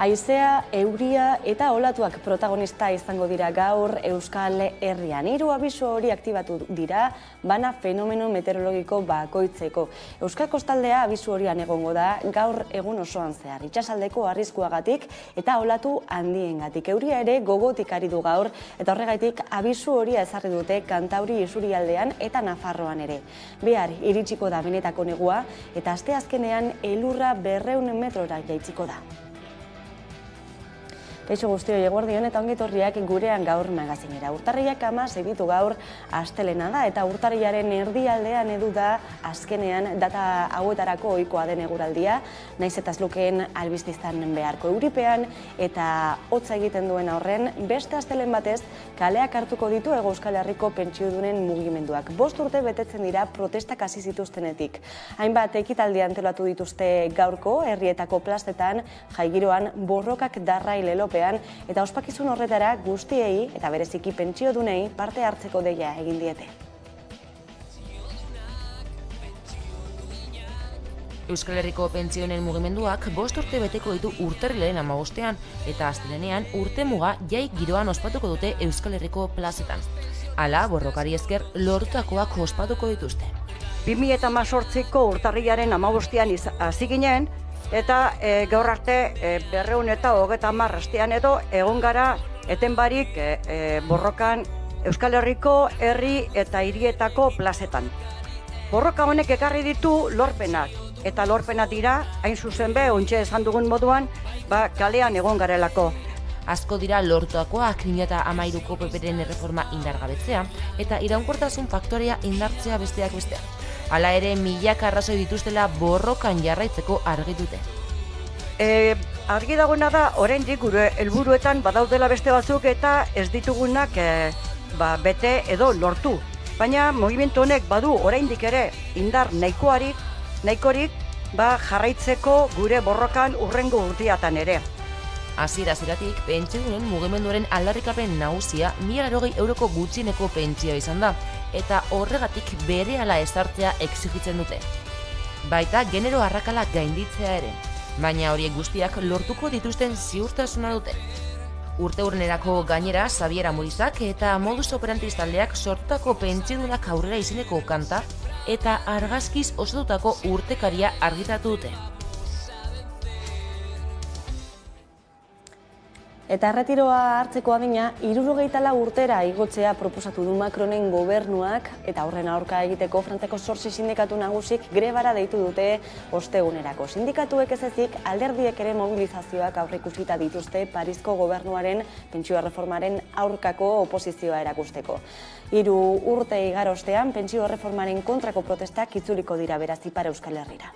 Haizea, euria eta olatuak protagonista izango dira gaur Euskal Herrian. 3 abisu hori aktibatu dira, bana fenomeno meteorologiko bakoitzeko. Euskal Kostaldea abisu horian egongo da gaur egun osoan zehar. Itsasaldeko arriskuagatik eta olatu handiengatik. Euria ere gogotik ari du gaur eta horregaitik abisu horia ezarri dute Kantauri isurialdean eta Nafarroan ere. Bihar iritsiko da benetako negua eta asteazkenean elurra 200 metrora jaitsiko da. Kaixo guztioi, eguerdion eta ongi etorriak gurean gaur magazinera. Urtarrilak 16 ditu gaur astelena da eta urtarrilaren erdialdean edu da azkenean data hauetarako ohikoa den eguraldia, naiz eta ez lukeen albiste izan beharko. Euripean eta hotza egiten duen horren beste astelen batez kaleak hartuko ditu Hego Euskal Herriko pentsiodunen mugimenduak. 5 urte betetzen dira protestak hasi zituztenetik. Hainbat ekitaldi antolatu dituzte gaurko herrietako plazetan, jaigiroan borrokak darrai lelopean eta ospakizun horretara guztiei eta bereziki pentsiodunei parte hartzeko deia egin diete. Euskal Herriko pentsionen mugimenduak 5 urte beteko ditu urtarrilaren 15ean eta astelehenean urte muga jai giroan ospatuko dute Euskal Herriko plazetan. Hala, borrokari esker lortutakoak ospatuko dituzte. 2018ko urtarrilaren 15ean hasi ginen, eta gaur arte 230 astean edo egon gara eten barik borrokan Euskal Herriko herri eta hirietako plazetan. Borroka honek ekarri ditu lorpenak, eta lorpenak dira, hain zuzen be, ontxe esan dugun moduan, kalean egon garelako. Asko dira lortuakoak 2013ko PPren erreforma indargabetzea eta iraunkortasun faktorea indartzea besteak besteak. Hala ere, milaka arrazoi dituztela borrokan jarraitzeko argi dute. Argi dagoena da, oraindik gure helburuetan badaudela beste batzuk eta ez ditugunak bete edo lortu. Baina mugimendu honek badu oraindik ere indar nahikorik jarraitzeko gure borrokan hurrengo urteetan ere. Hasiera-hasieratik pentsiodunen mugimenduaren aldarrikapen nagusia 1.080 euroko gutxieneko pentsioa izan da, eta horregatik berehala ezartzea exijitzen dute. Baita genero arrakala gainditzea ere, baina horiek guztiak lortuko dituzten ziurtasuna dute. Urteurrenerako gainera Xabier Amurizak eta modus operandi taldeak sortutako pentsiodunak aurrera izeneko kanta eta argazkiz osatutako urtekaria argitaratu dute. Eta erretiroa hartzeko adina 64 urtera igotzea proposatu du Macronen gobernuak eta horren aurka egiteko Frantziako 8 sindikatu nagusik grebara deitu dute ostegunerako. Sindikatuek ez ezik alderdiek ere mobilizazioak aurreikusita dituzte Parisko gobernuaren pentsio erreformaren aurkako oposizioa erakusteko. 3 urte igaro ostean pentsio erreformaren kontrako protestak itzuliko dira beraz Ipar Euskal Herrira.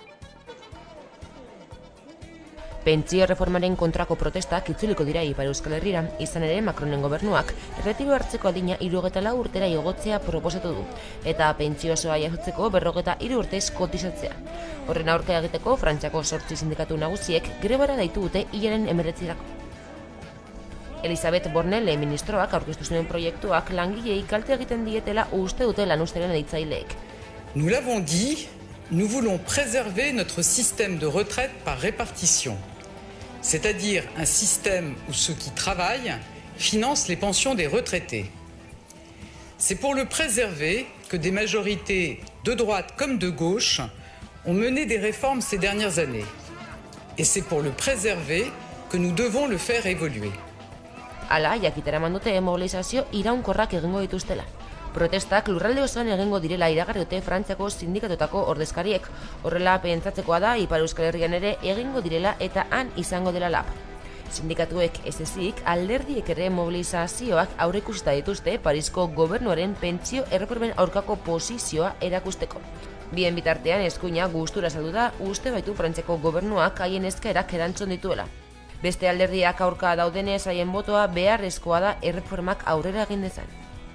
Pentsio erreformaren kontrako protestak itzuliko dira Ipar Euskal Herrira, izan ere Macronen gobernuak erretiro hartzeko adina 64 urtera igotzea proposatu du, eta pentsio osoa jasotzeko 53 urtez kotizatzea. Horren aurka egiteko Frantziako 8 sindikatu nagusiek grebara deitu dute hilaren 19erako. Elisabeth Borne ministroak aurkeztu zuen proiektuak langileei kalte egiten dietela uste dute lanuzteren editzaileek. Nous l'avons dit, nous voulons préserver notre système de retraite par répartition. C'est-à-dire un système où ceux qui travaillent financent les pensions des retraités. C'est pour le préserver que des majorités de droite comme de gauche ont mené des réformes ces dernières années. Et c'est pour le préserver que nous devons le faire évoluer. Hala, jakitera eman dute mobilizazio iraunkorrak egingo dituztela. Protestak lurralde osoan egingo direla iragarri dute Frantziako sindikatutako ordezkariek. Horrela pentsatzekoa da Ipar Euskal Herrian ere egingo direla eta han izango dela lab. Sindikatuek ez ezik alderdiek ere mobilizazioak aurreikusita dituzte Parisko gobernuaren pentsio erreformen aurkako posizioa erakusteko. Bien bitartean eskuina gustura saldu da uste baitu Frantziako gobernuak haien eskaerak erantzun dituela. Beste alderdiak aurka daudenez haien botoa beharrezkoa da erreformak aurrera egin dezan.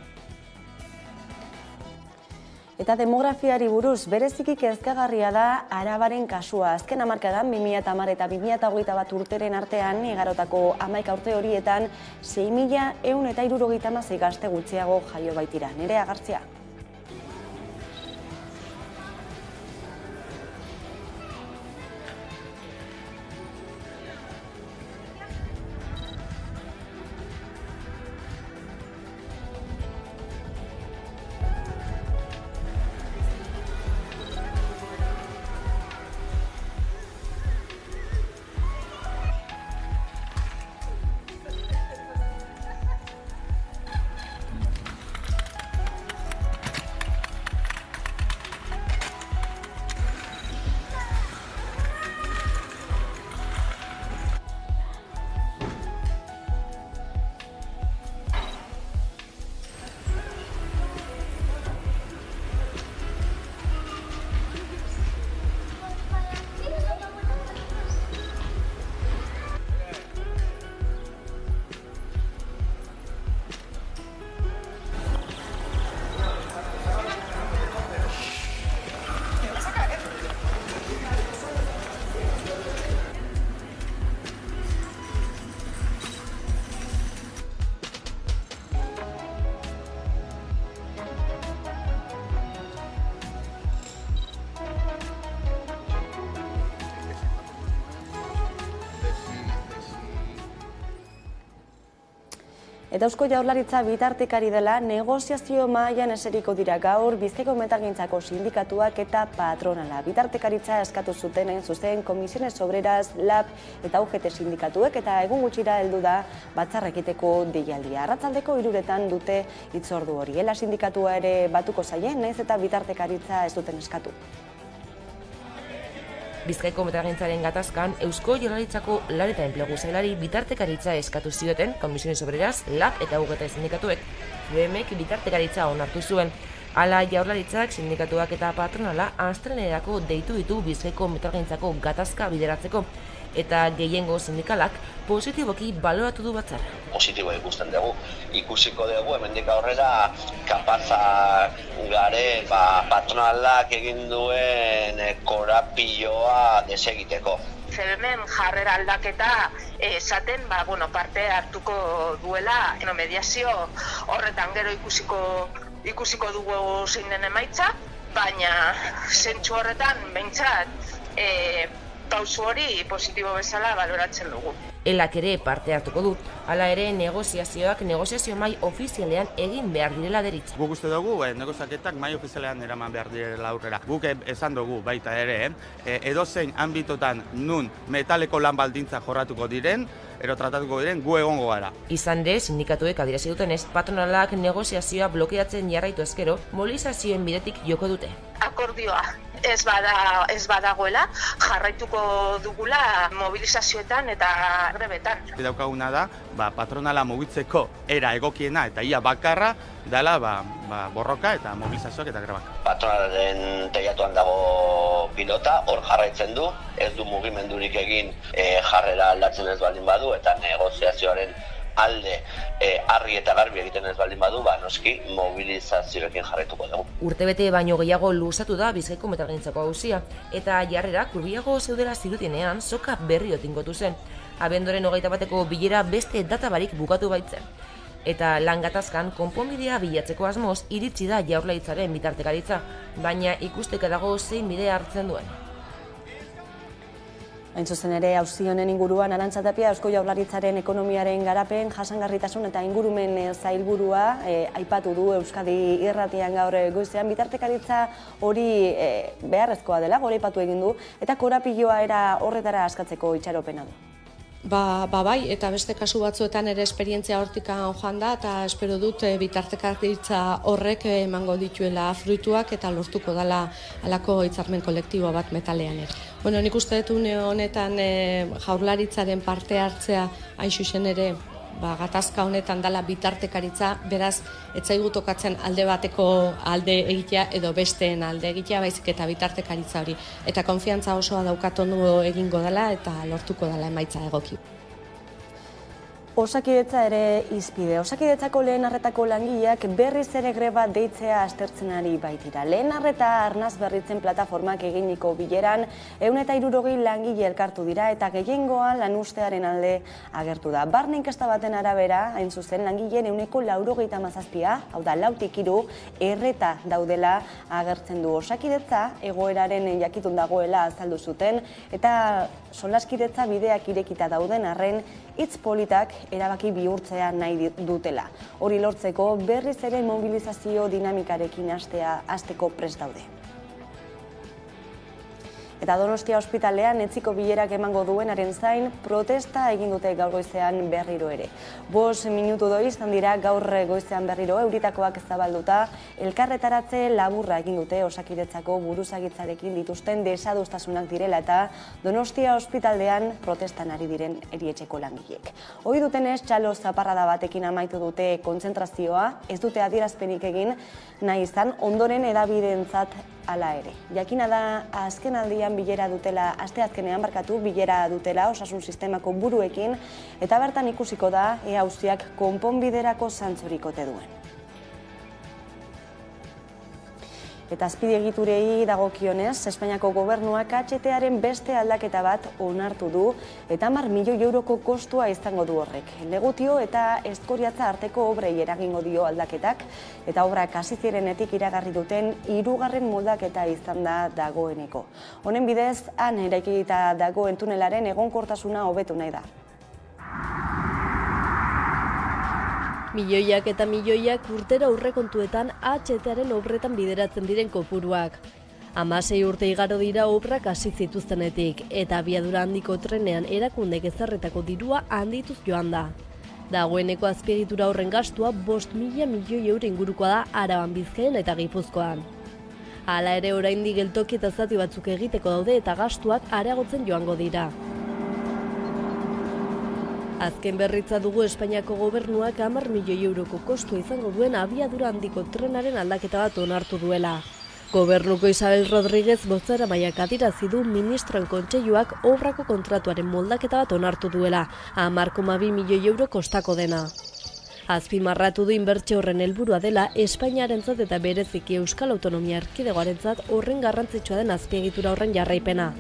Eta demografiari buruz, bereziki kezkagarria da Arabaren kasua. Azken hamarkadan 2010 eta 2021 urteren artean igarotako 11 urte horietan 6.176 gazte gutxiago jaio baitira. Nerea Gartzia. Eta Eusko Jaurlaritza bitartekari dela negoziazio mahaian eseriko dira gaur Bizkaiko metalgintzako sindikatuak eta patronala. Bitartekaritza eskatu zuten zuzen Comisiones Obreras, LAB eta UGT sindikatuek eta egun gutxira heldu da batzarrekiteko deialdia. Arratsaldeko 3 dute hitzordu hori. Ela sindikatua ere batuko zaie, naiz eta bitartekaritza ez duten eskatu. Bizkaiko metalgintzaren gatazkan, Eusko Jaurlaritzako lan eta enplegu sailari bitartekaritza eskatu zioten Comisiones Obreras, LAB eta UGT sindikatuek. CDMek bitartekaritza onartu zuen. Hala Jaurlaritzak, sindikatuak eta patronala astelehenerako deitu ditu Bizkaiko metalgintzako gatazka bideratzeko. Eta gehiengo sindikalak positiboki baloratu du batzarra. Positibo ikusten dugu, ikusiko dugu hemendik aurrera kapazak gare patronalak egin duen korapioa desegiteko. CDMen jarrera aldaketa esaten parte hartuko duela mediazio horretan gero ikusiko dugu zein den emaitza, baina zentzu horretan behintzat pausu hori positibo bezala baloratzen dugu. Elak ere parte hartuko du, hala ere negoziazioak negoziazio mahai ofizialean egin behar direla deritza. Guk uste dugu negoziaketak mahai ofizialean eraman behar direla aurrera. Guk esan dugu baita ere, edozein anbitotan nun metaleko lan baldintza jorratuko diren, tratatuko diren gu egongo gara. Izan de, sindikatuek adierazi dutenez, patronalak negoziazioa blokeatzen jarraitu ezkero, mobilizazioen bidetik joko dute. Akordioa ez badagoela, jarraituko dugula mobilizazioetan eta grebetan. Daukaguna da, patronala mugitzeko era egokiena eta ia bakarra dela borroka eta mobilizazioak eta grebak. Patronalaren teilatuan dago pilota, hor jarraitzen du, ez du mugimendurik egin jarrera aldatzen ez baldin badu eta negoziazioaren alde argi eta garbi egiten ez baldin badu, noski mobilizazioekin jarraituko dugu. Urtebete baino gehiago luzatu da Bizkaiko metalgintzako auzia eta jarrerak hurbilago zeudela zirudienean soka berri otingotu zen. Abenduaren 21 bilera beste data barik bukatu baitzen. Eta lan gatazkan konponbidea bilatzeko asmoz iritsi da Jaurlaritzaren bitartekaritza, baina ikusteka dago zein bide hartzen duen. Hain zuzen ere, auzi honen inguruan Arantza Tapia Eusko Jaurlaritzaren ekonomiaren garapen, jasangarritasun eta ingurumen sailburua aipatu du Euskadi Irratian gaur goizean bitartekaritza hori beharrezkoa dela, goraipatu egin du, eta korapilloa era horretara askatzeko itxaropena du. Bai, eta beste kasu batzuetan ere esperientzia hortikan joan da, eta espero dut bitartekaritza horrek emango dituela fruituak eta lortuko dela halako hitzarmen kolektibo bat metalean ere. Nik uste dut une honetan Jaurlaritzaren parte hartzea hain zuzen ere gatazka honetan dela bitartekaritza, beraz, ez zaigu tokatzen alde bateko alde egitea edo besteen alde egitea, baizik eta bitartekaritza hori. Eta konfiantza osoa daukat ondo egingo dela eta lortuko dela emaitza egoki. Osakidetza ere hizpide. Osakidetzako lehen arretako langileak berriz ere greba deitzea aztertzen ari baitira. Lehen arreta arnaz berritzen plataformak eginiko bileran 160 langile elkartu dira eta gehiengoa lanuztearen alde agertu da. Barne inkesta baten arabera, hain zuzen langileen 97%, hau da 4/3, erreta daudela agertzen du. Osakidetza egoeraren jakitun dagoela azaldu zuten eta solaskidetza bideak irekita dauden arren hitz politak erabaki bihurtzea nahi dutela. Hori lortzeko berriz ere mobilizazio dinamikarekin hasteko prest daude. Eta Donostia ospitalean etziko bilerak emango duenaren zain protesta egin dute gaur goizean berriro ere. 5 minutu izan dira gaur goizean berriro euritakoak zabalduta, elkarretaratze laburra egin dute Osakidetzako buruzagitzarekin dituzten desadostasunak direla eta Donostia ospitalean protestan ari diren erietxeko langileek. Ohi dutenez, txalo zaparrada batekin amaitu dute kontzentrazioa, ez dute adierazpenik egin nahi izan ondoren hedabideentzat hala ere. Jakina da azken aldian bilera dutela, asteazkenean bilera dutela osasun sistemako buruekin eta bertan ikusiko da auziak konponbiderako zantzurik ote duen. Eta azpiegiturei dagokionez, Espainiako gobernuak HTaren beste aldaketa bat onartu du eta 10 milioi euroko kostua izango du horrek. Legutio eta Eskoriatza arteko obrei eragingo dio aldaketak eta obrak hasi zirenetik iragarri duten 3. moldaketa izan da dagoeneko. Honen bidez, han eraikita dagoen tunelaren egonkortasuna hobetu nahi da. Milioiak eta milioiak urtero aurrekontuetan HTaren obretan bideratzen diren kopuruak. 16 urte igaro dira obrak hasi zituztenetik, eta abiadura handiko trenean erakundek ezarritako dirua handituz joan da. Dagoeneko azpiegitura horren gastua 5.000 milioi euro ingurukoa da Araban, Bizkaian eta Gipuzkoan. Hala ere oraindik geltoki eta zati batzuk egiteko daude eta gastuak areagotzen joango dira. Azken berritza dugu Espainiako gobernuak 10 milioi euroko kostua izango duen abiadura handiko trenaren aldaketa bat onartu duela. Gobernuko Isabel Rodríguez bozeramaileak adierazi du ministroen kontseiluak obrako kontratuaren moldaketa bat onartu duela, 10,2 milioi euro kostako dena. Azpimarratu du inbertsio horren helburua dela Espainiarentzat eta bereziki Euskal Autonomia Erkidegoarentzat horren garrantzitsua den azpiegitura horren jarraipena.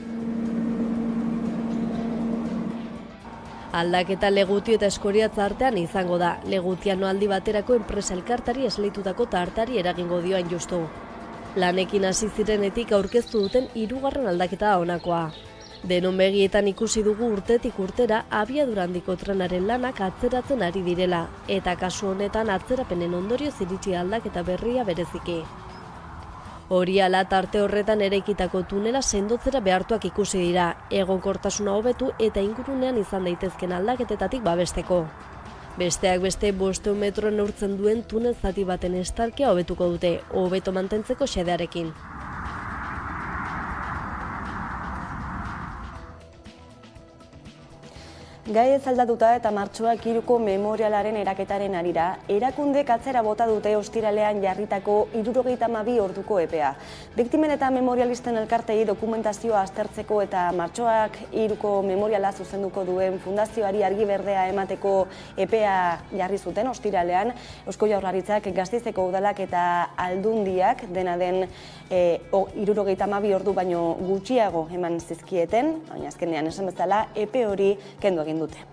Aldaketa Legutio eta Eskoriatza artean izango da. Legutiano aldi baterako enpresa elkartari esleitutako tartari eragingo dio hain justu. Lanekin hasi zirenetik aurkeztu duten 3. aldaketa da honakoa. Denon begietan ikusi dugu urtetik urtera abiadura handiko trenaren lanak atzeratzen ari direla, eta kasu honetan atzerapenen ondorioz iritsi aldaketa berria bereziki. Hori ala tarte horretan eraikitako tunela sendotzera behartuak ikusi dira, egonkortasuna hobetu eta ingurunean izan daitezken aldaketetatik babesteko. Besteak beste 500 metro neurtzen duen tunel zati baten estalkea hobetuko dute, hobeto mantentzeko xedearekin. Gai ez aldatuta eta martxoak 3ko memorialaren eraketaren harira, erakundek atzera bota dute ostiralean jarritako 72 orduko epea. Biktimen eta memorialisten elkartei dokumentazioa aztertzeko eta martxoak 3ko memoriala zuzenduko duen fundazioari argi berdea emateko epea jarri zuten ostiralean, Eusko Jaurlaritzak, Gasteizeko udalak eta Aldundiak dena den 72 ordu baino gutxiago eman zizkieten, baina azkenean esan bezala epe hori kendu egin dute.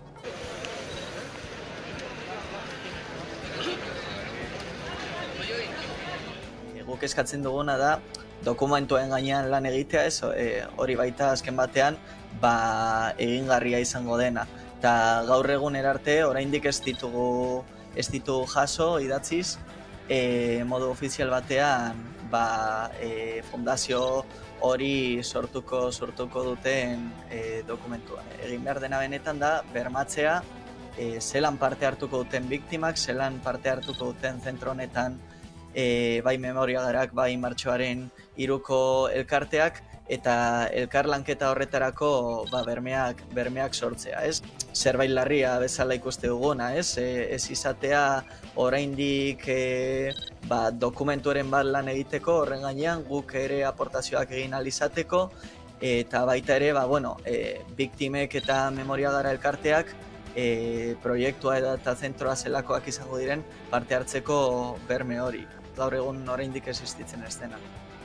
Guk eskatzen duguna da dokumentuen gainean lan egitea, hori baita azken batean egingarria izango dena. Eta gaur egun erarte oraindik ez ditugu jaso idatziz modu ofizial batean fundazio hori sortuko duten dokumentua. Egin behar dena benetan da bermatzea zelan parte hartuko duten biktimak, zelan parte hartuko duten zentro honetan bai memoriagarak, bai martxoaren 3ko elkarteak, eta elkarlanketa horretarako bermeak sortzea, ez? Zerbait larria bezala ikuste duguna, ez? Ez izatea oraindik dokumentuaren bat lan egiteko, horren gainean guk ere aportazioak egin ahal izateko, eta baita ere, biktimek eta memoriagara elkarteak proiektua eta zentroa zelakoak izango diren parte hartzeko berme hori. Gaur egun oraindik existitzen ez dena.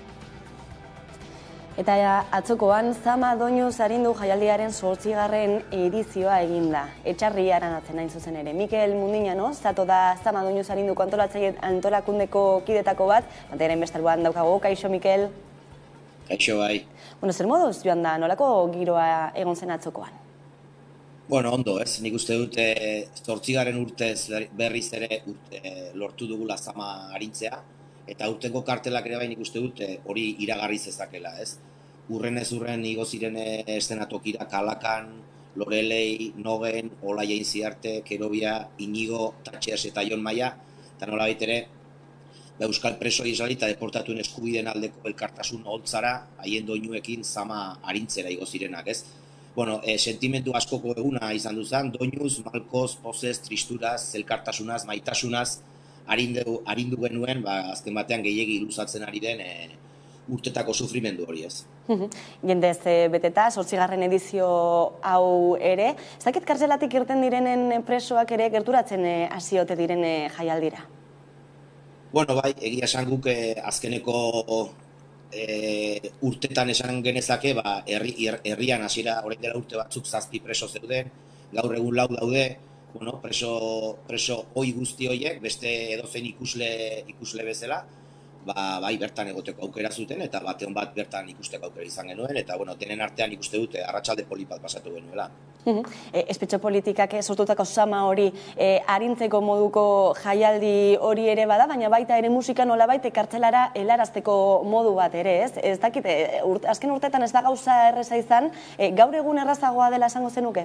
Eta atzokoan, Zama Doinuz arindu jaialdiaren 8. edizioa eginda. Etxarri aranatzen hain zuzen ere. Mikel Mundiñano, zato da Zama Doinuz arinduko antolakundeko kidetako bat, bateren bestalboan daukago. Kaixo, Mikel? Kaixo, bai. Zer moduz joan da, nolako giroa egon zen atzokoan? Ondo, ez? Nik uste dute 8. urtez berriz ere lortu dugula Zama arintzea, eta urtengo kartelak ere nik uste dute hori iragarri zezakela, ez? Urrenez urren igo ziren eszenatokira Kalakan, Lorelei, Nogen, Olaia Inziarte, Kerobia, Inigo, Tatxers eta Jon Maia, eta nolabait ere euskal preso israeli eta deportatuen eskubideen aldeko elkartasun holtzara, haien doinuekin Zama arintzera igo zirenak, ez? Sentimendu askoko eguna izan duzan, doinuz, malkoz, pozez, tristuraz, elkartasunaz, maitasunaz, arindu genuen, azken batean gehiegi luzatzen ari den urtetako sufrimendu hori, ez. Jendez beteta, 8. edizio hau ere. Ez dakit kartzelatik irten direnen presoak ere gerturatzen hasiote diren jaialdira? Bai, egia esan guk azkeneko urtetan esan genezake, herrian hasiera orain dela urte batzuk 7 preso zeuden, gaur egun 4 daude, preso hoi guzti horiek, beste edozein ikusle bezala, bai bertan egoteko aukera zuten, eta batean bat bertan ikusteko aukera izan genuen, eta denen artean ikuste dute arratsalde polit bat pasatu genuela. Espetxe politikak sortutako sama hori arintzeko moduko jaialdi hori ere bada, baina baita ere musika nolabait kartzelara helarazteko modu bat ere, ez? Ez dakit, azken urteetan ez da gauza erreza izan, gaur egun errazagoa dela esango zenuke?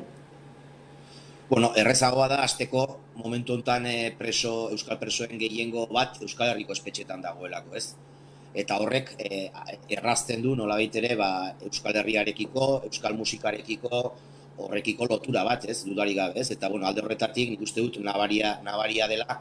Errezagoa da, hasteko momentu honetan euskal presoen gehiengo bat Euskal Herriko espetxetan dagoelako, ez? Eta horrek errazten du nolabait ere Euskal Herriarekiko, Euskal musikarekiko, horrekiko lotura bat, ez? Dudarik gabe, ez? Eta alde horretatik nik uste dut nabaria dela,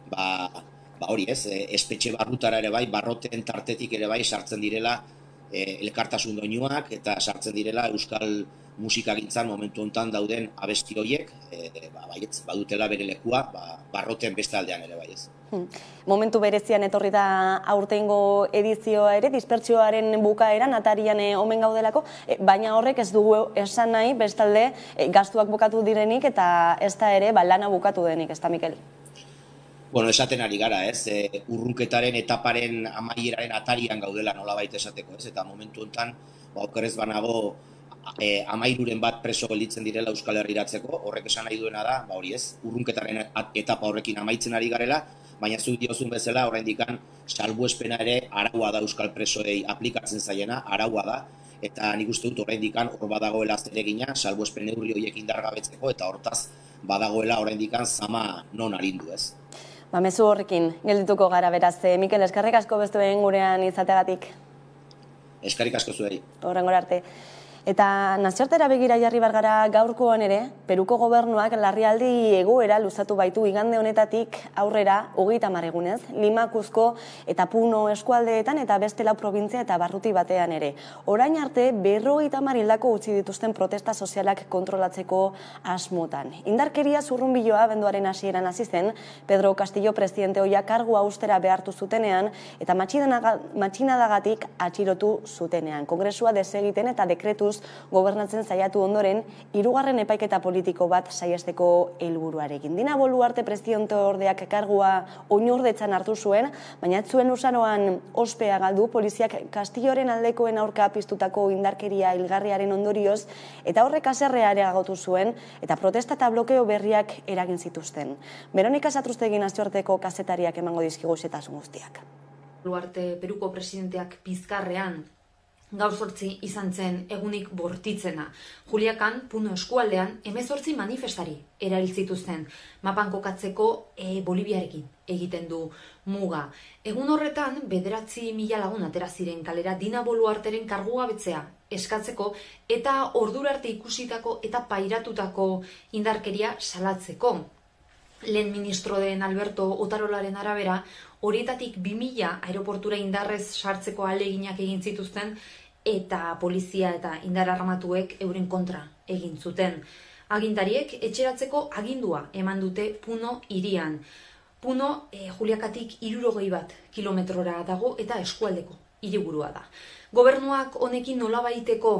hori ez, espetxe barrutara ere bai, barroten tartetik ere bai sartzen direla elkartasun doinuak eta sartzen direla euskal musikagintzan momentu honetan dauden abesti horiek, badutela bere lekua, barroten beste aldean ere bai ez. Momentu berezian etorri da aurtengo edizioa ere, dispertsioaren bukaeran, atarian omen gaudelako, baina horrek ez dugu esan nahi, bestalde gastuak bukatu direnik eta ez da ere lana bukatu denik, ez da Mikel? Esaten ari gara, ez, urrunketaren etaparen amaieraren atarian gaudela nolabait esateko, ez, eta momentu honetan, okerrez banago, 13 bat preso gelditzen direla Euskal Herriratzeko, horrek esan nahi duena da, hori ez, urrunketaren etapa horrekin amaitzen ari garela, baina zuk diozun bezala, oraindikan salbuespena ere araua da Euskal presoei aplikatzen zaiena, araua da, eta nik uste dut oraindikan hor badagoela zeregina, salbuespen neurri horiek indargabetzeko, eta hortaz badagoela oraindikan zama non arindu, ez. Mezu horrekin, geldituko gara beraz. Mikel, eskerrik asko bestuen gurean izateagatik. Eskerrik asko zuei. Horrengora arte. Eta nazioartera begira jarri bargara gaurkoan ere, Peruko gobernuak larrialdi egoera luzatu baitu igande honetatik aurrera 30 egunez, Lima, Cuzco eta Puno eskualdeetan eta beste 4 probintzia eta barruti batean ere. Orain arte 50 hildako utzi dituzten protesta sozialak kontrolatzeko asmotan. Indarkeria zurrunbiloa abenduaren hasieran hasi zen, Pedro Castillo presidente ohia kargua uztera behartu zutenean eta matxinadagatik atxilotu zutenean. Kongresua desegiten eta dekretuz gobernatzen saiatu ondoren, 3. epaiketa politiko bat saiesteko helburuarekin. Dina Boluarte presidente ordeak kargua oinordetzan hartu zuen, baina ez zuen usaroan ospea galdu, poliziak Castilloren aldekoen aurka piztutako indarkeria hilgarriaren ondorioz, eta horrek haserrea areagotu zuen, eta protesta eta blokeo berriak eragin zituzten. Veronika Satrustegui nazioarteko kazetariak emango dizkigu xehetasun guztiak. Boluarte Peruko presidenteak Bizkarrean gaur 8 izan zen egunik bortitzena. Juliakan, Puno eskualdean, 18 manifestari erail zituzten, mapan kokatzeko Boliviarekin egiten du muga. Egun horretan, 9.000 lagun atera ziren kalera Dina Boluarteren kargugabetzea eskatzeko eta ordura arte ikusitako eta pairatutako indarkeria salatzeko. Lehen ministro den Alberto Otarolaren arabera, horietatik 2000 aeroportura indarrez sartzeko ahaleginak egin zituzten eta polizia eta indar armatuek euren kontra egin zuten. Agintariek etxeratzeko agindua eman dute Puno hirian. Puno Juliakatik 61 kilometrora dago eta eskualdeko hiriburua da. Gobernuak honekin nolabaiteko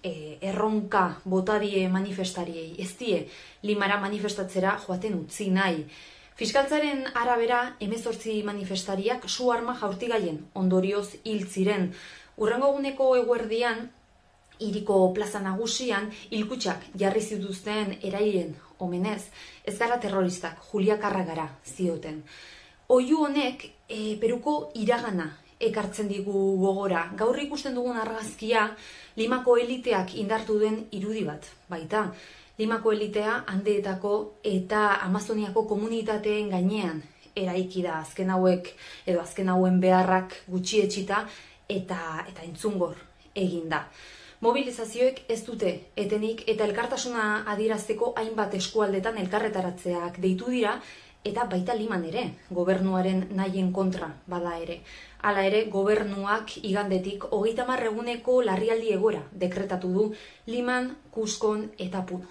erronka botadie manifestariei, ez die Limara manifestatzera joaten utzi nahi. Fiskaltzaren arabera 18 manifestariak su arma jaurtigaien ondorioz hil ziren. Hurrengo eguneko eguerdian, hiriko plaza nagusian, hilkutxak jarri zituzten erailen omenez, ez gara terroristak, Juliakarra gara zioten. Oihu honek Peruko iragana ekartzen digu gogora. Gaur ikusten dugun argazkia Limako eliteak indartu den irudi bat, baita. Limako elitea Andeetako eta Amazoniako komunitateen gainean eraiki da azken hauen beharrak gutxietsita eta entzungor egin da. Mobilizazioek ez dute etenik eta elkartasuna adierazteko hainbat eskualdetan elkarretaratzeak deitu dira eta baita Liman ere, gobernuaren nahien kontra bada ere. Hala ere, gobernuak igandetik 30 eguneko larrialdi egoera dekretatu du Liman, Cuzcon eta Puno.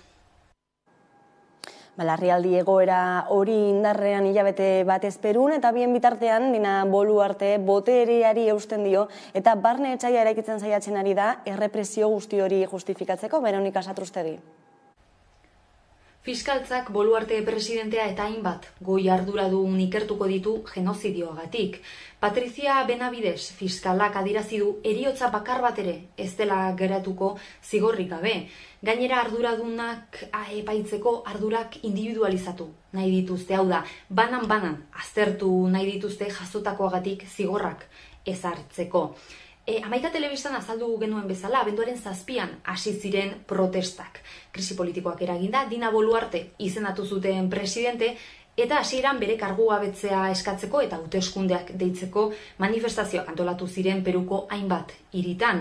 Larrialdi egoera hori indarrean hilabete batez Perun eta bien bitartean Dina Boluarte botereari eusten dio eta barne etxaia eraikitzen saiatzen ari da errepresio guzti hori justifikatzeko. Veronika Satrustegui. Fiskaltzak Boluarte presidentea eta hainbat goi arduradun ikertuko ditu genozidioagatik. Patrizia Benavides fiskalak adierazi du heriotza bakar bat ere ez dela geratuko zigorrik gabe. Gainera arduradunak epaitzeko ardurak individualizatu nahi dituzte, hau da, banan-banan aztertu nahi dituzte jasotakoagatik zigorrak ezartzeko. Hamaika telebistan azaldu genuen bezala, abenduaren 7an hasi ziren protestak. Krisi politikoak eraginda, Dina Boluarte izendatu zuten presidente, eta hasieran bere kargugabetzea eskatzeko eta hauteskundeak deitzeko manifestazioak antolatu ziren Peruko hainbat hiritan.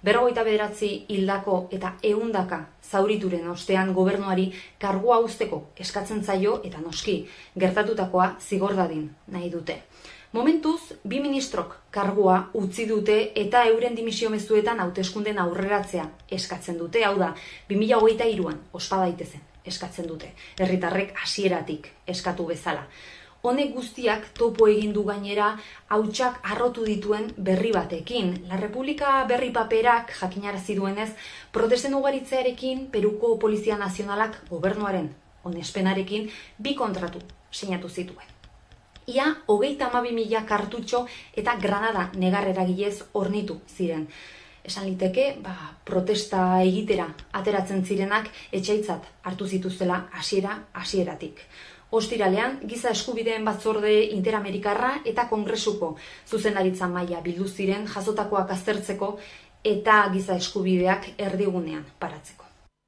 59 hildako eta 100 zaurituren ostean gobernuari kargua uzteko eskatzen zaio eta noski gertatutakoa zigor dadin nahi dute. Momentuz, 2 ministrok kargua utzi dute eta euren dimisio mezuetan hauteskunden aurreratzea eskatzen dute, hau da, 2023an ospa daitezen eskatzen dute, herritarrek hasieratik eskatu bezala. Honek guztiak topo egin du gainera hautsak harrotu dituen berri batekin. La República berri paperak jakinarazi duenez, protesten ugaritzearekin Peruko Polizia Nazionalak gobernuaren onespenarekin 2 kontratu sinatu zituen. Ia 32.000 kartutxo eta granada negar eragilez hornitu ziren. Esan liteke, protesta egitera ateratzen zirenak etxaitzat hartu zituztela hasieratik. Ostiralean, giza eskubideen batzorde interamerikarra eta kongresuko zuzendaritza maila bildu ziren jasotakoak aztertzeko eta giza eskubideak erdigunean paratzeko.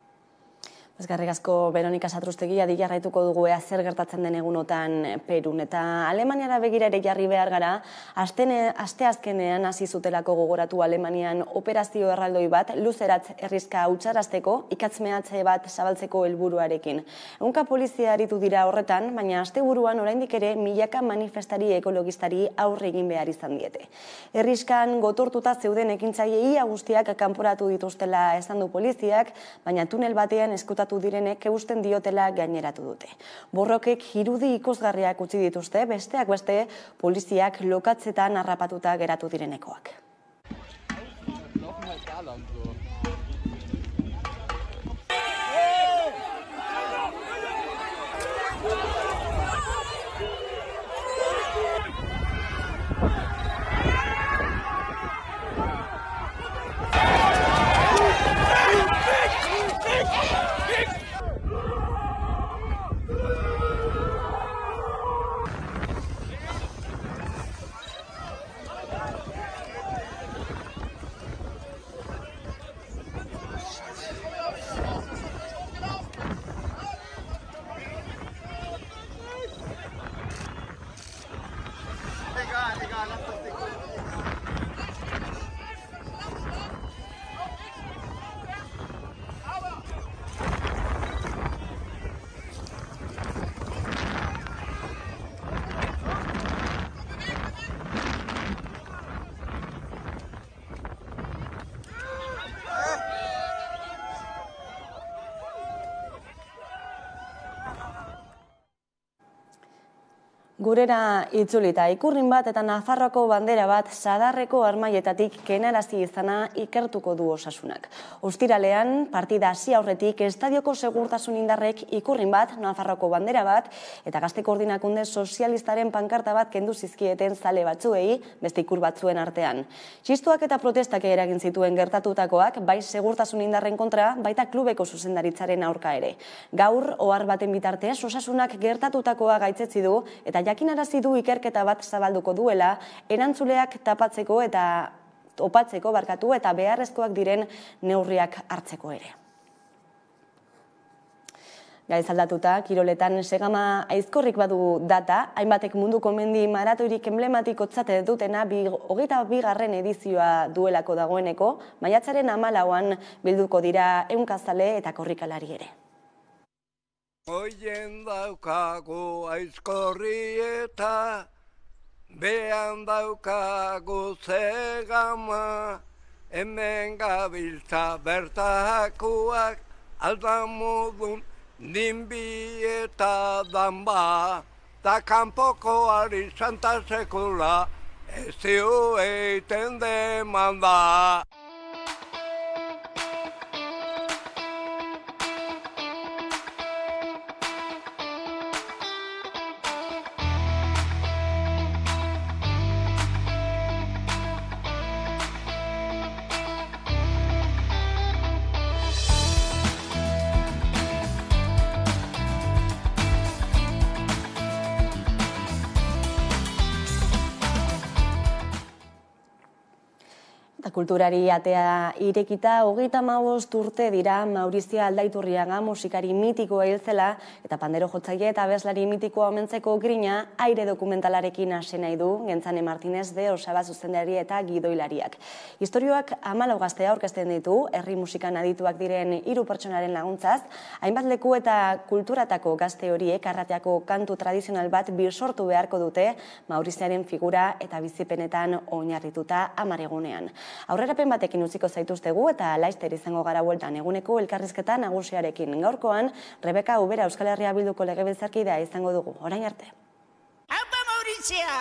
Eskerrik asko Veronika Satrustegi, adi jarraituko dugu zer gertatzen den egunotan Perun. Eta Alemaniara begira ere jarri behar gara, asteazkenean hasi zutelako gogoratu Alemanian operazio erraldoi bat luzeratz herrizka hutsarazteko, ikatzmehatze bat zabaltzeko helburuarekin. Ehunka polizia aritu dira horretan, baina asteburuan oraindik ere milaka manifestari ekologistari aurre egin behar izan diete. Herrizkan gotortuta zeuden ekintzaile ia guztiak kanporatu dituztela esan du poliziak, baina tunel batean eskutatu direnek eusten diotela gaineratu dute. Borrokek irudi ikusgarriak utzi dituzte, besteak beste poliziak lokatzetan harrapatuta geratu direnekoak. Gurera itzulita, ikurrin bat eta Nafarroako bandera bat sadarreko armaietatik kenarazi izana ikertuko du Osasunak. Ostiralean, partida hasi aurretik estadioko segurtasun indarrek ikurrin bat, Nafarroako bandera bat eta Gazte Koordinakunde Sozialistaren pankarta bat kendu zizkieten zale batzuei, beste ikur batzuen artean. Txistuak eta protestak eragin zituen gertatutakoak, bai segurtasun indarren kontra, baita klubeko zuzendaritzaren aurka ere. Gaur, ohar baten bitartez, Osasunak gertatutakoa gaitzetsi du eta jakinarazi du ikerketa bat zabalduko duela, erantzuleak tapatzeko eta opatzeko eta beharrezkoak diren neurriak hartzeko ere. Gaiz aldatuta, kiroletan segama aizkorrik badu data, hainbatek munduko mendi maratoirik emblematikotzat dutena 22. edizioa duelako dagoeneko, maiatzaren 14an bilduko dira 100 zale eta korrikalari ere. Oien daukagu aizkorri eta behan daukagu zegama, hemen gabiltza bertakuak aldamudun dinbi eta danba, ta kanpokoari santa sekula ez ziu eiten demanda. Eta kulturari atea irekita, 35 urte dira Maurizia Aldaiturriaga musikari mitikoa hil zela eta pandero jotzaile eta abeslari mitikoa omentzeko grina aire dokumentalarekin hasi nahi du Gentzane Martinez de Osaba zuzendari eta gidoilariak. Istorioak 14 gazte aurkezten ditu, herri musikan adituak diren 3 pertsonaren laguntzaz, hainbat leku eta kulturatako gazte horiek arratiako kantu tradizional bat birsortu beharko dute Mauriziaren figura eta bizipenetan oinarrituta 10 egunean. Aurrerapen batekin utziko zaituztegu eta laizter izango gara bueltan eguneko elkarrizketa nagusiarekin. Gaurkoan, Rebeka Ubera Euskal Herria Bilduko legebiltzarkidea izango dugu. Orain arte. Aupa Maurizia!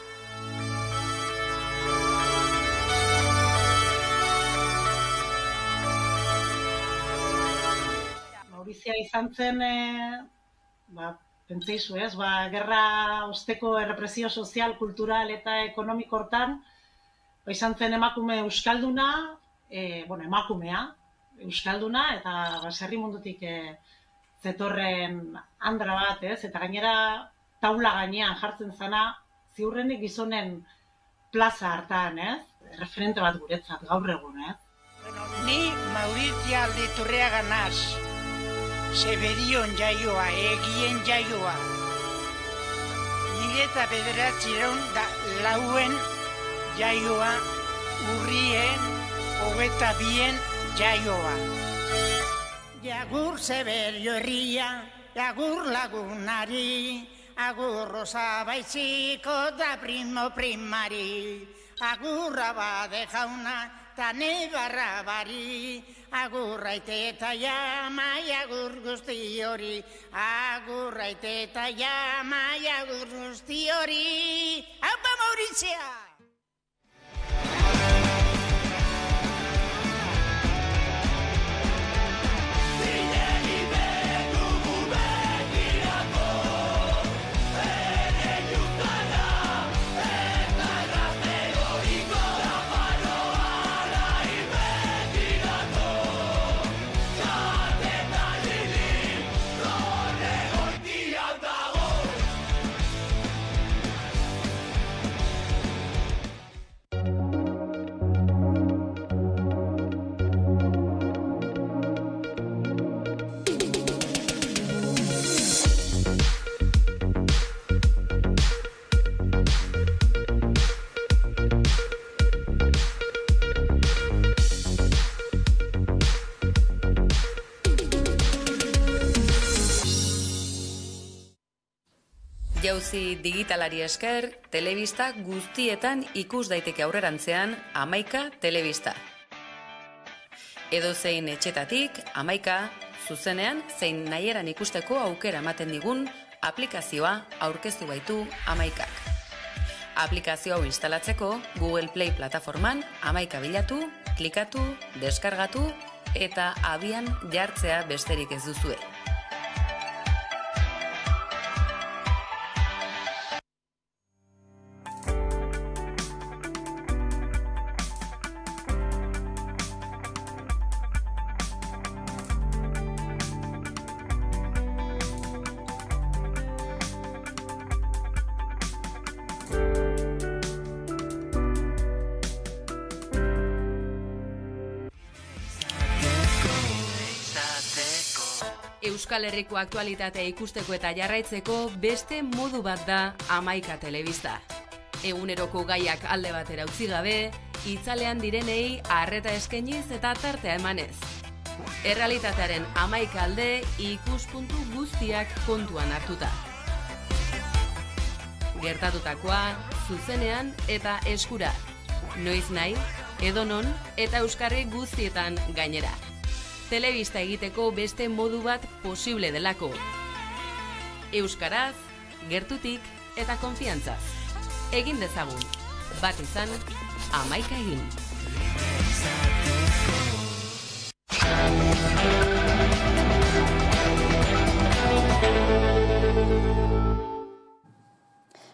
Maurizia izan zen, pentseizu ez, gerra osteko errepresio sozial, kultural eta ekonomiko hortan, izan zen emakume euskalduna, emakumea euskalduna, eta herri mundutik zetorren andra bat, ez? Eta gainera taula gainean jartzen zana, ziurrenik gizonen plaza hartan, ez? Referente bat guretzat, gaur egun, ez? Ni Maurizia Aldaiturriaga naz, Seberion jaioa, egien jaioa. Nire eta 904 jaioa, urrien, 22 jaioa. Jagur Zeberio herria, jagur lagunari, agur Osabaitziko da primo primari, agur Abade jauna, ta nebarra bari, agur Aite eta Jama, agur guzti hori, agur Aite eta Jama, agur guzti hori. Aupa Maurizia! Jauzi digitalari esker, telebista guztietan ikus daiteke aurrerantzean 11 telebista. Edozein etxetatik 11 zuzenean zein nahieran ikusteko aukera ematen digun aplikazioa aurkeztu baitu 11ak. Aplikazio hau instalatzeko Google Play plataforman 11 bilatu, klikatu, deskargatu eta abian jartzea besterik ez duzue. Euskal Herriko aktualitatea ikusteko eta jarraitzeko beste modu bat da 11 telebista. Eguneroko gaiak alde batera utzi gabe, itzalean direnei arreta eskainiz eta tartea emanez. Errealitatearen 11 alde ikuspuntu guztiak kontuan hartuta. Gertatutakoa, zuzenean eta eskura. Noiz nahi, edonon eta euskarri guztietan gainera. Telebista egiteko beste modu bat posible delako. Euskaraz, gertutik eta konfiantzaz. Egin dezagun, bat izan, 11 egin.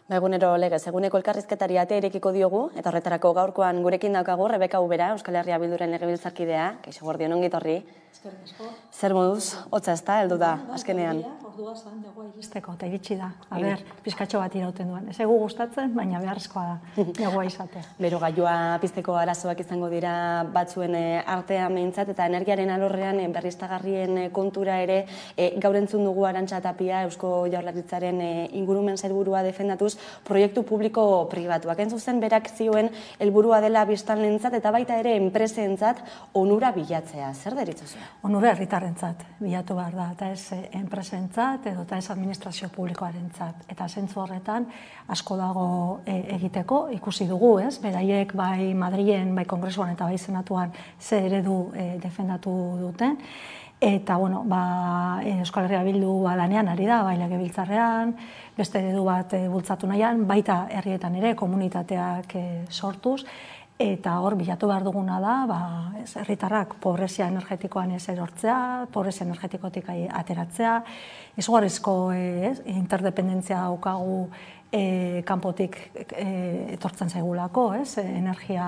Egunero legez, eguneko elkarrizketari ate irekiko diogu, eta horretarako gaurkoan gurekin daukagu Rebeka Ubera, Euskal Herria Bilduren legebiltzarkidea, kaixo gordion ongi etorri. Zer moduz, hotza ez da, heldu da, azkenean. Ordua zan, negua iristeko, eta iritsi da. Pizkatxo bat irauten duen. Ez egu gustatzen, baina beharrezkoa da, negua izatea. Bero gailua pizteko arazoak izango dira batzuen artean behintzat, eta energiaren alorrean berriztagarrien kontura ere, gaur entzun dugu Arantxa Tapia, Eusko Jaurlaritzaren ingurumen sailburua defendatuz, proiektu publiko pribatuak. Entzuzen berak zioen helburua dela biztanleentzat eta baita ere enpresentzat onura bilatzea. Zer deritzozu? Onura herritarrentzat bilatu behar da, eta ez enpresentzat edo eta ez administrazio publikoarentzat. Eta zentzu horretan asko dago egiteko, ikusi dugu, ez? Beraiek bai Madrilen, bai Kongresuan eta bai Senatuan ze eredu defendatu duten. Eta, bueno, Euskal Herria Bildu lanean ari da, bai legebiltzarrean, beste eredu bat bultzatu nahian, baita herrietan ere komunitateak sortuz, eta hor bilatu behar duguna da, herritarrak pobrezia energetikoan ez erortzea, pobrezia energetikotik ateratzea, izugarrizko interdependentzia daukagu kanpotik etortzen zaigulako, energia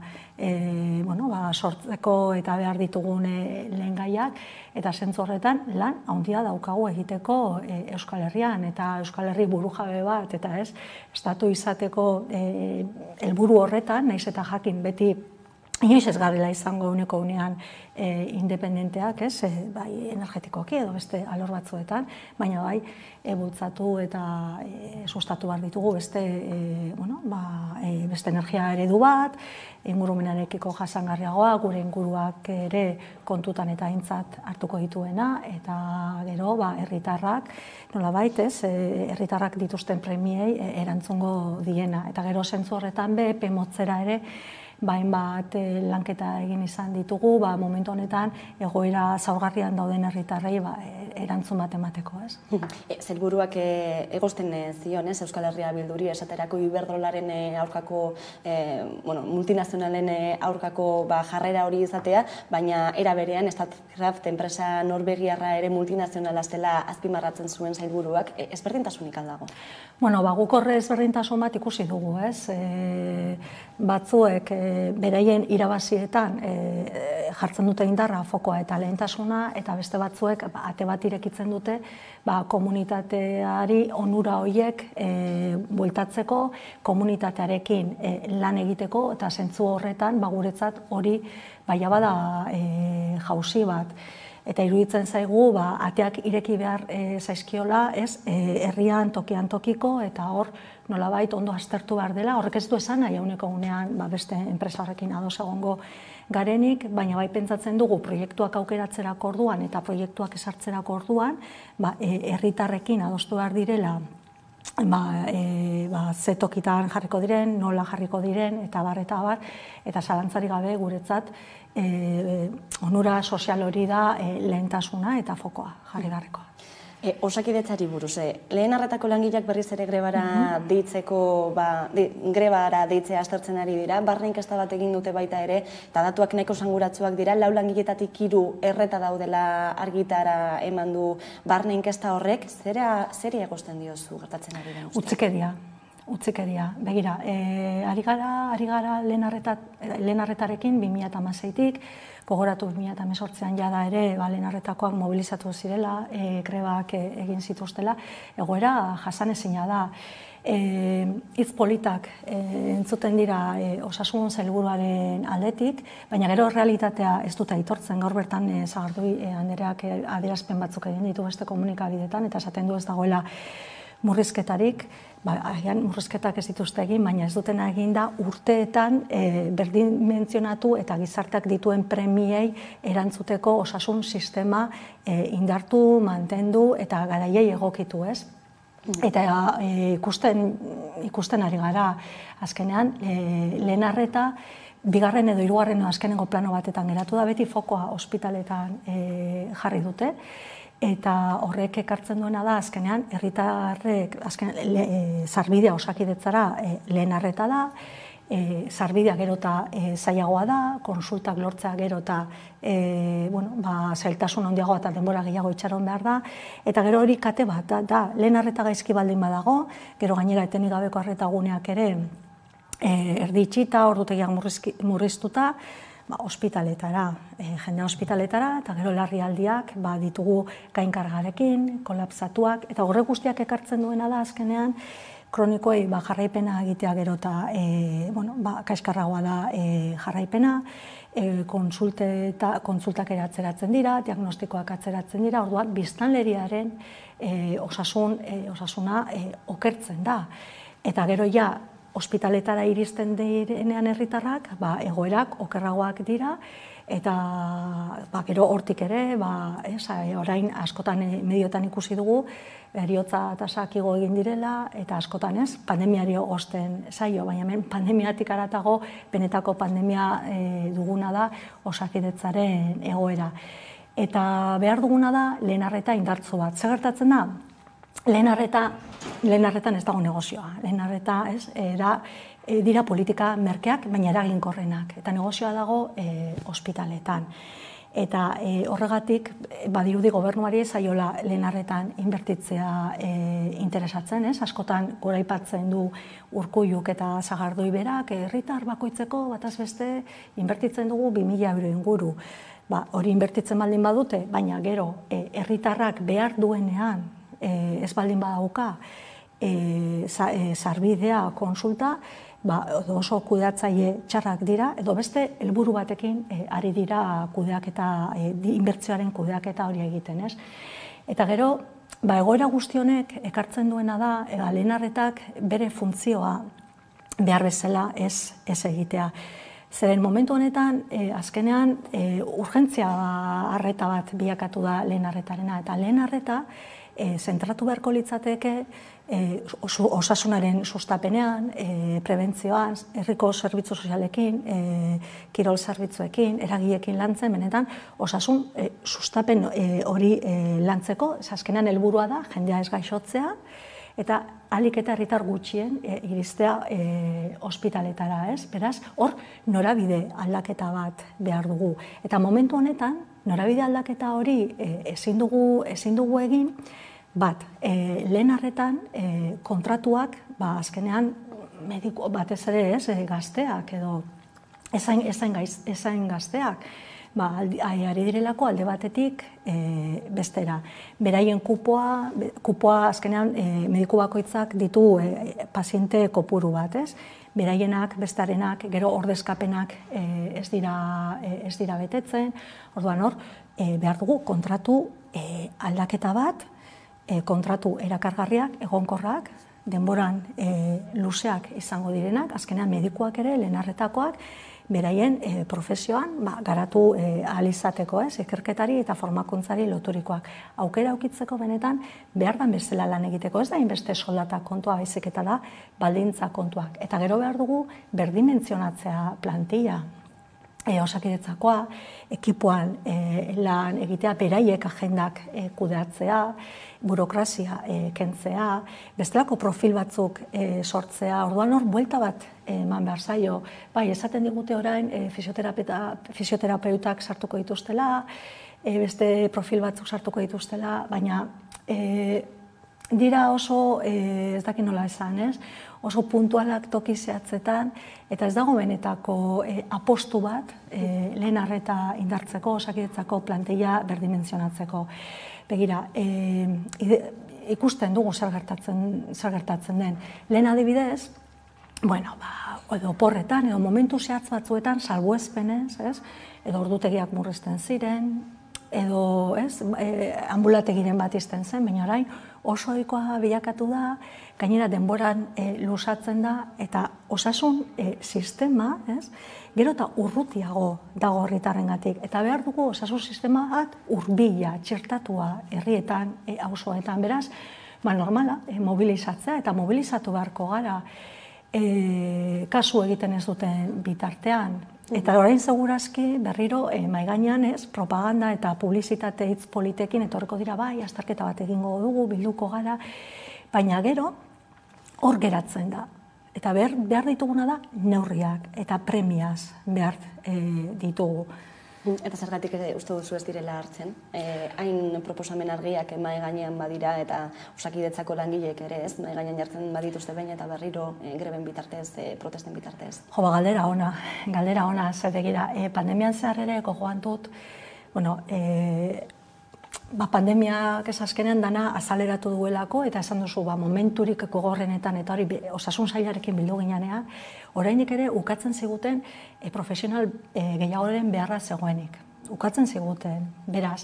sortzeko eta behar ditugun lehengaiak, eta zentzu horretan lan handia daukagu egiteko Euskal Herrian, eta Euskal Herri burujabe bat, eta ez, estatu izateko helburu horretan, naiz eta jakin beti inoiz ez garela izango uneko unean independenteak, bai energetikoki edo beste alor batzuetan, baina bai bultzatu eta sustatu behar ditugu beste energia eredu bat, ingurumenarekiko jasangarriagoa, gure inguruak ere kontutan eta aintzat hartuko dituena, eta gero herritarrak, nolabait, herritarrak dituzten premiei erantzungo diena, eta gero zentzu horretan epe motzera ere hainbat lanketa egin izan ditugu, momentu honetan egoera zaurgarrian dauden herritarrei erantzun bat emateko, ez? Sailburuak egozten zion, Euskal Herria Bilduri, esaterako Iberdrolaren aurkako, multinazionalen aurkako jarrera hori izatea, baina era berean, Statkraft enpresa norbegiarra ere multinazionala zela azpimarratzen zuen sailburuak, ezberdintasunik aldago? Guk horre ezberdintasun bat ikusi dugu, ez? Batzuek beraien irabazietan jartzen dute indarra, fokoa eta lehentasuna, eta beste batzuek ate bat irekitzen dute komunitateari onura horiek bueltatzeko, komunitatearekin lan egiteko, eta zentzu horretan guretzat hori bada jauzi bat. Eta iruditzen zaigu, ateak ireki behar zaizkiola, herrian, tokian tokiko, eta hor nolabait ondo aztertu behar dela, horrek ez du esan nahi eguneko unean beste enpresarrekin ados egongo garenik, baina bai pentsatzen dugu proiektuak aukeratzerako orduan eta proiektuak esartzerako orduan, herritarrekin adostu behar direla, ze tokitan jarriko diren, nola jarriko diren, eta bar, eta zalantzari gabe guretzat onura sozial hori da lehentasuna eta fokoa jarri beharrekoa. Osakidetzari buruz, lehen arretako langileak berriz ere grebara deitzeko, grebara deitzea aztertzen ari dira, barne inkesta bat egin dute baita ere, eta datuak nahiko esanguratsuak dira, 4 langiletatik 3 erreta daudela argitara eman du barne inkesta horrek, zeri egozten diozu gertatzen ari den uste? Utzikeria. Begira, ari gara lehen arretarekin 2016-tik, gogoratu 2018an jada ere lehen arretakoak mobilizatu zirela, grebak egin zituztela, egoera jasanezina da. Hitz politak entzuten dira osasun sailburuaren aldetik, baina gero realitatea ez dute aitortzen, gaur bertan Sagardui andereak adierazpen batzuk egin ditu beste komunikabideetan, eta esaten du ez dagoela murrizketarik, agian murrizketak ez dituzte egin, baina ez dutena egin da urteetan berdin mentzionatu eta gizarteak dituen premiei erantzuteko osasun sistema indartu, mantendu eta garaiei egokitu, ez? Eta ikusten ari gara, azkenean, lehen arreta, bigarren edo hirugarren azkenengo plano batetan geratu da, beti fokoa ospitaletan jarri dute, eta horrek ekartzen duena da, azkenean, herritarrek sarbidea osakidetzara lehen arreta da, sarbidea gero eta zailagoa da, konsultak lortzea gero eta zailtasun handiagoa eta denbora gehiago itxaron behar da, eta gero hori kate bat da, lehen arreta gaizki baldin badago, gero gainera etenik gabeko arreta guneak ere erdi itxita, ordutegiak murriztuta, ospitaletara, jendea ospitaletara, eta gero larrialdiak ditugu gainkargarekin, kolapsatuak, eta horrek guztiak ekartzen duena da azkenean, kronikoei jarraipena egitea gero eta kaiskarragoa da jarraipena, konsultak ere atzeratzen dira, diagnostikoak atzeratzen dira, orduan biztanleriaren osasuna okertzen da. Eta gero ja, ospitaletara iristen direnean herritarrak, egoerak okerragoak dira, eta gero hortik ere, orain askotan medioetan ikusi dugu, heriotza tasak igo egin direla, eta askotan ez, pandemiari osten zaio, baina hemen pandemiatik haratago, benetako pandemia duguna da Osakidetzaren egoera. Eta behar duguna da lehen arreta indartzu bat. Zer gertatzen da? Lehen arretan ez dago negozioa. Lehen arreta dira politika merkeak, baina eraginkorrenak. Eta negozioa dago ospitaletan. Eta horregatik, badirudi gobernuari zaiola lehen arretan inbertitzea interesatzen, ez? Askotan goraipatzen du Urkulluk eta Sagardui berak, herritar bakoitzeko bataz beste inbertitzen dugu 2.000 euro inguru. Hori inbertitzen baldin badute, baina gero herritarrak behar duenean ez baldin badauka sarbidea, konsulta, oso kudeatzaile txarrak dira, edo beste helburu batekin ari dira inbertsioaren kudeaketa hori egiten, ez? Eta gero, egoera guzti honek ekartzen duena da, lehen arretak bere funtzioa behar bezala ez egitea. Zeren momentu honetan, azkenean, urgentzia arreta bat bilakatu da lehen arretarena, eta lehen arreta zentratu beharko litzateke osasunaren sustapenean, prebentzioan, herriko zerbitzu sozialekin, kirol zerbitzuekin, eragileekin lantzen, benetan, osasun sustapen hori lantzeko, azkenean helburua da, jendea ez gaixotzea, eta ahalik eta herritar gutxien iristea ospitaletara, ez? Beraz, hor norabide aldaketa bat behar dugu. Eta momentu honetan, norabide aldaketa hori ezin dugu egin, lehen arretan kontratuak, azkenean mediko batez ere ez, gazteak edo ezain gazteak, ari direlako alde batetik bestera. Beraien kupoa azkenean mediku bakoitzak ditu paziente kopuru bat, ez? Beraienak, bestarenak, gero ordezkapenak ez dira betetzen. Orduan hor, behar dugu kontratu aldaketa bat, kontratu erakargarriak, egonkorrak, denboran luzeak izango direnak, azkenean medikuak ere, lehen arretakoak, beraien profesioan garatu ahal izateko, ikerketari eta formakuntzari loturikoak. Aukera aukitzeko benetan behar dan bezala lan egiteko, ez da inbeste soldata kontua baizik eta da baldintza kontuak. Eta gero behar dugu berdimentzionatzea plantilla, Osakidetzakoa, ekipoan lan egitea, beraiek agendak kudeatzea, burokrazia kentzea, bestelako profil batzuk sortzea, orduan hor buelta bat eman behar zaio. Esaten digute orain fisioterapeutak sartuko dituztela, beste profil batzuk sartuko dituztela, baina dira oso, ez dakit nola esan, ez? Oso puntualak toki zehatzetan, eta ez dago benetako apostu bat lehen arreta indartzeko, Osakidetzako plantilla berdimentzionatzeko. Begira, ikusten dugu zer gertatzen den. Lehen adibidez, edo oporretan, edo momentu zehatz batzuetan, salbuespenez, edo ordutegiak murrizten ziren, edo ambulategiren bat izten zen, baina orain oso ohikoa bilakatu da, gainera denboran luzatzen da, eta osasun sistema, gero eta urrutiago dago herritarrengatik, eta behar dugu osasun sistema bat hurbila, txertatua, herrietan, auzoetan, beraz, normala, mobilizatzea, eta mobilizatu beharko gara, kasu egiten ez duten bitartean. Eta orain segurazki berriro maigainean propaganda eta publizitate hitz politekin etorreko dira azterketa bat egingo dugu, bilduko gara, baina gero hor geratzen da. Eta behar dituguna da neurriak eta premiaz behar ditugu. Eta zergatik uste duzu ez direla hartzen? Hain proposamen argiak mahai gainean badira eta Osakidetzako langileek ere ez, mahai gainean jartzen badituzte behin eta berriro greben bitartez, protesten bitartez. Galdera ona, zer begira, pandemian zehar ere gogoan dut, pandemiak ez azkenean dana azaleratu duelako, eta esan duzu, momenturik gogorrenetan, eta hori osasun sailarekin bildu ginean, orainik ere ukatzen ziguten profesional gehiagoren beharra zegoenik. Ukatzen ziguten, beraz.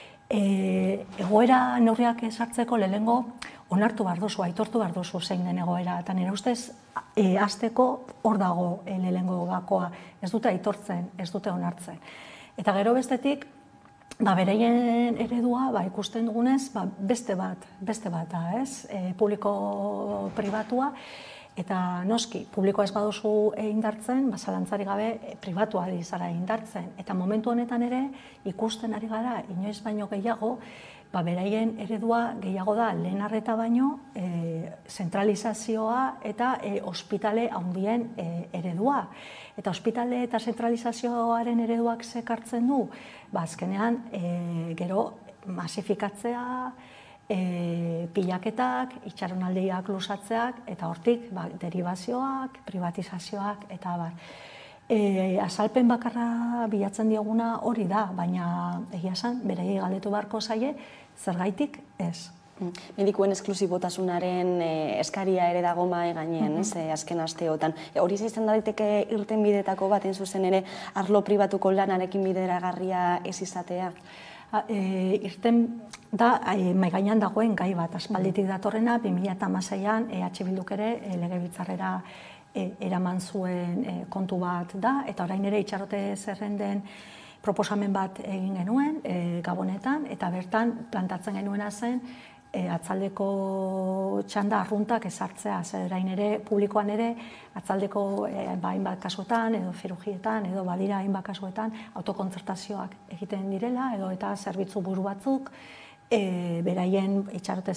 Egoera neurriak esartzeko lehenengo onartu behar duzu, aitortu behar duzu zein den egoera, eta nire ustez hasteko hor dago lehenengo gakoa, ez dute aitortzen, ez dute onartzen. Eta gero bestetik, bereien eredua ikusten dugunez beste bat da, ez? Publiko-pribatua, eta noski, publikoa ez baduzu indartzen, zalantzari gabe pribatuari zara indartzen. Eta momentu honetan ere ikusten ari gara, inoiz baino gehiago, beraien eredua gehiago da lehen arreta baino, zentralizazioa eta ospitale handien eredua. Eta ospitale eta zentralizazioaren ereduak zekartzen du, azkenean gero masifikatzea, pilaketak, itxaronaldiak lusatzeak, eta hortik deribazioak, privatizazioak, eta abar. Azalpen bakarra bilatzen dioguna hori da, baina egia esan, beraiei galdetu beharko zaie, zergaitik ez. Medikuen esklusibotasunaren eskaria ere dago mahai gainean, azken asteotan. Hori izan daiteke irtenbideetako bat, zuzen ere, arlo pribatuko lanarekin bideragarria ez izatea? Irten da, mahai gainean dagoen gai bat, aspalditik datorrena, 2016an EH Bilduk ere legebiltzarrera eraman zuen kontu bat da, eta orain ere itxarote zerrenden proposamen bat egin genuen Gabonetan, eta bertan plantatzen genuena zen atzaldeko txanda arruntak ezartzea, zerain ere, publikoan ere, atzaldeko hainbat kasuetan, edo zirurgietan, edo badira hainbat kasuetan, autokontzertazioak egiten direla, edo eta zerbitzu buru batzuk, beraien itxarote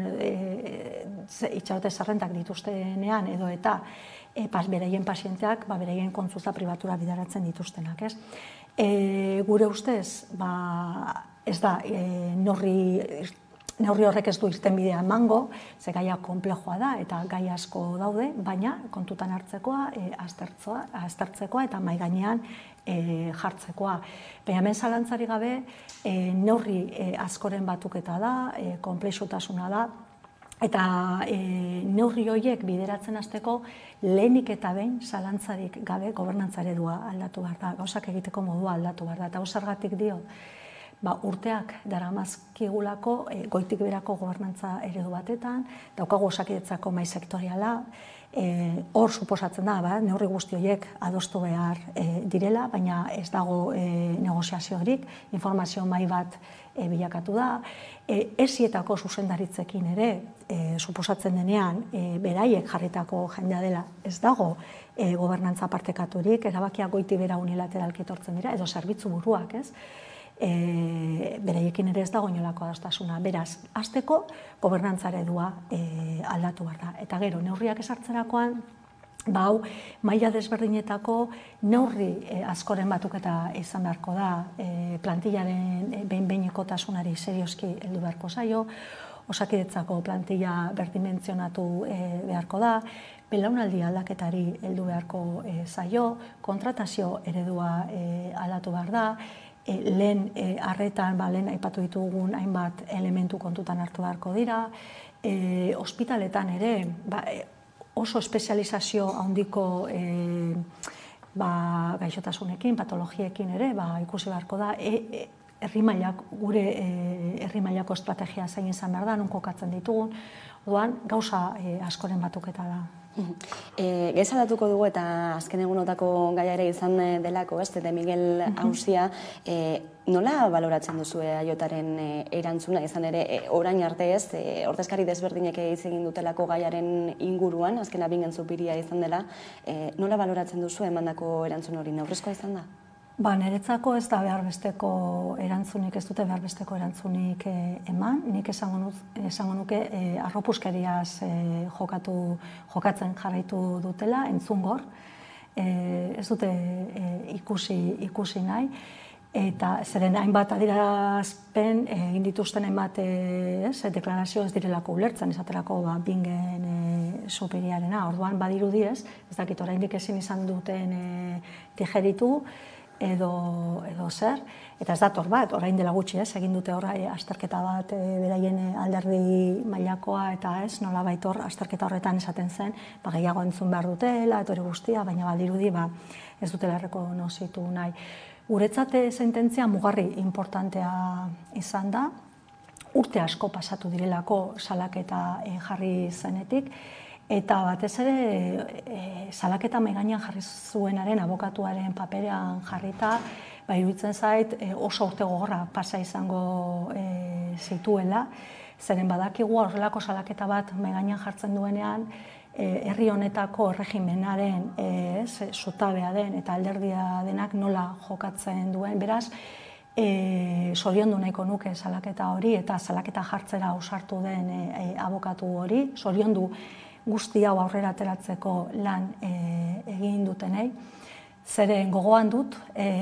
zerrendak dituztenean, edo eta beraien pasienteak, beraien kontsulta pribatura bidaratzen dituztenak, ez? Gure ustez, ez da, neurri horrek ez du irtenbidea emango, ze gaia konplexua da eta gai asko daude, baina kontutan hartzekoa, aztertzekoa eta mahai gainean jartzekoa. Baina hemen zalantzari gabe, neurri askoren batuketa da, konplexutasuna da, eta neurri horiek bideratzen hasteko lehenik eta behin zalantzarik gabe gobernantza eredua aldatu behar da, gauzak egiteko modua aldatu behar da, eta zergatik dio, urteak daramazkigulako goitik berako gobernantza eredu batetan, daukagu Osakidetzako mahai sektoriala, hor suposatzen da, neurri guzti horiek adostu behar direla, baina ez dago negoziaziorik, informazio mahai bat bilakatu da, esietako zuzendaritzekin ere, suposatzen denean, beraiek jarritako jendea dela, ez dago gobernantza partekaturik, erabakiak goiti bera unilateralki etortzen dira, edo zerbitzu buruak, ez? Beraiekin ere ez dago inolako adostasuna. Beraz, hasteko gobernantza eredua aldatu behar da. Eta gero, neurriak esartzerakoan, hau, maila desberdinetako neurri askoren batuketa izan beharko da, plantillaren behin-behinekotasunari serioski heldu beharko zaio, Osakidetzako plantilla berdimentzionatu beharko da, belaunaldi aldaketari heldu beharko zaio, kontratazio eredua aldatu behar da, lehen arretan, lehen aipatu ditugun hainbat elementu kontutan hartu beharko dira, ospitaletan ere oso espezializazio handiko gaixotasunekin, patologiekin ere ikusi beharko da, gure herri mailako estrategia zein izan behar da, non kokatzen ditugun, orduan gauza askoren batuketa da. Gez aldatuko dugu eta azken egunotako gaia ere izan delako, ez, de Miguel auzia, nola baloratzen duzue Aiotaren erantzuna, izan ere, orain arte ez, ordezkari desberdinek hitz egin dutelako gaiaren inguruan, azken abingen zupiria izan dela, nola baloratzen duzue emandako erantzun hori, neurrezkoa izan da? Niretzako ez da behar besteko erantzunik, ez dute behar besteko erantzunik eman. Nik esango nuke arropuskeriaz jokatzen jarraitu dutela, entzungor. Ez dute ikusi nahi. Eta zeren hainbat adierazpen egin dituzten hainbat deklarazio ez direlako ulertzen, esaterako Bingen superiarena. Orduan badirudi ez dakit oraindik ezin izan duten digeritu edo zer. Eta ez dator bat, orain dela gutxi egin dute azterketa bat beraien alderdi mailakoa eta nolabait hor azterketa horretan esaten zen gehiago entzun behar dutela, eta hori guztia, baina badirudi ez dutela errekonozitu nahi. Guretzat sententzia mugarri importantea izan da, urte asko pasatu direlako salaketa jarri zenetik, eta batez ere salaketa mahai gainean jarri zuenaren abokatuaren paperean jarrita, iruditzen zait oso urte gogorra pasa izango zituela, zeren badakigu horrelako salaketa bat mahai gainean jartzen duenean, herri honetako erregimenaren zutabea den eta alderdia denak nola jokatzen duen. Beraz, zoriondu nahiko nuke salaketa hori eta salaketa jartzera ausartu den abokatu hori, zoriondu guzti hau aurrera ateratzeko lan egin dutenei. Zeren gogoan dut,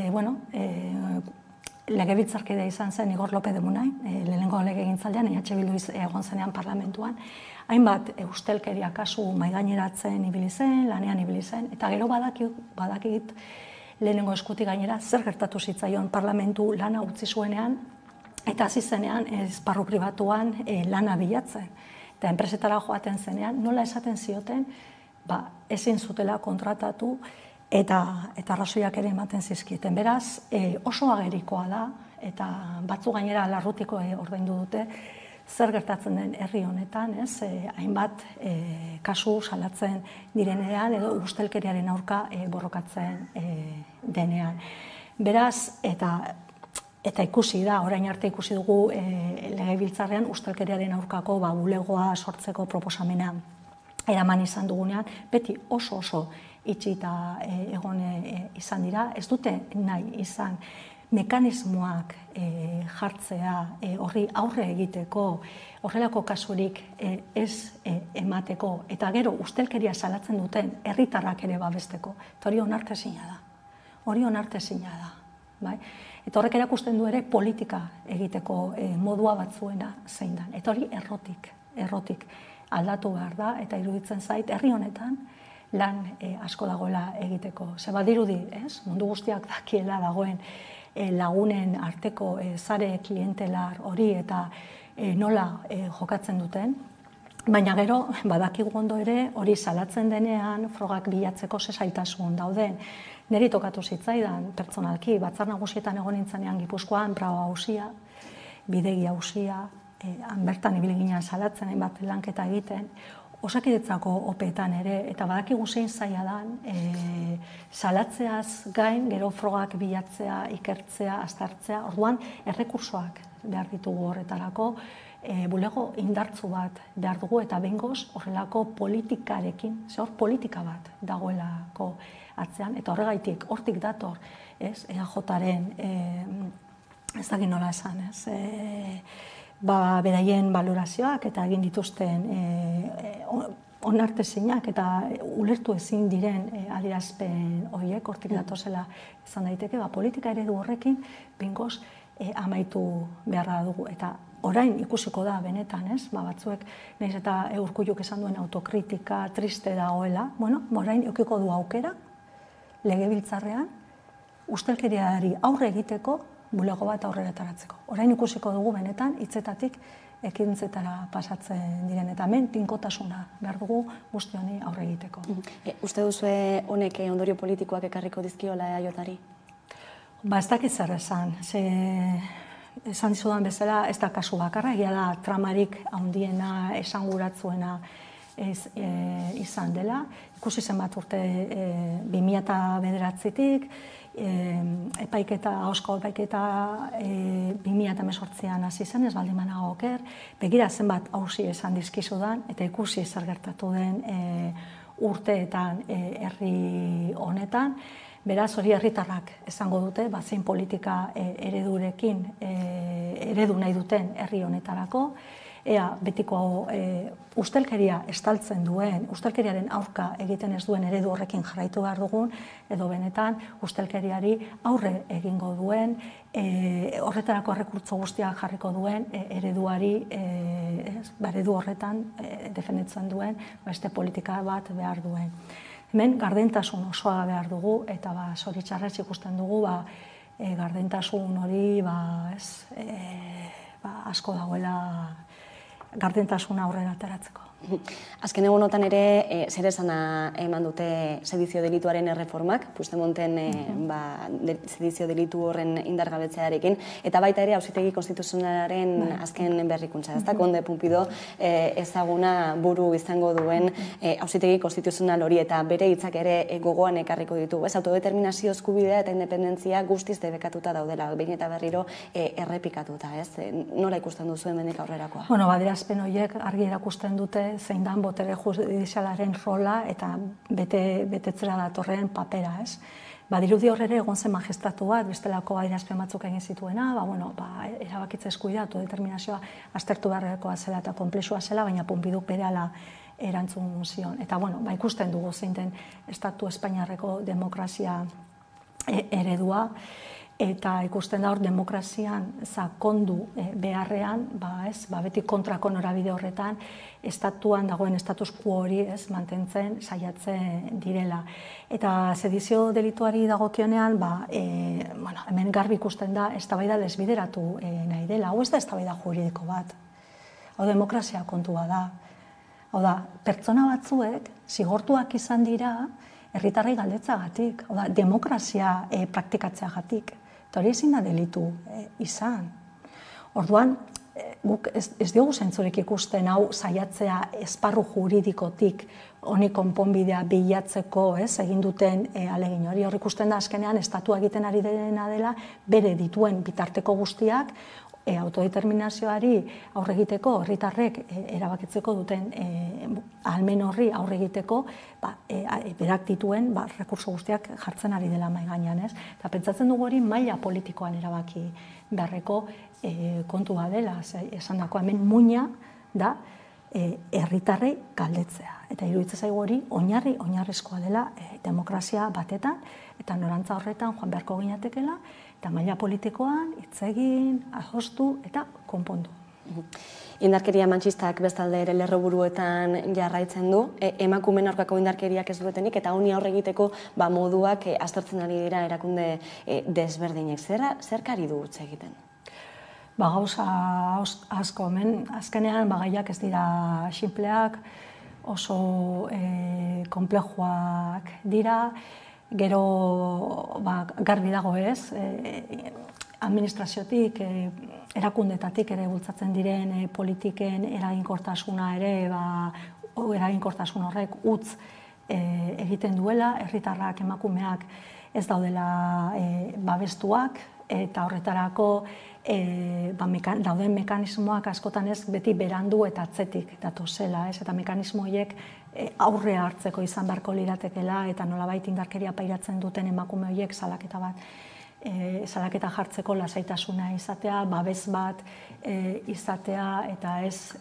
legebiltzarkidea izan zen Igor López de Munain, lehenengo legegintzaldean, EH Bildu egon zenean parlamentuan, hainbat ustelkeria kasu mahaigaineratzen ibili zen, lanean ibili zen, eta gero badakit lehenengo eskutik gainera zer gertatu zitzaion parlamentu lana utzi zuenean, eta hasi zenean esparru pribatuan lana bilatzen. Eta enpresetara joaten zenean, nola esaten zioten, ezin zutela kontratatu, eta arrazoiak ere ematen zizkieten. Beraz, oso agerikoa da, eta batzu gainera larrutiko ordaindu dute, zer gertatzen den herri honetan, hainbat kasu salatzen direnean edo ustelkeriaren aurka borrokatzen denean. Beraz, eta ikusi da, orain arte ikusi dugu legebiltzarrean ustelkeriaren aurkako bulegoa sortzeko proposamena eraman izan dugunean, beti oso itxita egon izan dira, ez dute nahi izan mekanismoak jartzea horri aurre egiteko, horrelako kasurik ez emateko, eta gero ustelkeria salatzen duten herritarrak ere babesteko, eta hori onartezina da. Hori onartezina da. Eta horrek erakusten du ere politika egiteko modua batzuena zein da. Eta hori errotik aldatu behar da, eta iruditzen zait herri honetan lan asko dagoela egiteko. Ze badirudi, mundu guztiak dakiela dagoen lagunen arteko sare klientelar hori eta nola jokatzen duten, baina gero badakigu ondo ere hori salatzen denean frogak bilatzeko zailtasun dauden. Neri tokatu zitzaidan pertsonalki, Batzar Nagusietan egon nintzenean Gipuzkoan, Bravo auzia, Bidegi auzia, bertan ibili ginen salatzen, hainbat lanketa egiten, Osakidetzako opeetan ere, eta badakigu zein zaila dan, salatzeaz gain, gero frogak bilatzea, ikertzea, aztertzea, orduan errekursoak behar ditugu horretarako, bulego indartzu bat behar dugu, eta behingoz horrelako politikarekin, hor politika bat dagoelako atzean, eta horregaitik, hortik dator, EAJaren, ez dakit nola esan, beraien balorazioak eta egin dituzten onartezinak eta ulertu ezin diren adierazpen horiek hortik datozela izan daiteke, politika eredu horrekin behingoz amaitu beharra dugu. Eta orain ikusiko da benetan, batzuek nahiz eta Urkulluk esan duen autokritika triste dagoela, orain eukiko du aukera legebiltzarrean ustelkeriari aurre egiteko bulego bat aurrera ateratzeko. Orain ikusiko dugu benetan hitzetatik ekintzetara pasatzen diren, eta hemen tinkotasuna behar dugu guzti honi aurre egiteko. Uste duzue honek ondorio politikoak ekarriko dizkiola EAJari? Ez dakit zer esan. Esan dizudan bezala ez da kasu bakarra, egia da tramarik handiena esanguratzuena izan dela. Ikusi zenbat urte 2009-tik, ahozko epaiketa 2018an hasi zen, ez baldin banago oker, begira zenbat auzi esan dizkizudan, eta ikusi zer gertatu den urteetan herri honetan, Beraz, hori herritarrak esango dute, zein politika eredurekin, eredu nahi duten herri honetarako, ea betiko ustelkeria estaltzen duen, ustelkeriaren aurka egiten ez duen eredu horrekin jarraitu behar dugun, edo benetan ustelkeriari aurre egingo duen, horretarako errekurtso guztiak jarriko duen ereduari, eredu horretan defenditzen duen beste politika bat behar duen. Hemen gardentasun osoa behar dugu, eta zoritxarrez ikusten dugu gardentasun hori asko dagoela gardentasuna aurrera ateratzeko. Azken egunotan ere, zer esana eman dute sedizio delituaren erreformak, Puigdemonten sedizio delitu horren indargabetzearekin, eta baita ere Auzitegi Konstituzionalaren azken berrikuntza. Ez da, Konde Pumpido ezaguna buru izango duen Auzitegi Konstituzional hori, eta bere hitzak ere gogoan ekarriko ditu. Autodeterminazio eskubidea eta independentzia guztiz debekatuta daudela, behin eta berriro errepikatuta. Nola ikusten duzu hemendik aurrerakoa? Adierazpen horiek argi erakusten dute zein dan botere judizialaren rola eta betetzera datorren papera, ez? Dirudi horre egon zen magistratu bat, bestelako adierazpen batzuk egin zituena, erabakitze eskubidea, autodeterminazioa aztertu beharrekoa zela eta konplexua zela, baina Pompiduk berehala erantzun zion. Eta, ikusten dugu zein den Estatu Espainiarreko demokrazia eredua, eta ikusten da hor demokrazian sakondu beharrean, beti kontrako norabide horretan, estatuan dagoen status quo hori mantentzen saiatzen direla. Eta sedizio delituari dagokionean, hemen garbi ikusten da eztabaida desbideratu nahi dela. Hau ez da eztabaida juridiko bat. Hau demokrazia kontua da. Hau da, pertsona batzuek zigortuak izan dira herritarrei galdetzagatik. Hau da, demokrazia praktikatzeagatik. Eta hori ezin da delitu izan. Orduan, guk ez diogu zentzurik ikusten hau saiatzea esparru juridikotik honi konponbidea bilatzeko egin duten ahalegin hori. Hor ikusten da azkenean estatua egiten ari dena dela bere dituen bitarteko guztiak autodeterminazioari aurre egiteko, herritarrek erabakitzeko duten ahalmen horri aurre egiteko berak dituen rekurso guztiak jartzen ari dela mahai gainean, ez? Eta pentsatzen dugu hori maila politikoan erabaki beharreko kontua dela, esandako hemen muina da herritarrei galdetzea. Eta iruditzen zaigu hori oinarrizkoa dela demokrazia batetan, eta norantza horretan joan beharko ginatekela, eta maila politikoan hitz egin, adostu eta konpondu. Indarkeria mantxistak bestalde ere lerroburuetan jarraitzen du, emakumeen aurkako indarkeriak ez duetenik, eta honi aurre egiteko moduak aztertzen ari dira erakunde desberdinek. Zerkari du utz egiten? Gauza asko, azkenean gaiak ez dira sinpleak, oso konplexuak dira, gero garbi dago ez, administraziotik, erakundetatik ere bultzatzen diren politiken eraginkortasuna ere, eraginkortasun horrek utz egiten duela, herritarrak, emakumeak ez daudela babestuak, eta horretarako dauden mekanismoak askotan ez beti berandu eta atzetik datozela, eta mekanismo horiek aurre hartzeko izan beharko liratekela, eta nolabait indarkeria pairatzen duten emakume horiek salaketa bat, salaketa jartzeko lasaitasuna izatea, babes bat izatea, eta ez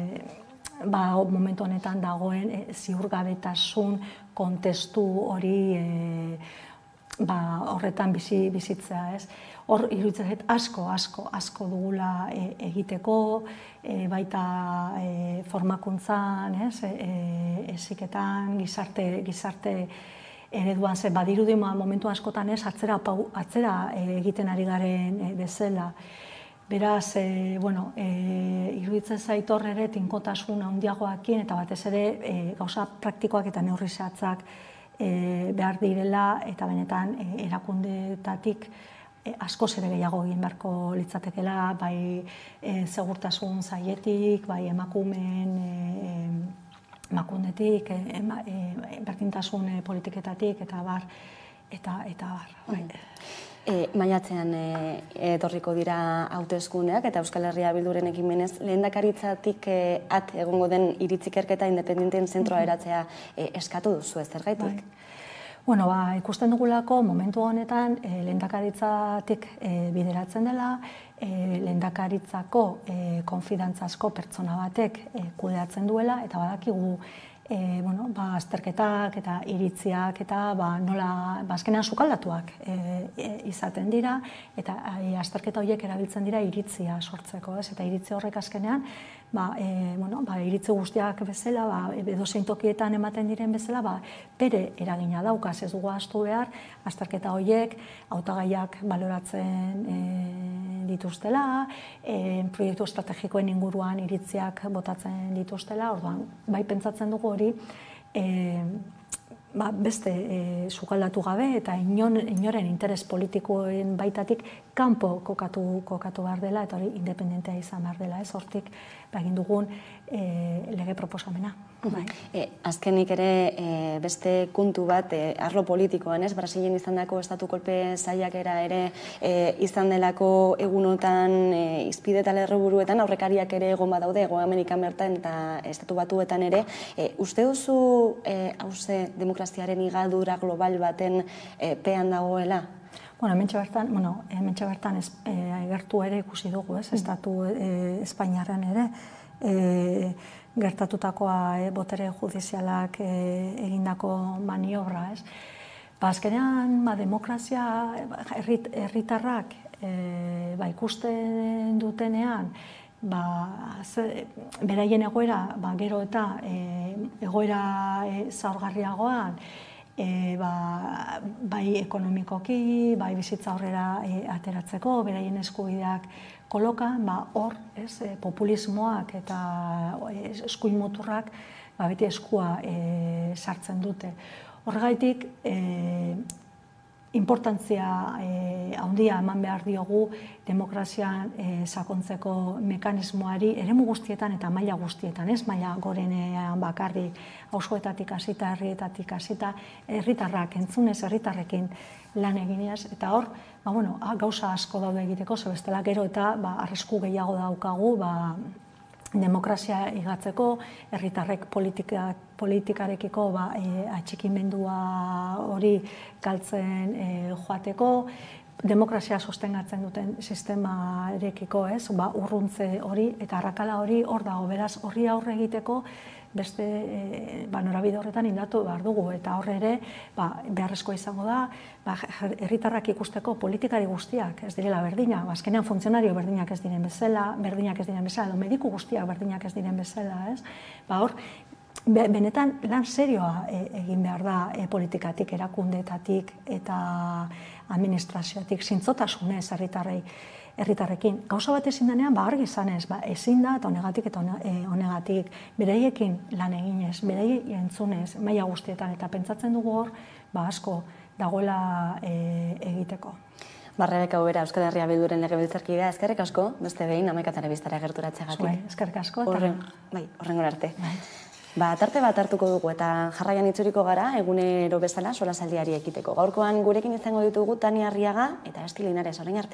momentu honetan dagoen ziurgabetasun kontestu hori horretan bizitzea, ez? Hor, iruditzen zait, asko dugula egiteko, baita formakuntzan, heziketan, gizarte ereduan, badirudi momentu askotan ez, atzera egiten ari garen bezala. Beraz, iruditzen zait hor ere tinkotasun handiagoekin, eta batez ere gauza praktikoak eta neurri zehatzak behar direla, eta benetan erakundeetatik askoz ere gehiago egin beharko litzatekela, bai segurtasun sailetik, bai emakundetik, berdintasun politiketatik, eta bar. Maiatzean etorriko dira hauteskundeak eta Euskal Herria Bilduren ekimenez lehendakaritzatik egongo den iritzikerketa independenteen zentroa eratzea eskatu duzu, ez zergaitik? Bueno, ikusten dugulako momentu honetan lehendakaritzatik bideratzen dela, lehendakaritzako konfidantzazko pertsona batek kudeatzen duela, eta badakigu azterketak eta iritziak eta nola azkenean sukaldatuak izaten dira, eta azterketa horiek erabiltzen dira iritzia sortzeko, eta iritzi horrek azkenean iritzi guztiak bezala, edozein tokietan ematen diren bezala, bere eragina daukaz, ez dugu ahaztu behar, azterketa horiek hautagaiak baloratzen dituztela, proiektu estrategikoen inguruan iritziak botatzen dituztela, orduan, bai pentsatzen dugu hori, beste sukaldatu gabe eta inoren interes politikoen baitatik kanpo kokatu behar dela, eta hori independentea izan behar dela, ez hortik egin dugun lege proposamena. Azkenik ere beste kontu bat arlo politikoan, ez? Brasilen izandako estatu kolpe saiakera ere izan delako egunotan izpide eta lerroburuetan aurrekariak ere egon badaude, Hego Amerikan bertan eta estatu batuetan ere. Uste duzu hauze demokraziaren higadura global baten pean dagoela? Hementxe bertan gertu ere ikusi dugu, estatu Espainiarren ere, gertatutakoa botere judizialak egindako maniobra, ez? Azkenean, demokrazia herritarrak ikusten dutenean, beraien egoera, gero eta egoera zaurgarriagoan, bai ekonomikoki, bai bizitza aurrera ateratzeko, beraien eskubideak kolokan, hor, populismoak eta eskuin muturrak beti eskua sartzen dute. Horregaitik, importantzia handia eman behar diogu demokrazian sakontzeko mekanismoari eremu guztietan eta maila guztietan, ez maila gorenean bakarrik, auzoetatik hasita, herrietatik hasita, herritarrak entzunez, herritarrekin lan eginez, eta hor, gauza asko daude egiteko, bestela gero eta arrisku gehiago daukagu demokrazia igatzeko, herritarrek politikarekiko atxikimendua hori galtzen joateko, demokrazia sostengatzen duten sistemarekiko, urruntze hori eta arrakala hori hor dago, beraz horri aurre egiteko beste norabide horretan indatu behar dugu, eta horre ere beharrezkoa izango da herritarrak ikusteko politikari guztiak ez direla berdinak, azkenean funtzionario berdinak ez diren bezala, edo mediku guztiak berdinak ez diren bezala, ez? Hor, benetan lan serioa egin behar da politikatik, erakundeetatik eta administrazioatik, zintzotasunez herritarrekin. Gauza bat ezin denean, argi izanez, ezin da, eta honegatik, beraiekin lan eginez, beraiei entzunez, maila guztietan, eta pentsatzen dugu hor, asko dagoela egiteko. Rebeka Ubera, Euskal Herria Bilduren legebiltzarkidea, eskerrik asko, beste behin, 11 telebistara gerturatzeagatik. Eskerrik asko. Horrengora arte. Tarte bat hartuko dugu eta jarraian itzuriko gara, egunero bezala solasaldiari ekiteko. Gaurkoan gurekin izango ditugu Tania Arriaga eta Esti Linares, orain arte.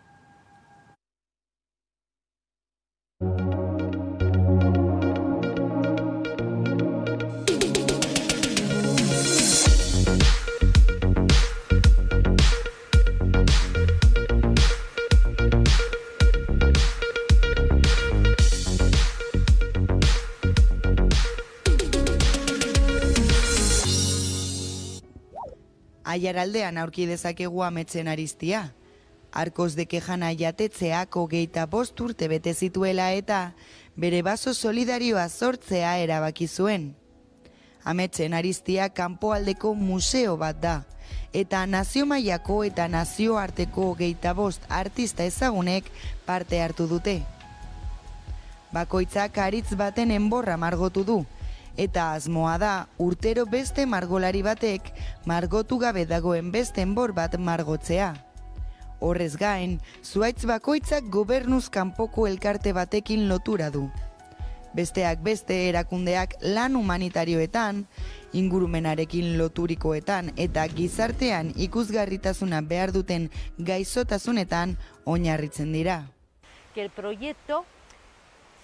Aiaraldean aurki dezakegu Ametsen Aristia. Arkos de Kejana jatetzeak 25 urte bete zituela eta bere baso solidarioa sortzea erabaki zuen. Ametsen Aristia kanpoaldeko museo bat da, eta nazio mailako eta nazioarteko 25 artista ezagunek parte hartu dute. Bakoitzak aritz baten enborra margotu du, eta asmoa da urtero beste margolari batek margotu gabe dagoen beste enbor bat margotzea. Horrez gain, zuhaitz bakoitzak gobernuz kanpoko elkarte batekin lotura du. Besteak beste erakundeak lan humanitarioetan, ingurumenarekin loturikoetan eta gizartean ikusgarritasuna behar duten gaixotasunetan oinarritzen dira. Que el proyecto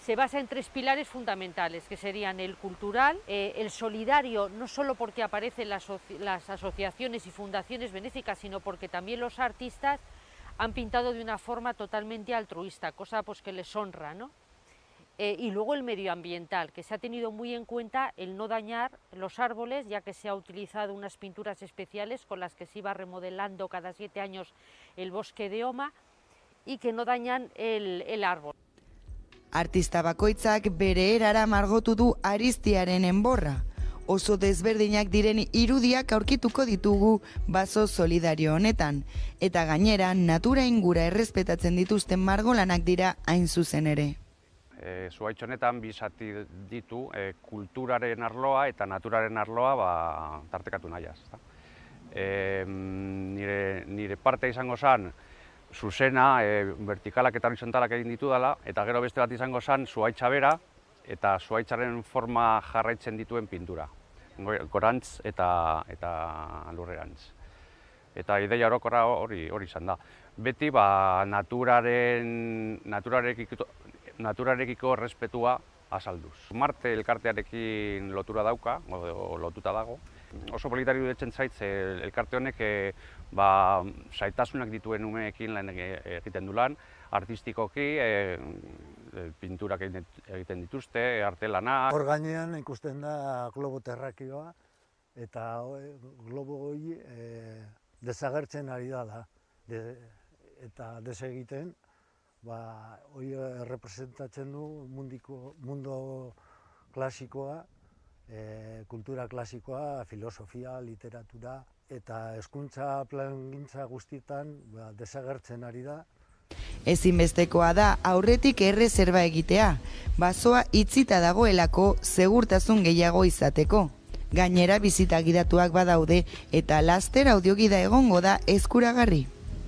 se basa en 3 pilares fundamentales, que serían el cultural, el solidario, no solo porque aparecen las asociaciones y fundaciones benéficas, sino porque también los artistas han pintado de una forma totalmente altruista, cosa pues que les honra, ¿no? Y luego el medioambiental, que se ha tenido muy en cuenta el no dañar los árboles, ya que se ha utilizado unas pinturas especiales con las que se iba remodelando cada 7 años el bosque de Oma y que no dañan el árbol. Artista bakoitzak bere erara margotu du Aristiaren enborra. Oso desberdinak diren irudiak aurkituko ditugu baso solidario honetan, eta gainera natura ingura errespetatzen dituzten margolanak dira hain zuzen ere. Zuhaitz honetan bi zati ditu, kulturaren arloa eta naturaren arloa tartekatu nahiaz. Nire parte izango zen, zuzena, vertikalak eta horizontalak egin ditu dela, eta gero beste bat izango zen, zuhaitza bera, eta zuhaitzaren forma jarraitzen dituen pintura. Gorantz eta lurrerantz. Eta ideia orokorra hori izan da. Beti naturarekiko errespetua azalduz. Marte elkartearekin lotura dauka, lotuta dago. Oso politari dudetzen zaitz elkarte honek zaitasunak dituen umeekin lan egiten du lan, artistikoki, pinturak egiten dituzte, arte lana. Hor gainean ikusten da globo terrakioa, eta globo hori desagertzen ari da, eta desegiten, hori representatzen du mundu klasikoa, kultura klasikoa, filosofia, literatura, eta hezkuntza plangintza guztietan desagertzen ari da. Ezinbestekoa da aurretik erreserba egitea, basoa itzita dagoelako segurtasun gehiago izateko. Gainera bizita gidatuak badaude eta laster audiogida egongo da eskuragarri.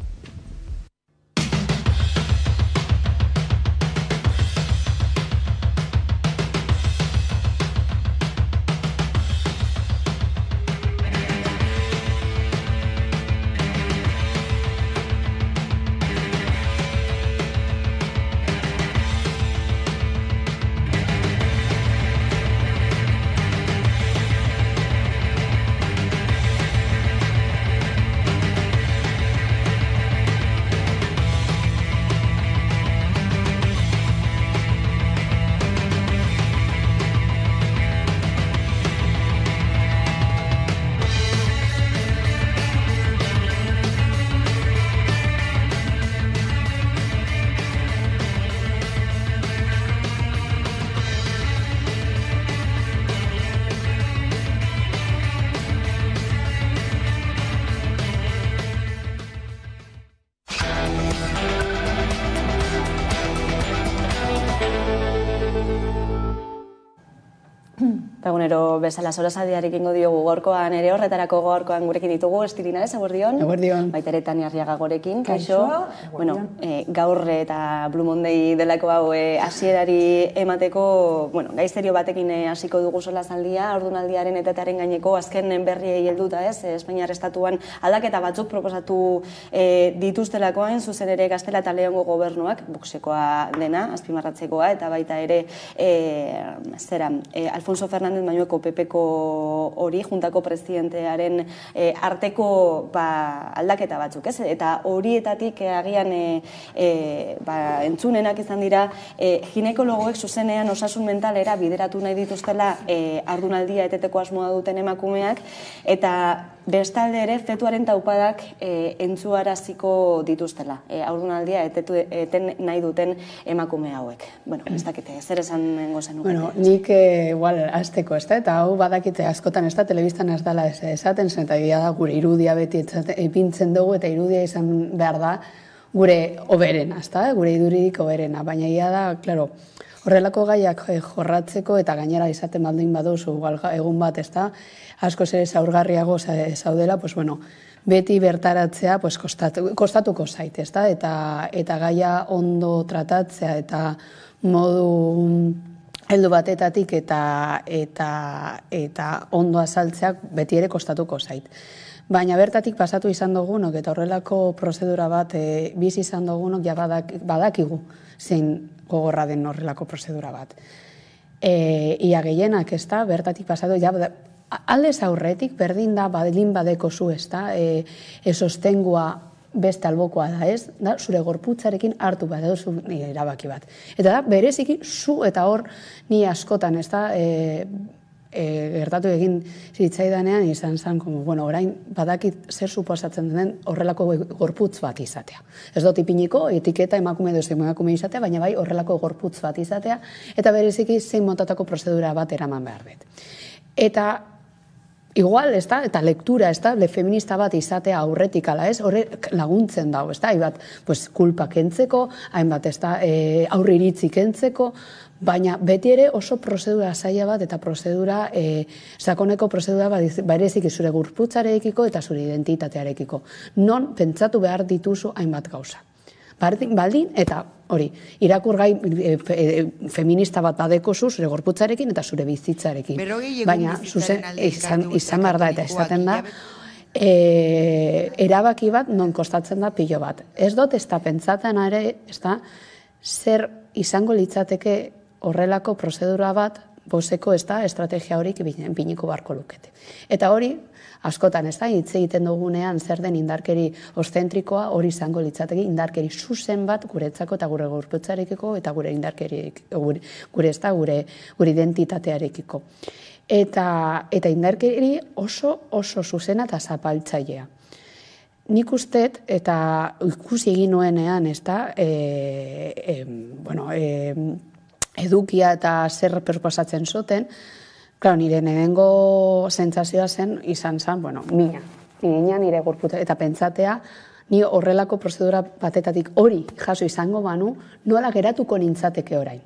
Egunero bezala sorosadiarik ingo diogu gaurkoan ere horretarako gaurkoan gurekin ditugu Estilinares, eguerdion. Eguerdion. Baita ere Tania Arriaga gorekin, kaixo. Bueno, gaur eta Blue Monday delako hau hasierari emateko, gai serio batekin hasiko dugu solasaldia, haurdunaldiaren etetearen gaineko azken berriei helduta, Espainiar estatuan aldaketa batzuk proposatu dituztelakoan, zuzen ere Gaztela eta Leongo gobernuak, boxekoa dena, azpimarratzekoa, eta baita ere Alfonso Fernández Mañueko PPko hori, juntako presidentearen arteko aldaketa batzuk, eta horietatik agian entzunenak izan dira ginekologoek zuzenean osasun mentalera bideratu nahi dituztela haurdunaldia eteteko asmoa duten emakumeak, eta bestalde ere fetuaren taupadak entzuaraziko dituztela haurdunaldia eten nahi duten emakume hauek. Bueno, ez dakite, zer esan gozen nukete? Bueno, nik igual azteko, eta hau badakite askotan ez da, telebistan ez dela esaten zen, eta egia da gure irudia beti ipintzen dugu, eta irudia izan behar da gure oberena, gure iduririk oberena, baina egia da, klaro, horrelako gaiak jorratzeko eta gainera izaten baldin baduzu egun bat, asko ere zaurgarriago zaudela, beti bertaratzea kostatuko zait, eta gaia ondo tratatzea eta modu heldu batetatik eta ondo azaltzeak beti ere kostatuko zait. Baina bertatik pasatu izan dugunok eta horrelako prozedura bat bizi izan dugunok ja badakigu zein gogorra den horrelako prozedura bat. Ia gehienak, ez da, bertatik pasatu, aldez aurretik, berdin da, badin badeko zu, ez da, sostengua beste albokoa da, ez, da, zure gorputzarekin hartu bat, edo zu erabaki bat. Eta da, bereziki, zu eta hor, ni askotan, ez da, gertatu egin zitzaidanean izan zen, orain badakit zer suposatzen den horrelako gorputz bat izatea. Ez dut ipiniko, etiketa emakume edo emakume izatea, baina bai horrelako gorputz bat izatea, eta bereziki zein motatako prozedura bat eraman behar dut. Eta igual, ez da, eta lektura, ez da, feminista bat izatea aurretik ala ez, horrek laguntzen dago, ez da, hainbat, kulpa kentzeko, hainbat, ez da, aurri iritzi kentzeko, baina beti ere oso prozedura zaila bat eta prozedura, sakoneko prozedura bereziki zure gorputzarekiko eta zure identitatearekiko. Non pentsatu behar dituzu hainbat gauza. Baldin, eta hori, irakurgai feminista bat badekozu zure gorputzarekin eta zure bizitzarekin. Baina, izan behar da eta izaten da, erabaki bat non kostatzen da pilo bat. Ez dut ez da pentsatzen ere, ez da, zer izango litzateke horrelako prozedura bat, bozeko ez da, estrategia horik biniko barko lukete. Eta hori, askotan ez da, hitz egiten dugunean zer den indarkeri ostentrikoa, hori izango litzateke indarkeri zuzen bat guretzako eta gure gorputzarekiko eta gure indarkerik, gure ez da, gure identitatearekiko. Eta indarkeri oso zuzena eta zapaltzailea. Nik usteet, eta ikusi egin nuenean, ez da, edukia eta zer proposatzen zuten, nire lehenengo sentsazioa izan zen, mina nire gorputza, eta pentsatea, ni horrelako prozedura batetatik hori jaso izango banu, nola geratuko nintzateke orain.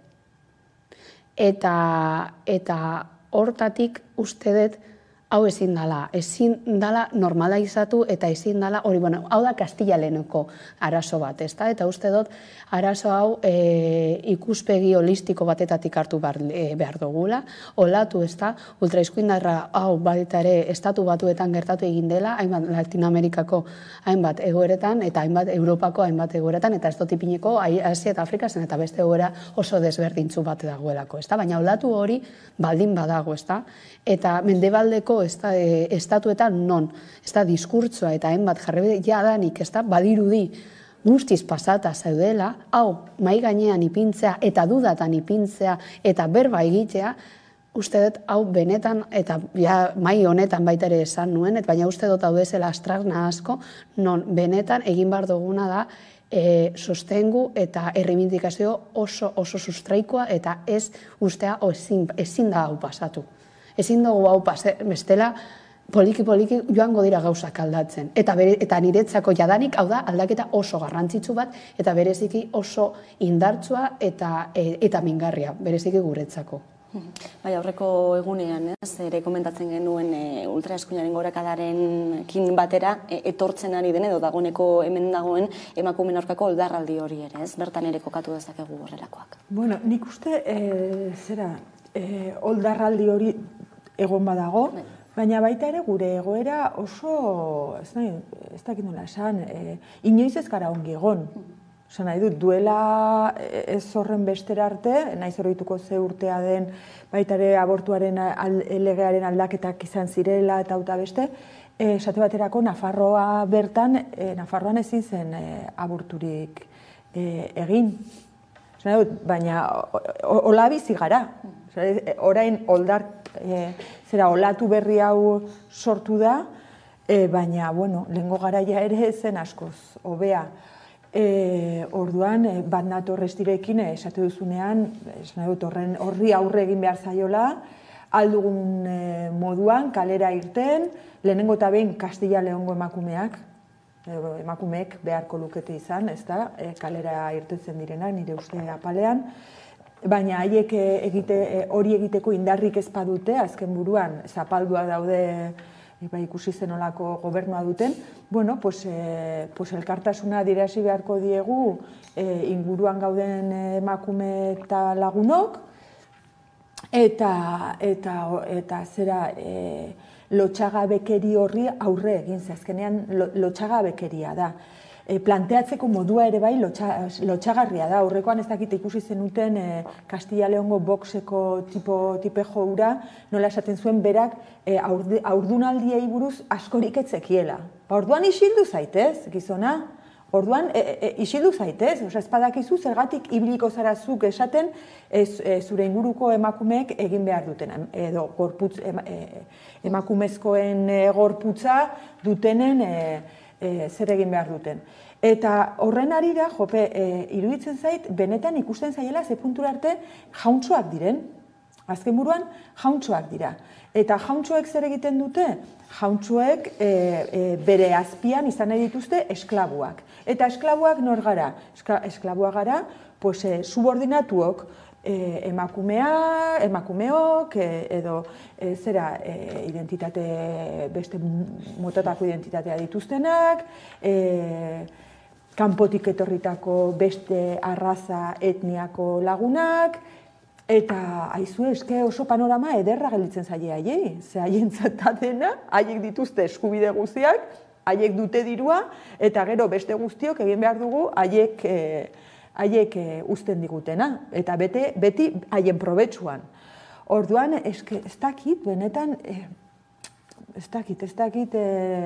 Eta hortatik uste dut, hau ezin dala normalizatu eta ezin dala, hau da Kastilaleneko arazo bat, ez da? Eta uste dut, arazo hau ikuspegi holistiko batetatik hartu behar dugula, olatu, ez da, ultraizkuindarra hau baita ere estatu batuetan gertatu egin dela, hainbat Latinoamerikako hainbat egoeretan, eta hainbat Europako hainbat egoeretan, eta ez dut ipineko Asia eta Afrika zen, eta beste egoera oso desberdintzu bat dagoelako, ez da? Baina olatu hori baldin badago, ez da? Eta mendebaldeko estatuetan non, ez da, diskurtsoa eta hainbat jarri jadanik, ez da, badirudi guztiz pasata zaudela, hau, mai gainean ipintzea eta dudatan ipintzea eta berba egitea, uste dut, hau benetan, eta mai honetan baita ere esan nuen, baina uste dut hau dezela astrarna asko, non benetan egin behar duguna da, sostengu eta erreibindikazio oso sustraikoa eta ez ustea ezin da hau pasatu. Ezin dugu hau bestela poliki joango dira gauzak aldatzen. Eta niretzako jadanik hau da aldaketa oso garrantzitsu bat eta bereziki oso indartsua eta mingarria, bereziki guretzako. Bai, aurreko egunean, ere komentatzen genuen ultraeskuinaren gorakadarekin batera etortzen ari den edo dagoeneko hemen dagoen emakumeen aurkako oldarraldi hori ere, ez? Bertan ere kokatu dezakegu horrelakoak. Bueno, nik uste, oldarraldi hori egon badago, baina baita ere gure egoera oso, ez dakit nola esan, inoiz ez gara ongi egon. Esan nahi dut, duela ez horren bestera arte, naiz horretuko ze urtea den, baita ere abortuaren legearen aldaketak izan zirela eta auta beste, esate baterako Nafarroa bertan, Nafarroan ezin zen aborturik egin. Esan nahi dut, baina hola bizi gara. Orain olatu berri hau sortu da, baina, lehengo garaia ere zen askoz, hobea. Orduan, bat nator estirekin, esate duzunean, horri aurre egin behar zaiola, aldugun moduan, kalera irten, lehenengo eta behin Kastila Leongo emakumeak, emakumeek beharko lukete izan, ez da, kalera irtetzen direnak, nire uste apalean, baina haiek hori egiteko indarrik ez badute, azken buruan, zapaldua daude, ikusi zenolako gobernua duten, elkartasuna adierazi beharko diegu inguruan gauden emakume eta lagunok, eta zera lotxagabekeri horri aurre egin, azkenean lotxagabekeria da. planteatzeko modua ere bai lotxagarria da. Aurrekoan ez dakit ikusi zenuten Castilla Leongo boxeko tipejo hura, nola esaten zuen berak haurdunaldiei buruz askorik ez zekiela. Orduan isildu zaitez, gizona? Orduan, isildu zaitez, ez badakizu zergatik ibiliko zara zuk esaten zure inguruko emakumeek egin behar dutena, edo emakumezkoen gorputza dutenen zer egin behar duten. Eta horren arira, iruditzen zait, benetan ikusten zaiela ze puntura arte jauntxoak diren. Azken buruan, jauntxoak dira. Eta jauntxoek zer egiten dute? Jauntxoek bere azpian izan nahi dituzte esklabuak. Eta esklabuak nor gara? Esklabuak gara, subordinatuok, emakumeok, edo zera identitate, beste motatako identitatea dituztenak, kanpotik etorritako beste arraza etniako lagunak, eta aizue, eske oso panorama ederra gelditzen zaie haiei, ze haien zatadena, haiek dituzte eskubide guztiak, haiek dute dirua, eta gero beste guztiok egin behar dugu haiek uzten digutena, eta beti haien probetsuan. Orduan, ez dakit, benetan, ez dakit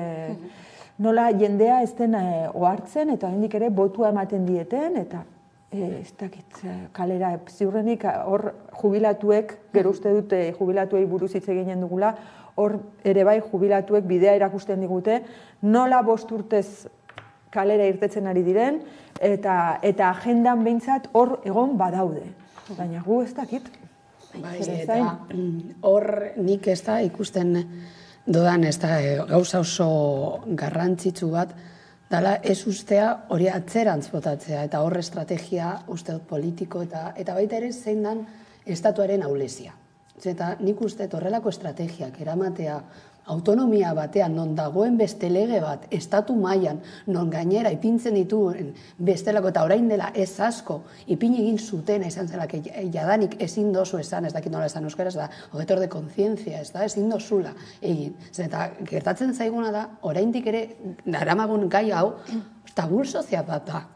nola jendea ez den ohartzen, eta hendik ere botua ematen dieten, eta ez dakit, kalera, ziurrenik hor jubilatuek, gero uste dute jubilatuei buruz hitz eginen dugula, hor ere bai jubilatuek bidea erakusten digute, nola 5 urtez kalera irtetzen ari diren, eta agendan behintzat hor egon badaude. Baina gu ez dakit. Eta hor nik ez da ikusten dodan ez da gauza oso garrantzitsu bat, dala ez ustea hori atzerantz botatzea, eta hor estrategia uste dut politiko, eta baita ere zein dan estatuaren ahulezia. Eta nik uste horrelako estrategiak eramatea autonomia batean, non dagoen beste lege bat, estatu mailan, non gainera ipintzen dituen bestelako, eta orain dela ez asko, ipin egin zutena izan zelak, jadanik ezin dozu esan, ez dakit nola esan euskaraz, da, hogetor de kontzientzia, ez da, ezin dozula egin. Eta gertatzen zaiguna da, oraindik ere, daramagun gai hau, tabul sozial bat da.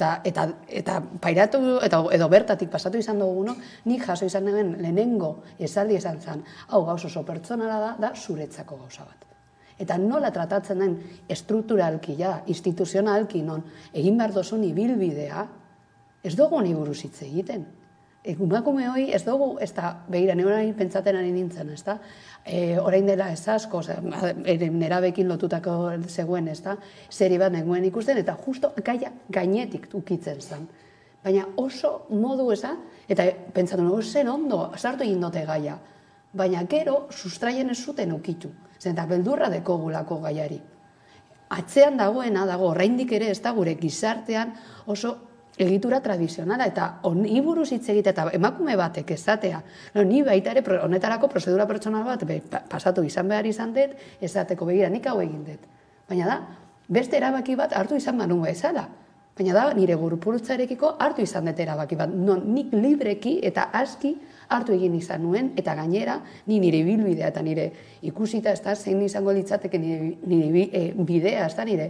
Eta pairatu, edo bertatik pasatu izan dugu, nik jaso izan hemen lehenengo esaldi esan zen, hau gauz oso pertsonala da zuretzako gauza bat. Eta nola tratatzen den estrukturalki, instituzionalki, non egin behar dozun ibilbidea, ez dugu ni buruz hitz egiten. Emakume hori ez dugu, ez da, begira, orain pentsaten ari nintzen, ez da, orain dela ez asko, nerabekin lotutako zegoen, ez da, seri bat nengoen ikusten, eta justo gaia gainetik ukitzen zen. Baina oso modu esan, eta pentsatu nago, zen ondo, sartu egin dute gaia, baina gero sustraien ez zuten ukitu, zen eta beldurra dekogulako gaiari. Atzean dagoena dago, oraindik ere ez da gure gizartean oso egitura tradizionala, eta honi buruz hitz egite, eta emakume batek ezatea, ni baita ere honetarako prozedura pertsonal bat pasatu izan behar izan dut, ezateko begira nik hau egin dut. Baina da, beste erabaki bat hartu izan manu bezala. Baina da, nire gorputzarekiko hartu izan dut erabaki bat. Nik libreki eta aski hartu egin izan nuen, eta gainera, nire bilbidea eta nire ikusita, ez da, zein izango litzateke nire bidea, ez da, nire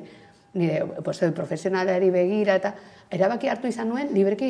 profesionalari begira, eta erabaki hartu izan nuen, libreki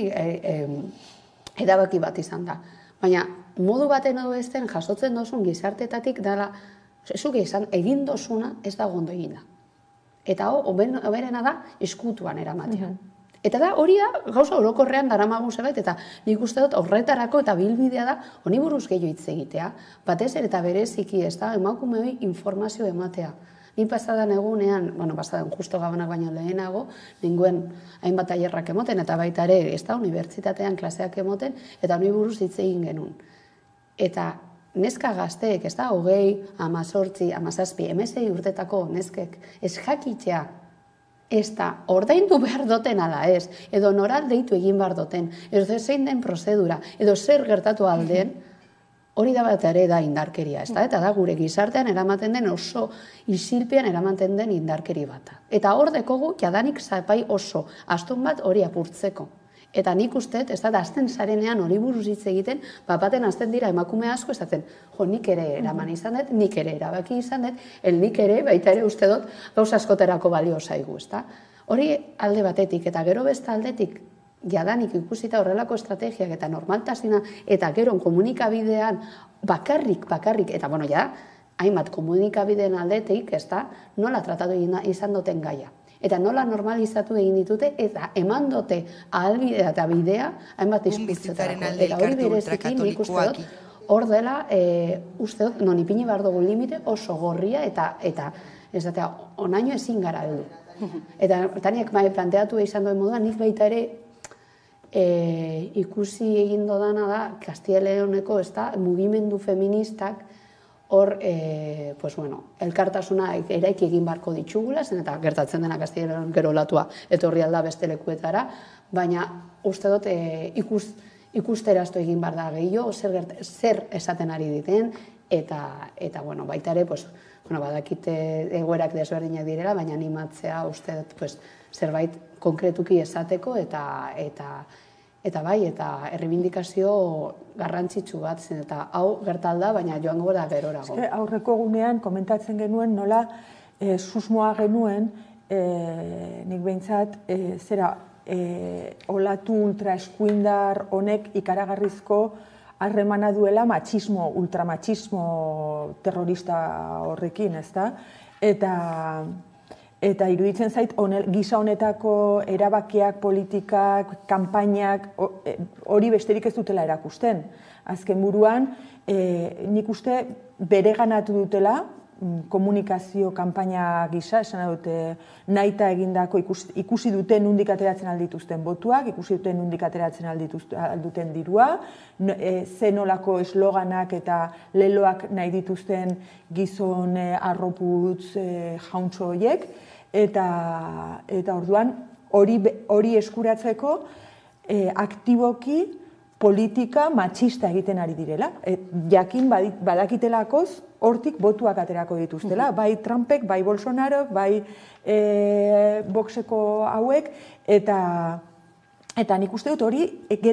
erabaki bat izan da. Baina, modu baten edo ez den jasotzen dozun gizartetatik dela, zuk egin dozuna ez da gondo egina. Eta oberena da, eskutuan eramatea. Eta da, hori da, gauza orokorrean daramagun zerbait, eta nik uste dut horretarako eta bilbidea da, honi buruz gehiago hitz egitea, batez ere eta bereziki ez da, emakume hori informazio ematea. Ni pasadan egunean, pasadan justo gabanak baino lehenago, ninguen hainbat tailerrak emoten, eta baita ere, ez da, unibertsitatean klaseak emoten, eta honi buruz hitz egin genuen. Eta neska gazteek, ez da, 20, 18, 17, 16 urtetako neskek, ez jakitea, ez da, ordaindu behar doten ala ez, edo noral deitu egin behar doten, edo zein den prozedura, edo zer gertatu alden, hori da bat ere da indarkeria, ez da? Eta da gure gizartean eramaten den oso isilpean eramaten den indarkeri bata. Eta hor dekogu, jadanik zapai oso, aston bat hori apurtzeko. Eta nik uste, ez da, azten zarenean hori buruz hitz egiten, baten azten dira emakume asko, ez daten, nik ere eraman izan dut, nik ere erabaki izan dut, nik ere, baita ere uste dut, gauz askoterako balio zaigu, ez da? Hori alde batetik, eta gero beste aldetik, jadanik ikusita horrelako estrategiak eta normaltasina, eta gero komunikabidean bakarrik, eta bueno, hainbat komunikabideen aldetik, nola tratatu izan duten gaia. Eta nola normalizatu egin ditute, eta eman dute ahalbidea eta bidea, hainbat diskurtzetarako. Eta hori bereziki nik uste dut, hor dela, uste dut, non ipini behar dugu limite oso gorria, eta onaino ezin gara heldu. Eta Taniak planteatu izan duen moduan, nik baita ere ikusi egin dodana da, Kastia Leoneko mugimendu feministak hor, elkartasuna eraiki egin barko ditugula, zen eta gertatzen dena Kastia Leon gero olatua etorri alda beste lekuetara, baina uste dut ikusterazto egin bar da gehiago, zer esaten ari diten, eta baita ere, badakite egoerak desberdinak direla, baina animatzea uste dut zerbait konkretuki esateko eta errebindikazio garrantzitsu bat zen, eta hau gertalda, baina joango da gerorago. Aurreko egunean komentatzen genuen nola susmoa genuen, nik behintzat, olatu ultraeskuindar honek ikaragarrizko harremana duela ultramatxismo terrorista horrekin, ezta? Eta iruditzen zait, gisa honetako erabakiak, politikak, kanpainak, hori besterik ez dutela erakusten. Azken buruan, nik uste bereganatu dutela, komunikazio kanpaina gisa, esan dute nahita egindako ikusi duten nondik ateratzen aldituzten botuak, ikusi duten nondik ateratzen alduten dirua, zenolako esloganak eta leloak nahi dituzten gizon arroputz jauntxo horiek, eta orduan hori eskuratzeko aktiboki politika matxista egiten ari direla. Jakin badakitelakoz hortik botuak aterako dituztela, bai Trumpek, bai Bolsonarok, bai Voxeko hauek, eta nik uste dut hori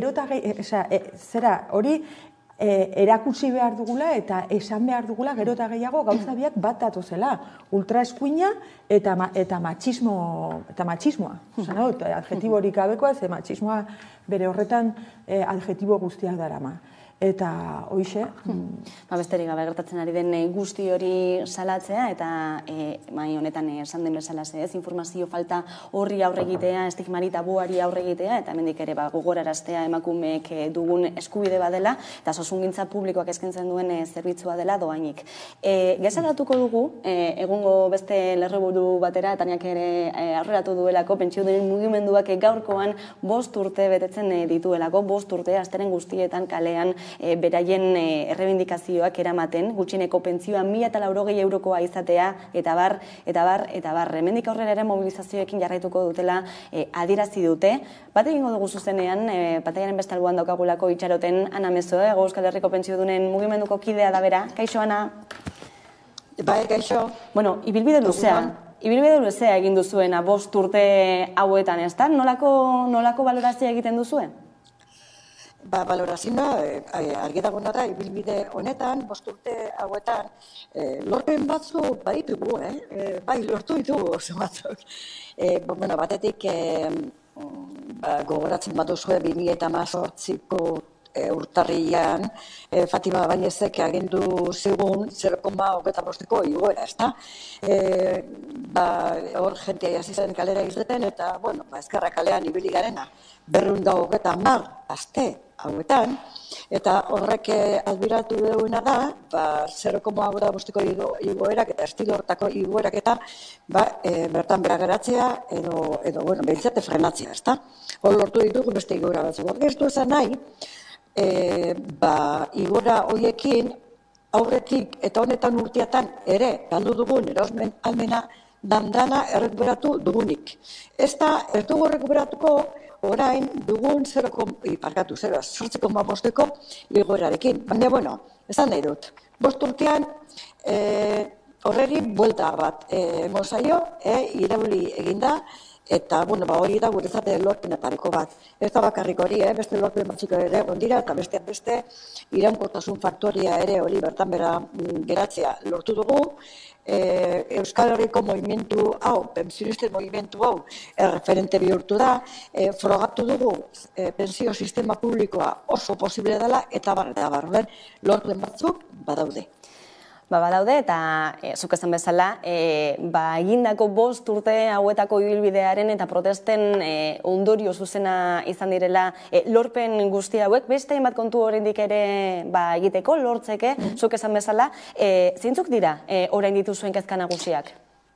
hori erakutsi behar dugula eta esan behar dugula gero eta gehiago gauza biak bat datozela. Ultraeskuina eta matxismoa. Adjetiborik gabekoa, ze matxismoa bere horretan adjetibo guztiak darama. Eta hoixe. Besterik gabe gertatzen ari den guzti hori salatzea eta mai honetan esan den bezala ez, informazio falta horri aurre egitea, estigmari tabuari aurre egitea, eta hemendik ere gogoraraztea emakumeek dugun eskubide badela, eta osasungintza publikoak eskaintzen duen zerbitzua dela doainik. Gezalatuko dugu, egungo beste lerroburu batera, Taniak ere aurreratu duelako, pentsiodunen mugimenduak gaurkoan 5 urte betetzen dituelako, 5 urte asteren guztietan kalean beraien errebindikazioak eramaten, gutxineko pentsioa 1.080 eurokoa izatea, eta bar. Hemendik aurrera ere mobilizazioekin jarraituko dutela adierazi dute. Bat egingo dugu zuzenean, pantaiaren beste alboan daukagulako itxaroten Ana Mezo, Euskal Herriko pentsiodunen mugimenduko kidea da bera. Kaixo, Ana? Bai, kaixo. Bueno, ibilbide luzea egin duzuena 5 urte hauetan, ez da? Nolako balorazioa egiten duzuen? Balorazioa, argi dagoena da, ibilbide honetan, 5 urte hauetan, lorpen batzu bai ditugu, bai lortu ditugu oso batzuk. Batetik, gogoratzen bat duzue 2018ko urtarrian, Fatima Bainezek agindu zigun 0,25ko igoera, ezta? Hor jentea hasi zen kalera izeten, eta, ezkerra kalean ibili garena, 250 aste hauetan, eta horrek albiratu duena da, 0,25ko igoerak eta estilo hortako igoerak eta bertan bera geratzea edo behintzate frenatzea, ezta? Hor lortu ditugu beste igoera batzuk. Gertu esan nahi, igora horiekin aurretik eta honetan urteatan ere galdu dugun erosmen almena dandana errekuperatu dugunik. Ez dugu errekuperatuko orain dugun 0,5ko igoerarekin. Baina, esan nahi dut. 5 urtean horreri buelta bat mozaio, irauli eginda, Eta, hori da guretzat lorpenetariko bat. Ez da bakarrik hori, beste lorpen batzuk ere egon dira, eta besteak beste iraunkortasun faktoria ere hori bertan bera geratzea lortu dugu. Euskal Herriko movimentu hau, pensionisten movimentu hau, referente bihurtu da, frogatu dugu pensio sistema publikoa oso posible dela, eta barren lorpen batzuk badaude. Badaude, eta zuk esan bezala, egindako 5 urte hauetako ibilbidearen eta protesten ondorio zuzena izan direla lorpen guzti hauek, beste hainbat kontu oraindik ere egiteko, lortzeke, zuk esan bezala, zeintzuk dira orain dituzuen kezka nagusiak?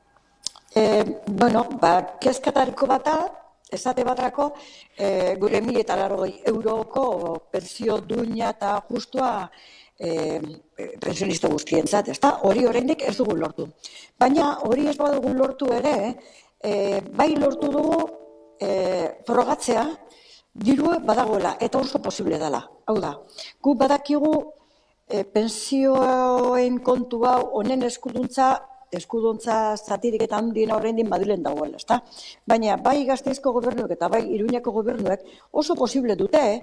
Kezkatariko bata, esate batrako, gure 1.080 euroko pensio duina eta justua pensionista guztientzat, ezta? Hori oraindik ez dugu lortu. Baina hori ez badugu lortu ere, bai lortu dugu frogatzea diru badagoela eta oso posible dela. Hau da, gu badakigu pensioen kontu hau honen eskuduntza zatirik eta handiena oraindik Madrilen dagoela, ezta? Baina bai Gasteizko gobernuek eta bai Iruñako gobernuek oso posible dute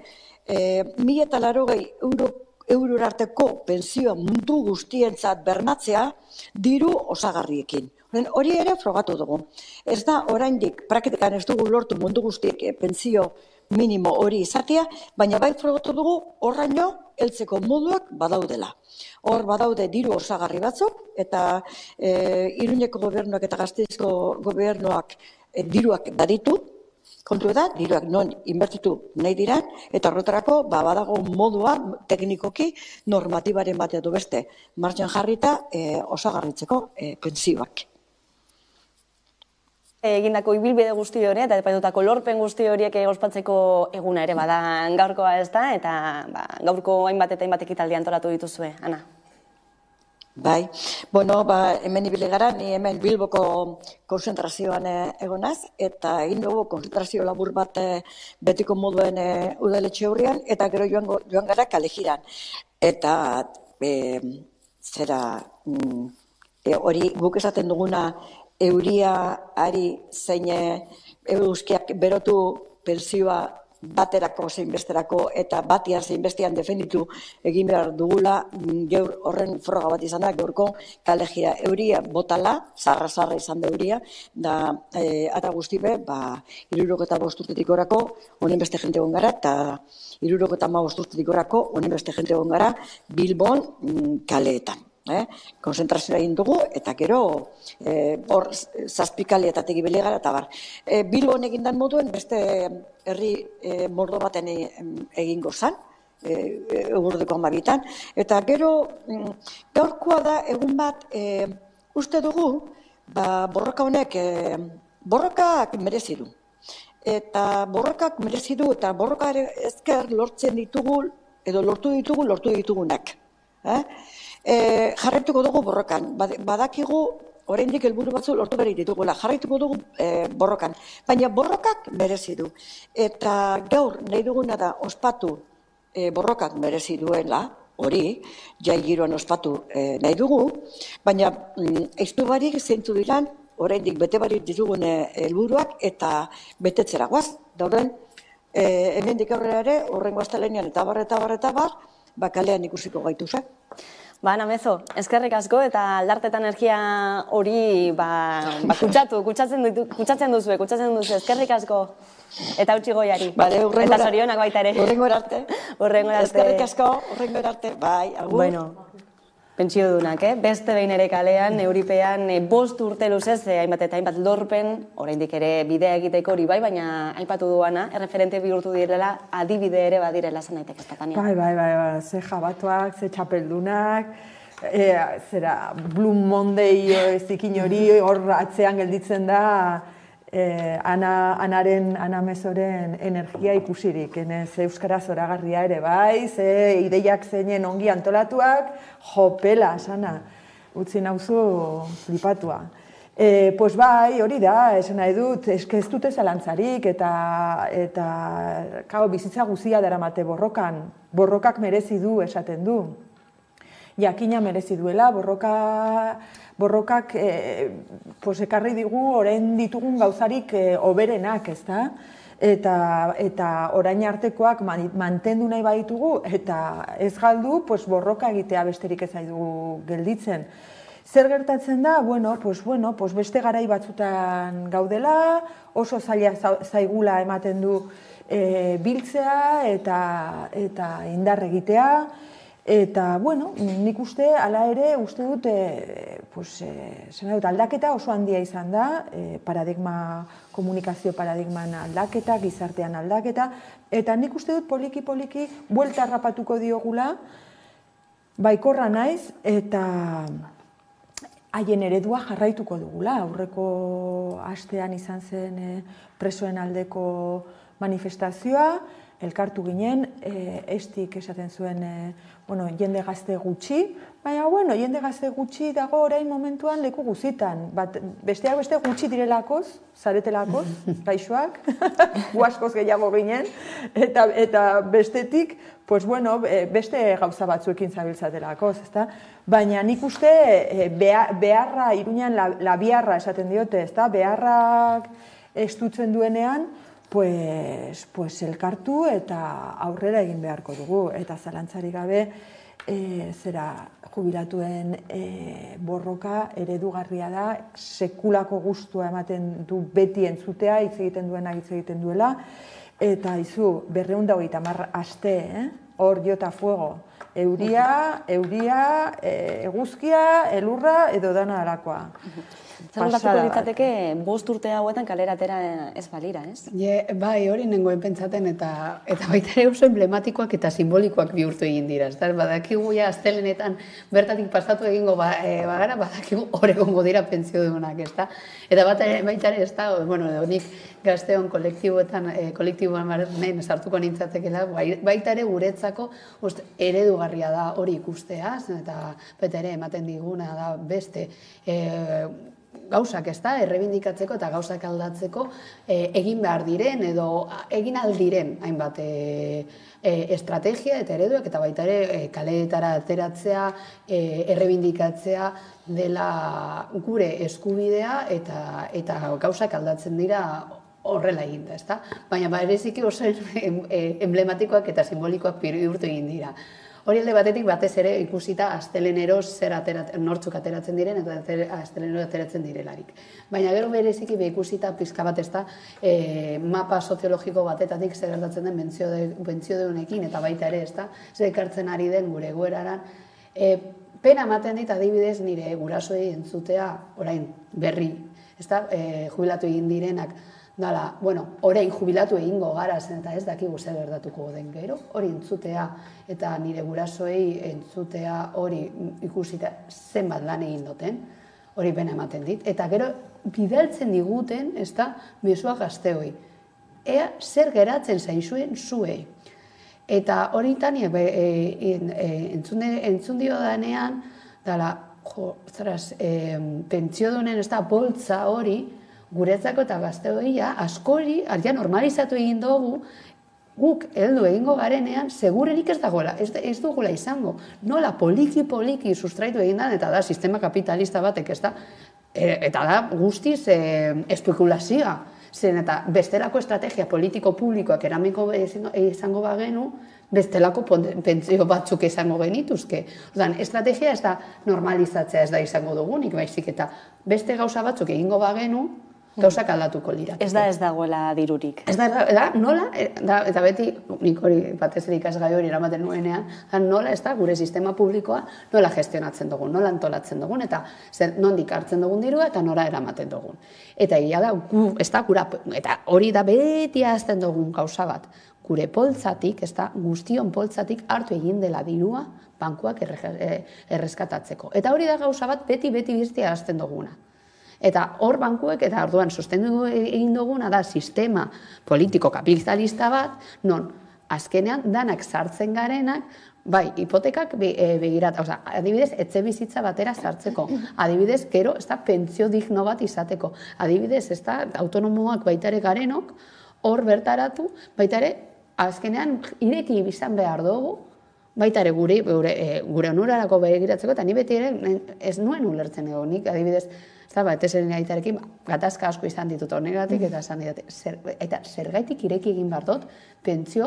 1.080 eurora arteko pensioa mundu guztientzat bermatzea diru osagarriekin. Hori ere frogatu dugu. Ez da oraindik praktikan ez dugu lortu mundu guztiek pensio minimo hori izatea, baina bai frogatu dugu horraino heltzeko moduak badaudela. Hor badaude diru osagarri batzuk, eta Iruñeko gobernuak eta Gasteizko gobernuak diruak baditu. Kontu da, diruak non inbertitu nahi diran, eta horretarako badago modua teknikoki normatibaren bat edo beste martxan jarrita osagarritzeko pensioak. Egindako ibilbide guzti hori eta epaitutako lorpen guzti horiek ospatzeko eguna ere bada gaurkoa ez da, eta gaurko hainbat eta hainbat ekitaldi antolatu dituzue, Ana. Bai, hemen ibili gara, ni hemen Bilboko konzentrazioan egonaz, eta egin dugu konzentrazio labur bat betiko moduen udaletxe hurrian, eta gero joan gara kalejiran. Eta hori guk esaten duguna euriari zein euskiak berotu pensioa baterako zein besterako eta batian zein bestean defenditu egin behar dugula, gaur horren froga bat izan da, gaurko kalejira euria botala, zarra izan da euria, da eta guztibe, 65 urtetik orako honen beste jente egon gara, eta 75 urtetik orako honen beste jente egon gara Bilbon kaleetan. Konzentrazioa egin dugu, eta gero hor 7 kaleetatik ibili gara, eta bar. Bilbon egindan moduen beste herri mordo baten egingo zan, egurdeko 12an, eta gero gaurkoa da egun bat uste dugu borroka honek borrokak merezi du. Eta borrokak merezi du, eta borroka ezker lortzen ditugu, edo lortu ditugunak. Jarraituko dugu borrokan. Badakigu oraindik helburu batzu lortu behar ditugula. Jarraituko dugu borrokan. Baina borrokak merezi du. Eta gaur nahi duguna da ospatu borrokak merezi duela, hori, jai giroan ospatu nahi dugu, baina eiztu barik zeintzu diran, oraindik bete barik ditugun helburuak eta betetzera guaz. Dauden, hemendik aurrera ere, horrengo astelehenean eta bar, kalean ikusiko gaituzak. Ana Mezo, eskerrik asko eta aldarteta energia hori kutsatzen duzue, eskerrik asko eta utzi goiari. Eta zorionak baita ere. Horrengo erarte. Eskerrik asko, horrengo erarte. Bai, agur. Bueno, pentsio dunak, beste behin ere kalean, Euripean 5 urte luzez, hainbat eta hainbat lorpen, oraindik ere bidea egiteko hori bai, baina aipatu duana, erreferente bihurtu direla, adibide ere badirela zan daiteke ez da, Tania. Bai, ze jabatuak, ze txapeldunak, Blue Monday zikin hori hor atzean gelditzen da, Ana Mezoren energia ikusirik, ze euskara zoragarria ere bai, ze ideiak zeinen ongi antolatuak, jopela, sana, utzi nauzu flipatua. Pues bai, hori da, esan nahi dut, ez dute zalantzarik eta bizitza guzia daramate borrokan, borrokak merezi du esaten du. jakina merezi duela, borrokak ekarri digu orain ditugun gauzarik hoberenak, ez da? Eta orain artekoak mantendu nahi baditugu, eta ez galdu, borroka egitea besterik ez dugu gelditzen. Zer gertatzen da? Beste garai batzutan gaudela, oso zaila zaigula ematen du biltzea eta indar egitea. Eta, nik uste, hala ere, uste dut, aldaketa oso handia izan da, komunikazio paradigman aldaketa, gizartean aldaketa, eta nik uste dut poliki-poliki buelta harrapatuko diogula, baikorra naiz, eta haien eredua jarraituko dugula. Aurreko astean izan zen presoen aldeko manifestazioa, elkartu ginen, estik esaten zuen jende gazte gutxi, baina jende gazte gutxi dago orain momentuan leku guzitan. Besteak beste gutxi direlakoz, zaretelakoz, gaixoak, gu askoz gehiago ginen, eta bestetik, beste gauza batzuekin zabiltzatelakoz, ezta? Baina nik uste beharra, Iruñan labiarra esaten diote, ezta? Beharrak estutzen duenean, elkartu eta aurrera egin beharko dugu. Eta zalantzarik gabe, jubilatuen borroka eredugarria da, sekulako gustua ematen du beti entzutea, hitz egiten duena hitz egiten duela, eta 230 aste, hor jota fuego, euria, eguzkia, elurra edo dana alakoa. Zerrendatuko litzateke 5 urte hauetan kalera atera ez balira, ez? Bai, hori nengoen pentsaten eta baita ere oso emblematikoak eta simbolikoak bihurtu egin dira. Badakigu astelenetan bertatik pasatu egingo bagara, badakigu hor egongo dira pentsiodunak, ez da? Eta baita ere, ez da, nik gazteon kolektiboan barren sartuko nintzatekela, baita ere guretzako eredugarria da hori ikustea, eta baita ere ematen diguna da beste gauzak, ez da, errebindikatzeko eta gauzak aldatzeko egin behar diren edo egin aldiren hainbat estrategia eta ereduak, eta baita ere kaleetara ateratzea, errebindikatzea dela gure eskubidea eta gauzak aldatzen dira horrela egin da, ez da? Baina bereziki oso emblematikoak eta simbolikoak bihurtu egin dira. Hori alde batetik batez ere ikusita astelenero nortzuk ateratzen diren eta astelenero ateratzen direlarik. Baina gero bereziki ikusita pizka bat ez da mapa soziologiko batetatik zer gertatzen den pentsiodeunekin eta baita ere ez da, zer ekartzen ari den gure egoeraran. Pena ematen dit adibidez nire gurasoei entzutea orain berri, ez da, jubilatu egin direnak, dala, orain jubilatu egingo gara zen eta ez dakigu zer gertatuko den gero, hori entzutea eta nire gurasoei entzutea hori ikusita zenbat lan egin duten, hori pena ematen dit. Eta gero bidaltzen diguten, ez da, mesua gazteoi. Ea zer geratzen zaizuen zuei. Eta hori tani entzun dio danean, dala, pentsiodunen ez da, boltza hori, guretzako eta gazteoia askori, argia normalizatu egin dugu, guk heldu egingo garenean, segurenik ez dagoela, ez dugula izango. Nola poliki sustraitu egin da, eta da sistema kapitalista batek, ez da, eta da guztiz espekulazioa. Zen eta bestelako estrategia politiko-publikoak eramiko izango bagenu, bestelako pentsio batzuk izango genituzke. Estrategia ez da normalizatzea ez da izango dugunik, baizik eta beste gauza batzuk egingo bagenu, gauzak aldatuko dira. Ez dagoela dirurik. Ez da, nola, eta beti, nik hori batez ere ikasgai hori eramaten nuenean, nola ez da gure sistema publikoa nola gestionatzen dugun, nola antolatzen dugun, eta nondik hartzen dugun dirua eta nora eramaten dugun. Eta egia da, ez da, eta hori da beti ahazten dugun gauza bat, gure poltzatik, ez da, guztion poltzatik hartu egin dela dirua bankuak erreskatatzeko. Eta hori da gauza bat beti bizti ahazten duguna. Eta hor bankuek, eta orduan sostendu egin duguna da sistema politiko kapitalista bat, non azkenean danak sartzen garenak, bai, hipotekak begirat, adibidez, etxe bizitza batera sartzeko, adibidez, gero, ez da, pentsio digno bat izateko, adibidez, ez da, autonomoak baitare garenok, hor bertaratu, baitare, azkenean, ireki bizan behar dugu, baita ere gure onurarako begiratzeko, eta ni beti ere ez nuen ulertzen egon, nik adibidez, etesen aitarekin gatazka asko izan ditut honegatik, eta esan didate, eta zergaitik ireki egin behar dut, pentsio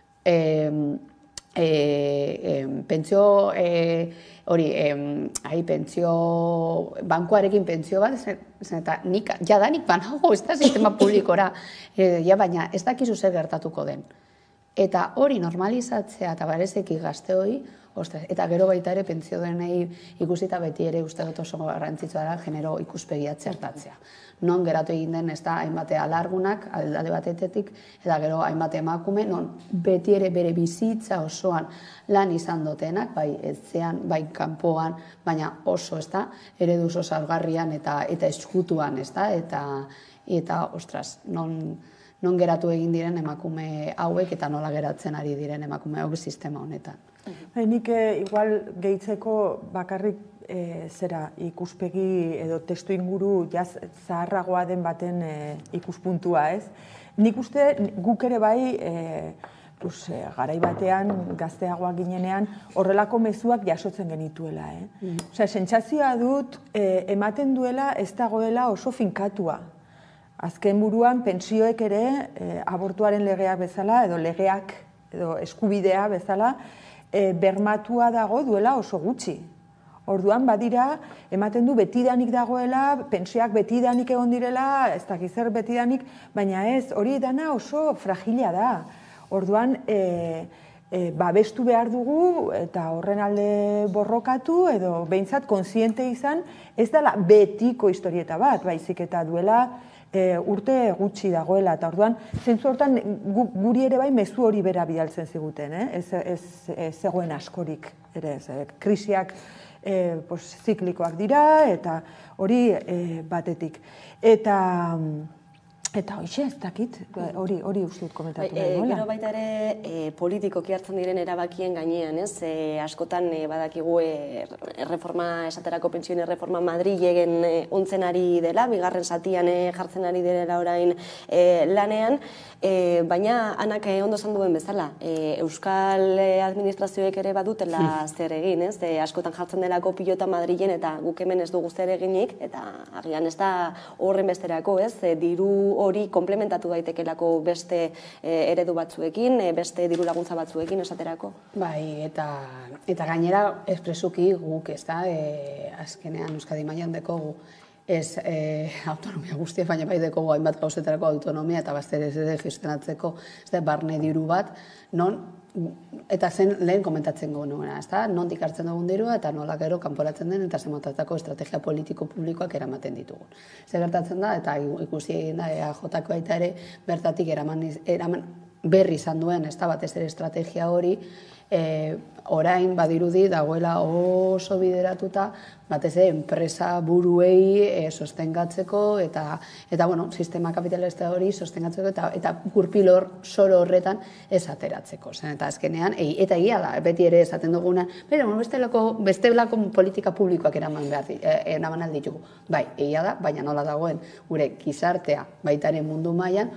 bankuarekin pentsio bat, eta jadanik banago ez da sistema publikora, baina ez dakizu zer gertatuko den. Eta hori normalizatzea eta barezeki gazte hori, eta gero baita ere pentsio denei ikusita beti ere uste dut oso garrantzitsua da genero ikuspegia txertatzea. Non geratu egin den ez da hainbate alargunak, alde batetik, eta gero hainbate emakume, non beti ere bere bizitza osoan lan izan dutenak, bai etzean, bai kanpoan, baina oso ez da, eredu salgarrian eta eskutuan ez da, eta ostras, non geratu egin diren emakume hauek eta nola geratzen ari diren emakume hauek sistema honetan. Nik igual gehitzeko bakarrik ikuspegi edo testu inguru zaharragoa den baten ikuspuntua, ez? Nik uste guk ere bai garai batean, gazteagoak ginenean, horrelako mezuak jasotzen genituela. Sentsazioa dut ematen duela ez dagoela oso finkatua. Azken buruan, pentsioek ere abortuaren legeak bezala, edo legeak, edo eskubidea bezala, bermatua dago duela oso gutxi. Orduan, badira, ematen du betidanik dagoela, pentsioak betidanik egon direla, ez dakiz zer betidanik, baina ez, hori dana oso fragila da. Orduan, babestu behar dugu, eta horren alde borrokatu, edo behintzat kontziente izan, ez dela betiko historieta bat, baizik eta duela urte gutxi dagoela, eta orduan, zentzu hortan guri ere bai mezu hori bera bidaltzen ziguten, ez zegoen askorik, ere, krisiak ziklikoak dira, eta hori batetik. Eta hoxe ez dakit, hori uste dut komentatu nahi gola. Gero baita ere politikoki hartzen diren erabakien gainean, ez? Askotan badakigu erreforma, esaterako pentsioen erreforma Madrilegen ontzen ari dela, bigarren zatian jartzen ari dela orain lanean, baina anak ondo esan duen bezala, Euskal administrazioek ere badutela zer egin, ez? Askotan jartzen delako pilota Madrilen eta guk hemen ez dugu zer eginik, eta agian ez da horren besterako, ez? Diru hori komplementatu daitekelako beste eredu batzuekin, beste diru laguntza batzuekin esaterako. Bai, eta gainera espresuki guk, ez da, azkenean Euskadi mailan dekogu ez autonomia guztia, baina bai dekogu hainbat gauzetarako autonomia eta bazter ez ere gestionatzeko barne diru bat, non eta zen lehen komentatzen nuena, ez da, nondik hartzen dugun dirua eta nola gero kanporatzen den eta zemotatako estrategia politiko publikoak eramaten ditugun. Zer gertatzen da, eta ikusi egin da EAJ-ko baita ere bertatik eraman berri izan duen, ez da, batez ere estrategia hori, orain badirudi dagoela oso bideratuta, batez ere enpresa buruei sostengatzeko eta sistema kapitalista hori sostengatzeko eta gurpilor soro horretan ez ateratzeko. Eta azkenean, eta egia da, beti ere esaten duguna, bestelako politika publikoak eraman alditugu. Bai, egia da, baina nola dagoen gure gizartea baitaren mundu mailan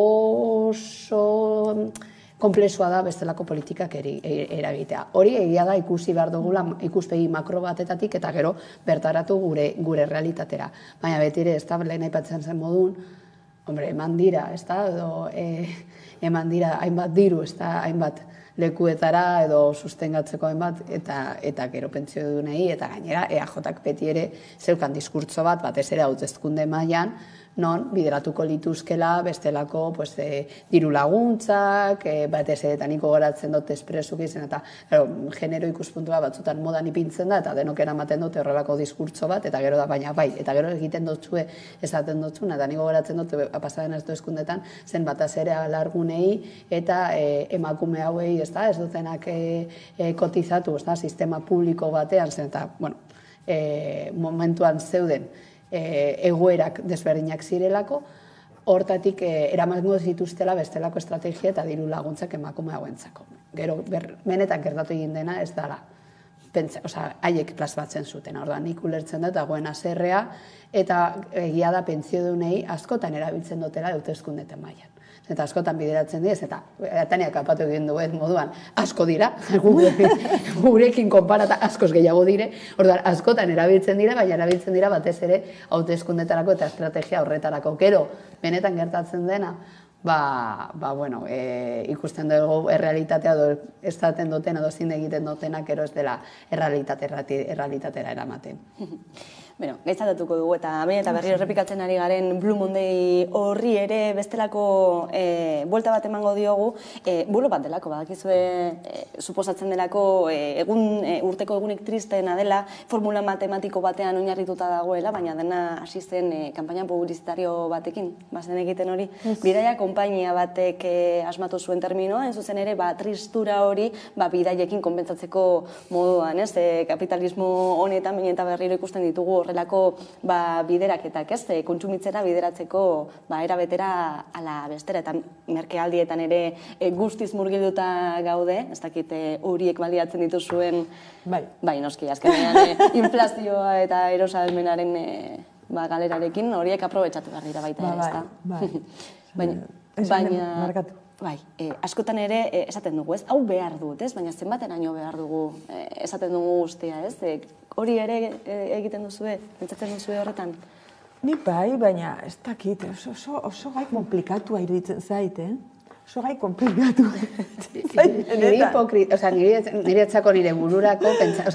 oso konplexua da bestelako politikak eragitea. Hori egia da ikusi behar dugula ikuspegi makro batetatik eta gero bertaratu gure realitatera. Baina beti ere, ez da, lehen aipatzen zen modun, eman dira, ez da, eman dira hainbat diru, ez da, hainbat lekuetara edo sustengatzeko hainbat, eta gero pentsio dunei, eta gainera EAJak beti ere zeukan diskurtso bat, batez ere hauteskunde mailan, non bideratuko lituzkela bestelako diru laguntzak, batez ere eta niko goratzen dut espresuk izan, eta genero ikuspuntua batzutan modan ipintzen da, eta denok eramaten dute horrelako diskurtso bat, eta gero da, baina bai, eta gero egiten dutzue esaten dutzuna, eta niko goratzen dut pasaden ez eskundetan, zen bataz ere alargunei eta emakume hauei, ez dutenak kotizatu, sistema publiko batean, zen, eta, momentuan zeuden, egoerak desberdinak zirelako, hortatik eramango zituztela bestelako estrategia eta diru laguntzak emakume hauentzako. Gero, benetan gertatu egin dena ez dela, haiek plasmatzen zuten, orduan nik ulertzen dut dagoen haserrea, eta egia da pentsiodunei askotan erabiltzen dutela hauteskundeten mailan. eta askotan bideratzen diez, eta Taniak apatu egin duen moduan, asko dira, gurekin konparata askoz gehiago dire, orduan askotan erabiltzen dira, baina erabiltzen dira batez ere hauteskundetarako eta estrategia horretarako. Gero, benetan gertatzen dena, bueno, ikusten dugu errealitatea estaten duten edo zin egiten dutenak gero ez dela errealitatera eramaten. Bueno, gaitzatatuko dugu eta behin eta berriro errepikatzen ari garen Blue Monday horri ere bestelako buelta bat emango diogu, bulo bat delako, badakizue suposatzen delako urteko egunik tristeena dela, formula matematiko batean oinarrituta dagoela, baina dena hasi zen kanpaina publizitario batekin, bazen egiten hori. Bidaia konpainia batek asmatu zuen terminoa, en zuzen ere, tristura hori bidaiekin konpentsatzeko moduan, ez? Kapitalismo honetan behin eta berriro ikusten ditugu horrelako bideraketak, ez? Kontsumitzera bideratzeko era betera ala bestera, eta merkealdietan ere guztiz murgilduta gaude, ez dakit horiek baliatzen dituzuen, bai, noski, azkenean inflazioa eta erosahalmenaren galerarekin horiek aprobetxatu behar dira baita ere, ez da? Baina, askotan ere esaten dugu, ez? Hau behar dut, ez? Baina zenbateraino behar dugu esaten dugu guztia, ez? Hori ere egiten duzue, pentsatzen duzue horretan? Ni bai, baina ez dakit, oso gai komplikatua iruditzen zait, Oso gai komplikatu. Nire etzako nire bururako,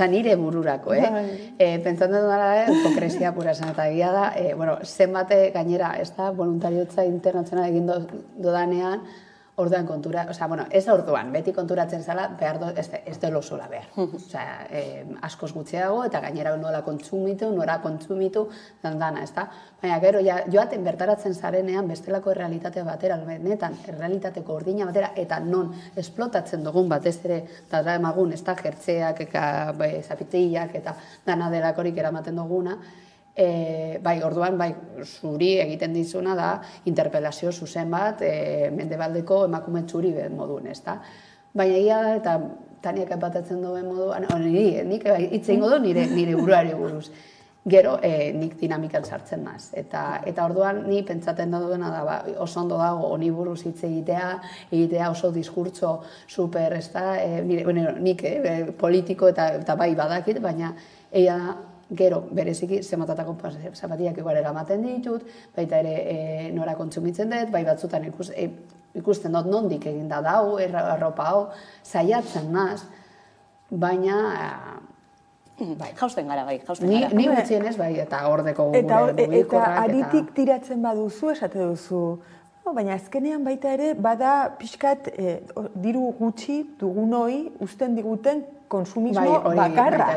pentsatzen dudala, hipokresia pura esan eta egia da, zenbate gainera, ez da, voluntariotza internazionala egin dodanean, orduan kontura, ez orduan, beti konturatzen zala, ez delo sola behar. Askoz gutxiago eta gainera nola kontsumitu, nora kontsumitu, dana, ez da? Baina gero, joaten bertaratzen zarenean bestelako errealitate batera, benetan, errealitateko ordina batera, eta non esplotatzen dugun batez ere, dara emagun, ez da, jertzeak, zapitillak, eta dana delakorik eramaten duguna, orduan, zuri egiten dizuna da interpelazio zuzen bat mendebaldeko emakume txuri moduen, ez da? Baina egia da, eta Taniak epatatzen duen moduan, nik hitz egingo du nire buruari buruz. Gero, nik dinamikan sartzen naz. Eta orduan, ni pentsaten duena da, oso ondo dago, honi buruz hitz egitea oso diskurtso super, ez da? Nik politiko eta bai badakit, baina egia da, gero, bereziki, zematatako zapatiak igual eramaten ditut, baita ere nora kontsumitzen dut, bai batzutan ikusten dut nondik egin da dau, arropa hau, saiatzen naz, baina... Jausten gara, bai, jausten gara. Ni gutxienez, bai, eta ordeko gure mugikorrak. Eta aritik tiratzen baduzu, esate duzu, baina azkenean baita ere, bada pixkat diru gutxi dugunoi usten diguten konsumismo bakarra.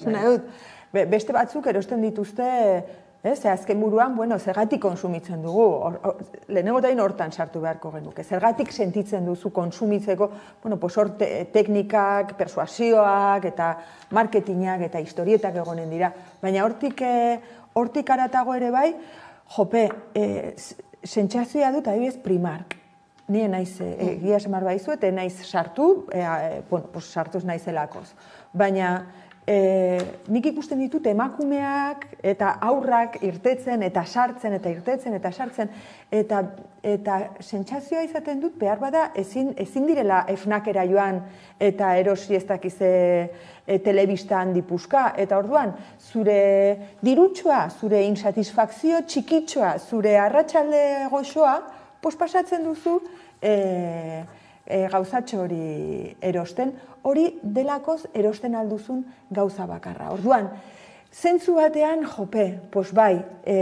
Beste batzuk erosten dituzte, azken buruan, zergatik konsumitzen dugu, lehenengo eta hortan sartu beharko genuke, zergatik sentitzen duzu konsumitzeko, hor teknikak, persuasioak, eta marketingak, eta historietak egonen dira, baina hortik aratago ere bai, jope, sentsazioa dut adibidez Primark, nire naiz, egia esan baizu, eta naiz sartu, sartuz naizelakoz, baina nik ikusten ditut emakumeak eta aurrak irtetzen eta sartzen eta irtetzen eta sartzen eta sentsazioa izaten dut behar bada ezin direla FNAC-era joan eta erosi ez dakize telebistan dipuzka eta orduan zure dirutxoa, zure insatisfakzio txikitxoa, zure arratsalde goxoa pasatzen duzu gauzatxo hori erosten, hori delakoz erosten alduzun gauza bakarra. Orduan, zentzu batean, jope, bai,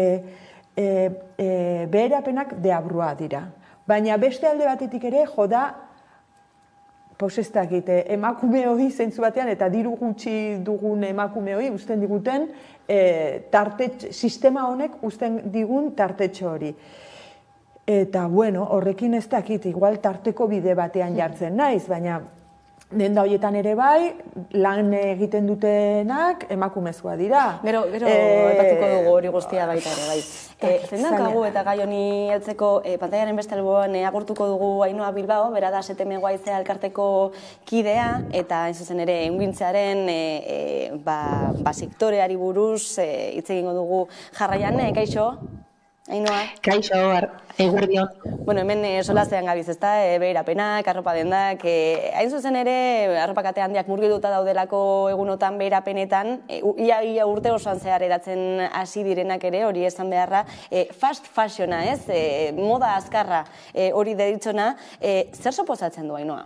beherapenak deabrua dira. Baina beste alde batetik ere, joda, ez dakit, emakume hori zentzu batean, eta diru gutxi dugun emakume hori, usten diguten, sistema honek usten digun tartetxo hori. Eta, horrekin ez dakit, igual tarteko bide batean jartzen naiz, baina denda horietan ere bai, lan egiten dutenak emakumezkoa dira. Gero epatuko dugu hori guztia baita ere, bai. Zendankagu eta gai honi heltzeko pantailaren beste alboan agurtuko dugu Ainhoa Bilbao, bera da STM Guaizea elkarteko kidea, eta zuzen ere ehungintzearen sektoreari buruz hitz egingo dugu jarraian, kaixo? Ainhoa. Kaixo, eguerdion. Bueno, hemen solazean gabiz, ezta, beherapenak, arropa dendak, hain zuzen ere, arropa kate handiak murgilduta daudelako egunotan beherapenetan, ia urte osoan zehar edatzen hasi direnak ere, hori esan beharra, fast fashiona, ez? Moda azkarra hori deritzona, zer suposatzen du, Ainhoa?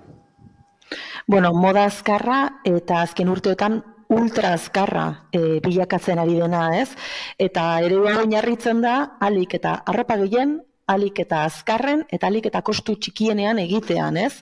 Bueno, moda azkarra eta azken urteotan ultra azkarra bilakatzen ari dena, ez? Eta eredua oinarritzen da, alik eta arropa gehien, alik eta azkarren, eta alik eta kostu txikienean egitean, ez?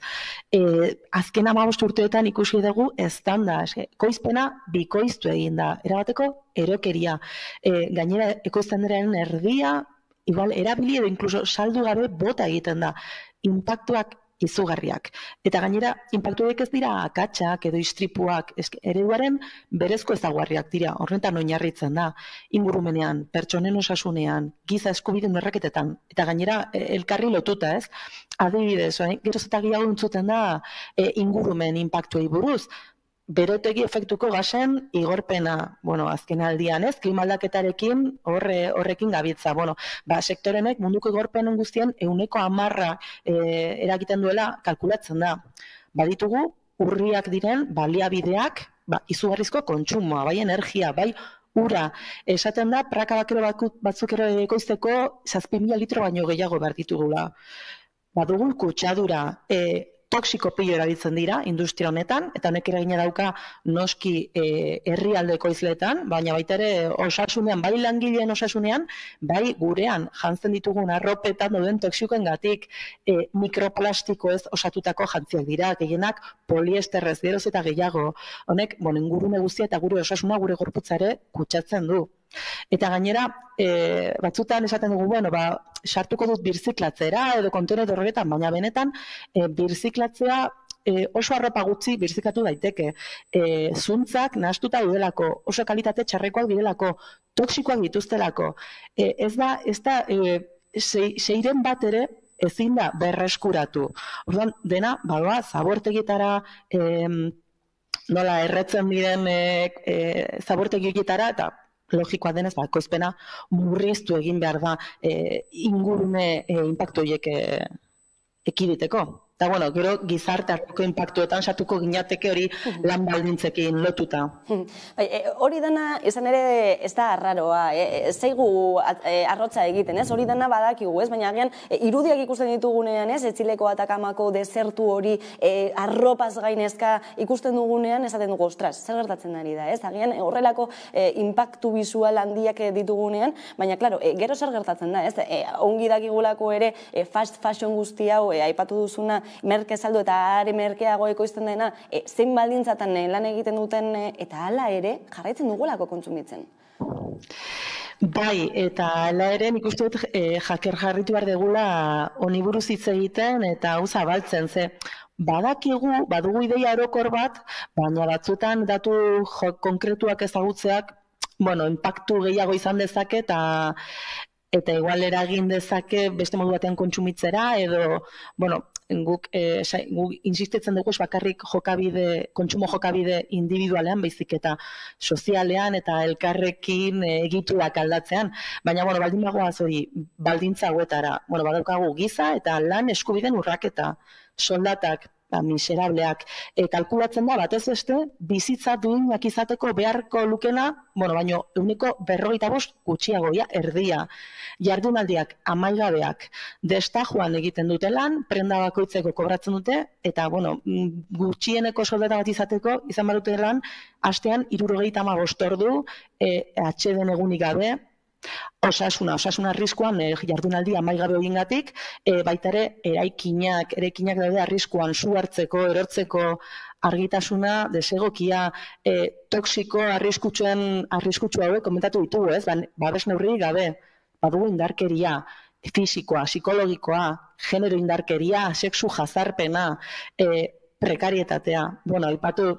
Azken 15 urteotan ikusi dugu eztanda, ekoizpena bikoiztu egin da, erabateko erokeria. Gainera, ekoiztenderaren erdia, igual, erabili edo inkluso saldu gabe bota egiten da. Inpaktuak izugarriak. Eta gainera, inpaktuek ez dira akatsak edo istripuak, ereduaren berezko ezaguarriak dira, horretan oinarritzen da, ingurumenean, pertsonen osasunean, giza eskubideen erraketetan, eta gainera elkarri lotuta, ez? Adibidez, geroz eta gehiago entzuten da ingurumen inpaktuei buruz, berotegi efektuko gasen igorpena, bueno, azken aldian, ez? Klimaldaketarekin horrekin gabiltza. Bueno, sektorenek munduko igorpenen guztien 110% eragiten duela kalkulatzen da. Baditugu urriak diren baliabideak, izugarrizko kontsumoa, bai energia, bai ura. Esaten da, praka bakero batzuk ere ekoizteko 7.000 litro baino gehiago behar ditugula. Badugun kutsadura, toxiko pilo erabiltzen dira industria honetan, eta honek eragina dauka noski herrialde ekoizleetan, baina baita ere osasunean, bai langileen osasunean, bai gurean jantzen ditugun arropetan dauden toxikoengatik mikroplastiko ez osatutako jantziak dira, gehienak poliesterrez geroz eta gehiago. Honek, ingurune guztia eta gure osasuna gure gorputzare kutsatzen du. Eta gainera, batzutan esaten dugu, sartuko dut birziklatzera edo kontenedor horretan, baina benetan birziklatzea oso arropa gutxi birziklatu daiteke. Zuntzak nahastuta dudelako, oso kalitate txarrekoak direlako, toxikoak dituztelako. Ez da, seiren bat ere ezin da berreskuratu. Orduan, dena, zabortegietara, nola erretzen diren zabortegietara, eta logikoa denez, ekoizpena murriztu egin behar da ingurume inpaktu horiek ekiditeko. Eta, gero gizarte arteko inpaktuetan sartuko ginateke hori lan baldintzekin lotuta. Hori dena, izan ere, ez da arraroa, zeigu arrotza egiten, ez? Hori dena badakigu, ez? Baina agian, irudiak ikusten ditugunean, ez? Etxileko Atakamako desertu hori arropaz gainezka ikusten dugunean, esaten dugu, ostras, zer gertatzen ari da, ez? Agian, horrelako inpaktu visual handiak ditugunean, baina, klaro, gero zer gertatzen da, ez? Ongi dakigulako ere, fast fashion guzti hau, aipatu duzuna, merke saldu eta are merkeago ekoizten dena, zein baldintzatan lan egiten duten eta hala ere jarraitzen dugulako kontsumitzen. Bai, eta hala ere nik uste dut jaker jarritu behar degula honi buruz hitz egiten eta hau zabaltzen, ze badakigu, badugu ideia orokor bat, baina batzuetan datu konkretuak ezagutzeak, inpaktu gehiago izan dezake eta igual eragin dezake beste modu batean kontsumitzera edo, guk insistitzen dugu bakarrik kontsumo jokabide individualean, baizik eta sozialean eta elkarrekin egiturak aldatzean. Baina, baldin bagoaz hori baldintza hauetara, badaukagu giza eta lan eskubideen urraketa, soldatak, miserableak, kalkulatzen da, batez beste, bizitza duinak izateko beharko lukena, baina 150% gutxiagoia, erdia. Jardunaldiak, amaigabeak, destajoan egiten dute lan, prenda bakoitzeko kobratzen dute, eta, gutxieneko soldata bat izateko, izan badute lan, astean 75 ordu, atxeden egunik gabe, osasuna arriskuan jardunaldi amaigabe egingatik, baita ere eraikinak daude arriskuan su hartzeko, erortzeko argitasuna, desegokia, toxiko arriskutsu hauek komentatu ditugu, ez? Babes neurri gabe, badugu indarkeria, fisikoa, psikologikoa, genero indarkeria, sexu jazarpena, prekarietatea. Aipatu,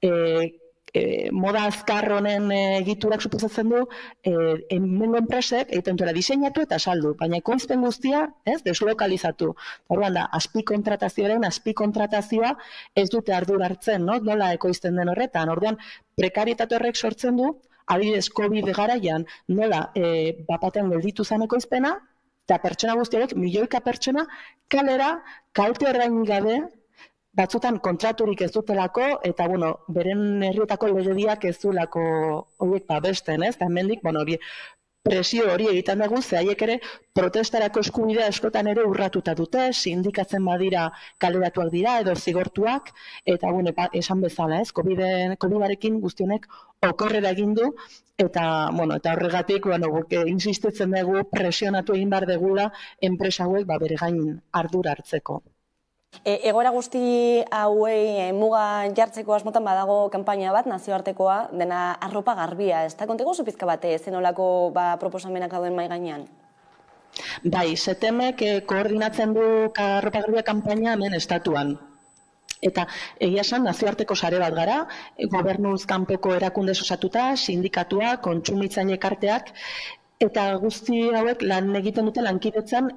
moda azkar honen egiturak suposatzen du, hemengo enpresek egiten duela diseinatu eta saldu, baina ekoizpen guztia deslokalizatu. Orduan da, azpikontratazioa ez dute ardura hartzen, nola ekoizten den horretan. Orduan, prekarietate horrek sortzen du, adibidez COVID garaian nola bapatean gelditu zen ekoizpena, eta pertsona guztiak, milioika pertsona, kalera, kalte ordainik gabe, batzutan kontraturik ez dutelako, eta, beren herrietako legediak ez duelako horiek babesten, ez? Eta hemendik, presio hori egiten dugu, ze haiek ere protestarako eskubidea eskotan ere urratuta dute, sindikatzen badira kaleratuak dira edo zigortuak, eta esan bezala, ez, COVID-arekin guztionek okorrera egin du, eta horregatik, insistitzen dugu presionatu egin behar degula enpresa hauek bere gain ardura hartzeko. Egoera guzti hauei muga jartzeko asmotan badago kanpaina bat, nazioartekoa, dena arropa garbia, ez da? Kontegu zupizka bate, zenolako proposamenak dauden mai gainean? Bai, SETEMek koordinatzen du arropa garbia kanpaina hemen estatuan. Eta egia esan nazioarteko sare bat gara, gobernuz kanpoko erakunde osatuta, sindikatua, kontsumitzaile elkarteak, eta guzti hauek lan egiten dute lankidetzan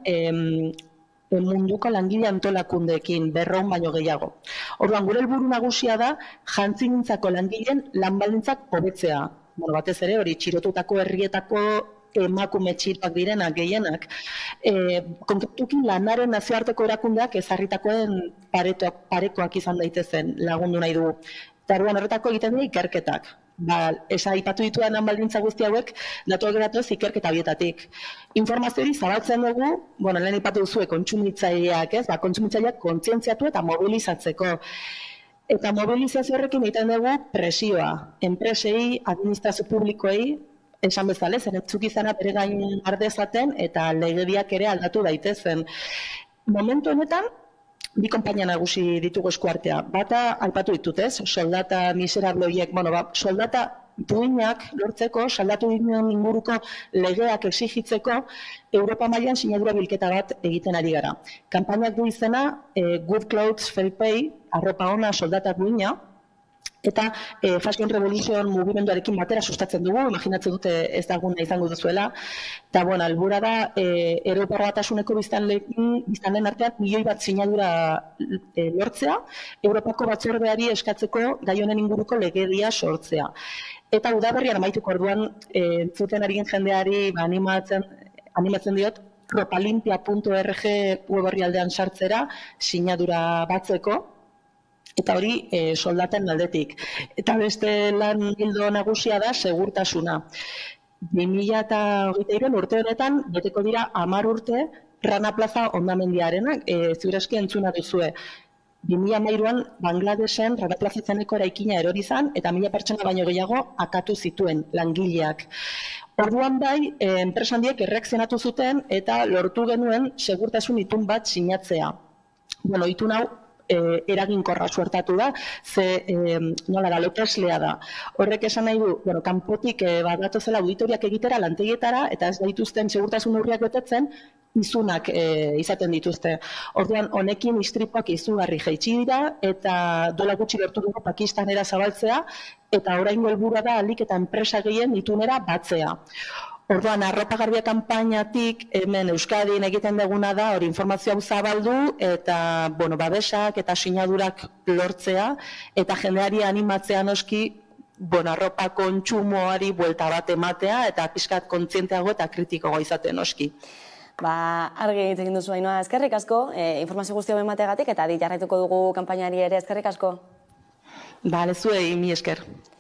munduko langile antolakundeekin 200 baino gehiago. Orduan, gure helburu nagusia da jantzigintzako langileen lan baldintzak hobetzea. Batez ere, hori txirotutako herrietako emakume txiroak direnak gehienak. Konkretuki lanaren nazioarteko erakundeak ezarritakoen parekoak izan daitezen lagundu nahi dugu. Eta orduan horretako egiten dira ikerketak. Aipatu ditudan baldintza guzti hauek datuak geratoz ikerketa bietatik. Informazio hori zabaltzen dugu, lehen aipatu duzue kontsumitzaileak, kontsumitzaileak kontzientziatu eta mobilizatzeko. Eta mobilizazio horrekin egiten dugu presioa. Enpresei, administrazio publikoei, esan bezala, zenetzuk izana bere gain ardezaten eta legediak ere aldatu daitezen. Momentu honetan, bi konpainia nagusi ditugu eskuartea. Bata, aipatu ditut ez, soldata miserable horiek, soldata duinak lortzeko, soldatu duinen inguruko legeak exigitzeko, Europa mailan sinadura bilketa bat egiten ari gara. Kanpainak du izena, Good Clothes Fair Pay, arropa ona soldata duina, eta Fashion Revolution mugimenduarekin batera sustatzen dugu, imaginatzen dute ez daguna izango duzuela, eta helburua da Europar Batasuneko biztanleen artean 1 milioi sinadura lortzea, Europako batzordeari eskatzeko gai honen inguruko legedia sortzea. Eta udaberrian amaituko orduan entzuten ari jendeari animatzen diot ropalimpia.org web orrialdean sartzera sinadura batzeko, eta hori soldaten aldetik. Eta beste lan ildo nagusia da segurtasuna. 2023 urte honetan beteko dira 10 urte Rana Plaza hondamendiarenak, ziurezki entzuna duzue. 2013an Bangladesen Rana Plaza zeneko eraikina erori zan eta 1000 pertsona baino gehiago akatu zituen langileak. Orduan bai, enpresa handiek erreakzionatu zuten eta lortu genuen segurtasun itun bat sinatzea. Itun hau eraginkorra suertatu da, ze nola da, loteslea da. Horrek esan nahi du, kanpotik batozela auditoriak egitera lantegietara, eta ez dituzten segurtasun neurriak betetzen, izunak izaten dituzte. Orduan, honekin istripuak izugarri jaitsi dira, eta dola gutxi lortu dugu Pakistanera zabaltzea, eta oraingo helburua da ahalik eta enpresa gehien itunera batzea. Orduan, arropa garbia kanpainatik hemen Euskadin egiten duguna da, hori informazioa zabaldu, eta babesak eta sinadurak lortzea, eta jendeari animatzea noski, arropa kontsumoari buelta bat ematea, eta pixkat kontzienteago eta kritikoago izaten noski. Argi egiten duzu Ainhoa, eskerrik asko, informazio guztia emateagatik, eta jarraituko dugu kanpainari ere, eskerrik asko. Zuei, mi esker.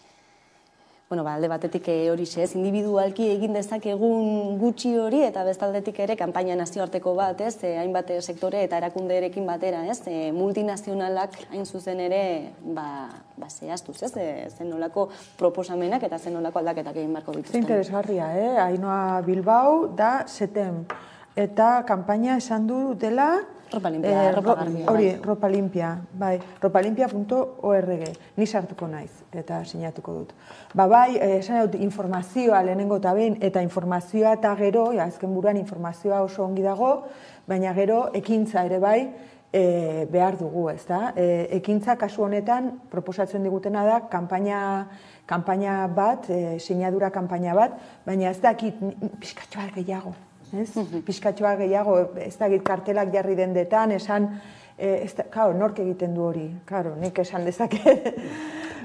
Alde batetik hori ez, individualki egin dezakegun gutxi hori, eta bestaldetik ere kanpaina nazioarteko bat, hainbat sektore eta erakundeerekin batera, multinazionalak hain zuzen ere zehaztuz, zenolako proposamenak eta zenolako aldaketak egin beharko dituzten. Interesgarria, Ainhoa Bilbao da SETEM, eta kanpaina esan du dela Ropa limpia, ropa garbia. Hori, ropa limpia, bai, ropalimpia.org, ni sartuko naiz, eta sinatuko dut. Esan dut, informazioa lehenengo eta behin, eta informazioa eta gero, azken buruan informazioa oso ongi dago, baina gero ekintza ere bai behar dugu, ez da? Ekintza kasu honetan proposatzen digutena da, kanpaina bat, sinadura kanpaina bat, baina ez dakit pixkatxoa gehiago. Pixkatxoa gehiago, ez da kartelak jarri dendetan, esan, nork egiten du hori, nik esan dezaket.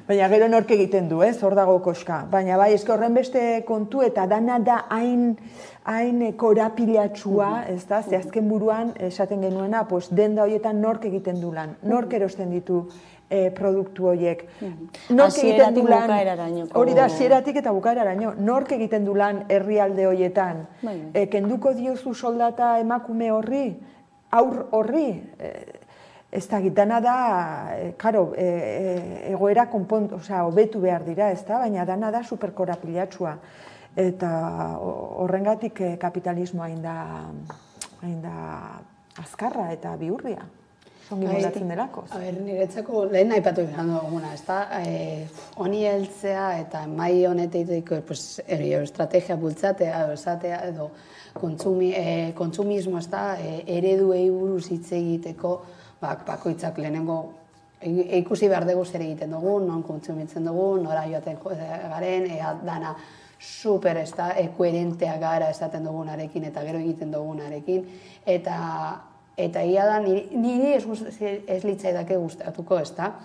Baina gero nork egiten du, hor dago koska. Baina bai, eske horren beste kontu eta dana da hain korapilatxua, ez da, ze azken buruan esaten genuena, denda horietan nork egiten du lan, nork erosten ditu produktu horiek. Hasieratik bukaeraraino. Hori da, hasieratik eta bukaeraraino. Nork egiten du lan herrialde horietan. Kenduko diozu soldata emakume horri, aur horri, ez da, dana da, karo, egoera hobetu behar dira, ez da, baina dana da superkorapilatxua. Eta horrengatik kapitalismoa hain da azkarra eta bihurria. Ongi moldatzen delako. Niretzako lehen aipatu izan duguna, ez da, honi heltzea eta mai honeteiteko estrategia bultzatea, esatea, edo kontsumismo, ez da, ereduei buruz hitz egiteko, bakoitzak lehenengo ikusi behar dugu zer egiten dugun, non kontsumitzen dugun, nora joaten garen, dana super, ez da, koherentea gara esaten dugunarekin eta gero egiten dugunarekin, eta ia da, niri ez litzaidake gustatuko, ez da,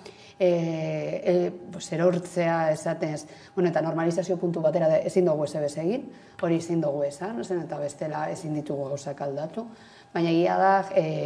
erortzea esaten ez, eta normalizazio puntu batera ezin dugu ez egin, hori ezin dugu esan, eta bestela ezin ditugu gauzak aldatu, baina egia da,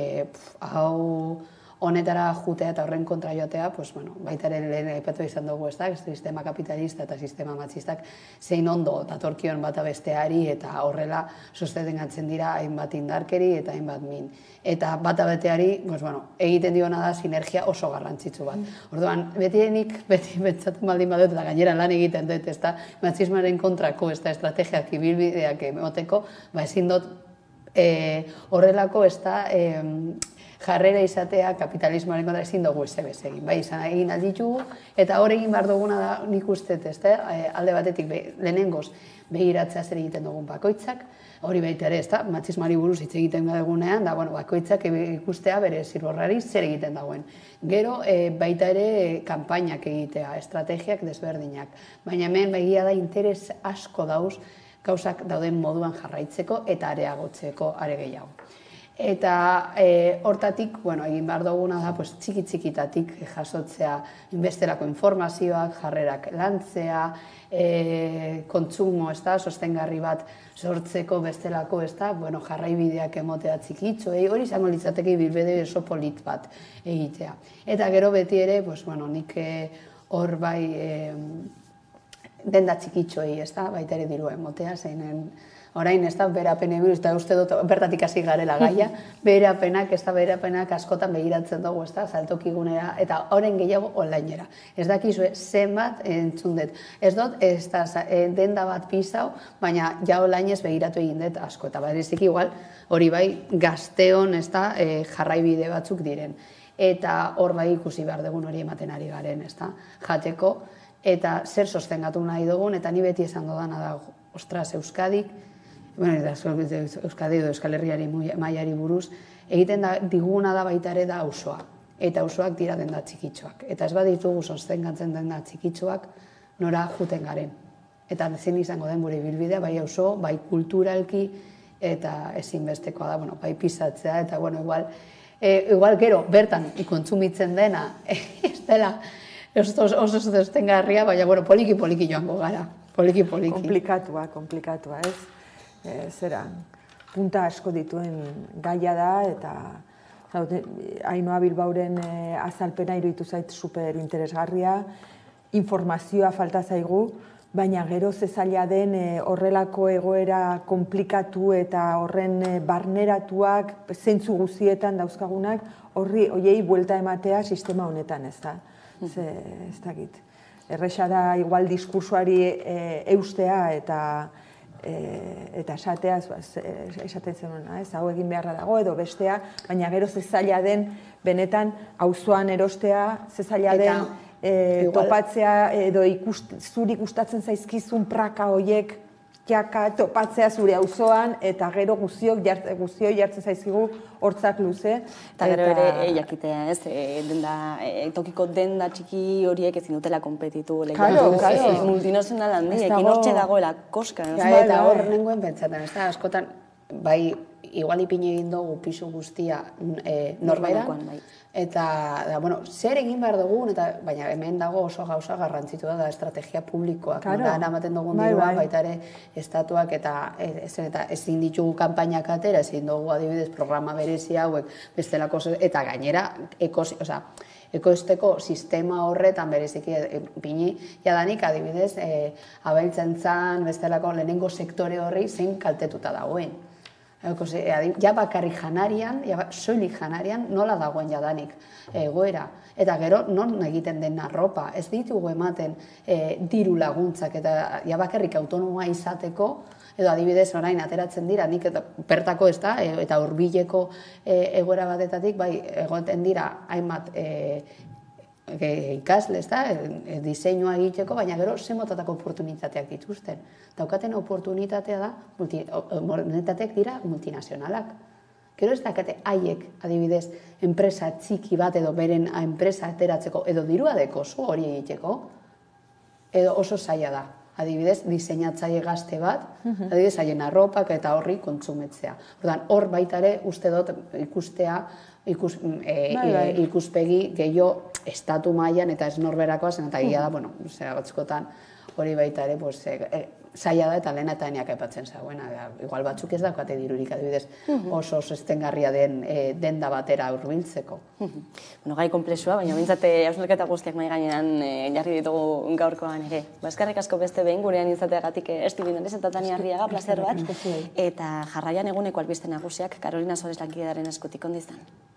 hau honetara jutea eta horren kontra joatea, baita ere lehen aipatu izan dugu, ez da, sistema kapitalista eta sistema matxistak zein ondo datorkion bata besteari eta horrela sostengatzen dira hainbat indarkeri eta hainbat min. Eta bata beteari, egiten diona da sinergia oso garrantzitsu bat. Orduan, beti betzaten baldin badut eta gainera lan egiten dut, ez da, matxismoaren kontrako, ez da, estrategiak ibilbideak emoteko, ezin dut horrelako, ez da, jarrera izatea kapitalismoaren kontra ezin dugu ez egin. Bai, izan egin alditugu, eta hor egin behar duguna da nik uste, ez da, alde batetik lehenengoz begiratzea zer egiten dugun bakoitzak, hori baita ere, ez da, matxismoari buruz hitz egiten dugunean, da, bakoitzak ikustea bere zirborrari zer egiten dagoen. Gero, baita ere, kanpainak egitea, estrategiak desberdinak. Baina hemen begia da interes asko dauz, gauzak dauden moduan jarraitzeko eta areagotzeko are gehiago. Eta hortatik, egin behar duguna da, txiki-txikitatik jasotzea bestelako informazioak, jarrerak lantzea, kontsumo, sostengarri bat sortzeko bestelako, jarraibideak emotea txikitxoei, hori izango litzateke bilbide oso polit bat egitea. Eta gero beti ere, nik hor bai denda txikitxoei, baita ere dirua emotea, zeinen orain ez da berapenei buruz, eta uste dut bertatik hasi garela gaia, berapenak askotan begiratzen dugu, ez da, saltokigunera, eta orain gehiago onlinera. Ez dakizue zenbat entzun dut. Ez dut, ez da denda bat pizau, baina ja onlinez begiratu egin dut asko, eta berezik igual, hori bai gazteon, ez da, jarraibide batzuk diren. Eta hor bai ikusi behar dugun hori ematen ari garen, ez da, jateko, eta zer sostengatu nahi dugun, eta ni beti esan dudana da, ostras, Euskadik, Euskadi edo Euskal Herriari mailari buruz, egiten diguna da baita ere da auzoa. Eta auzoak dira denda txikitxoak. Eta ez baditugu sostengatzen denda txikitxoak nora juten garen. Eta ezin izango den gure ibilbidea, bai auzo, bai kulturalki, eta ezinbestekoa da, bai pisatzea, eta igual gero bertan kontsumitzen dena, ez dela oso sostengarria, baina poliki-poliki joango gara. Poliki-poliki. Komplikatua, ez? Zera, punta asko dituen gaia da, eta Ainhoa Bilbaoren azalpena iruditu zait super interesgarria, informazioa falta zaigu, baina gero zaila den horrelako egoera komplikatu eta horren barneratuak, zentzu guztietan dauzkagunak, horiei buelta ematea sistema honetan, ez da? Ez dakit. Erresa da igual diskursoari eustea eta esatea, esaten zenuna, hau egin beharra dago edo bestea, baina gero zaila den benetan auzoan erostea, zaila den topatzea edo zuri gustatzen zaizkizun praka horiek topatzea zure auzoan eta gero guztioi jartzen zaizkigu hortzak luze. Eta gero ere jakitea, ez, tokiko denda txiki horiek ezin dutela konpetitu. Multinazional handiekin hortxe dagoela koska. Eta hor nengoen pentsatzen, ez da, askotan, bai igual ipini egin dugu pisu guztia norberan, eta, bueno, zer egin behar dugun, baina hemen dago oso gauza garrantzitua da estrategia publikoak. Nola ematen dugun dirua, baita ere estatuak eta ezin ditugu kanpainak atera, ezin dugu adibidez programa berezi hauek bestelako, eta gainera ekoizteko sistema horretan bereziki pini, jadanik adibidez abailtzen zan bestelako lehenengo sektore horri zein kaltetuta dagoen. Ja bakarrik janarian, soilik janarian, nola dagoen jadanik egoera. Eta gero, non egiten den arropa, ez ditugu ematen diru laguntzak, eta ja bakarrik autonomoa izateko, edo adibidez orain ateratzen dira, nik bertako ez da, eta hurbileko egoera batetatik, bai, egoten dira hainbat ikasle, ez da, diseinua egiteko, baina gero zemotatako oportunitateak dituzten. Daukaten oportunitatea da, oportunitateak dira multinazionalak. Gero ez dakate haiek, adibidez, enpresa txiki bat edo beren enpresa ateratzeko, edo dirua deko zu hori egiteko, edo oso zaila da. Adibidez, diseinatzaile gazte bat, adibidez, haien arropak eta horri kontsumetzea. Hor baita ere, uste dut ikustea, ikuspegi gehiago estatu mailan eta ez norberakoa zen, eta gila da, bueno, atzkotan hori baita ere, zaila da eta lehena eta eneak aipatzen zagoen. Igual batzuk ez daukate dirurik, adibidez, oso estengarria den denda batera hurbiltzeko. Gai komplexua, baina bintzate hausnarketa guztiak mai gainean jarri ditugu gaurkoan ere. Eskerrik asko beste behin gurean izateagatik Estibinarez eta Tania Arriaga, plazer bat. Eta jarraian eguneko albiste nagusiak Karolina Sores lankidaren eskutik ondizan.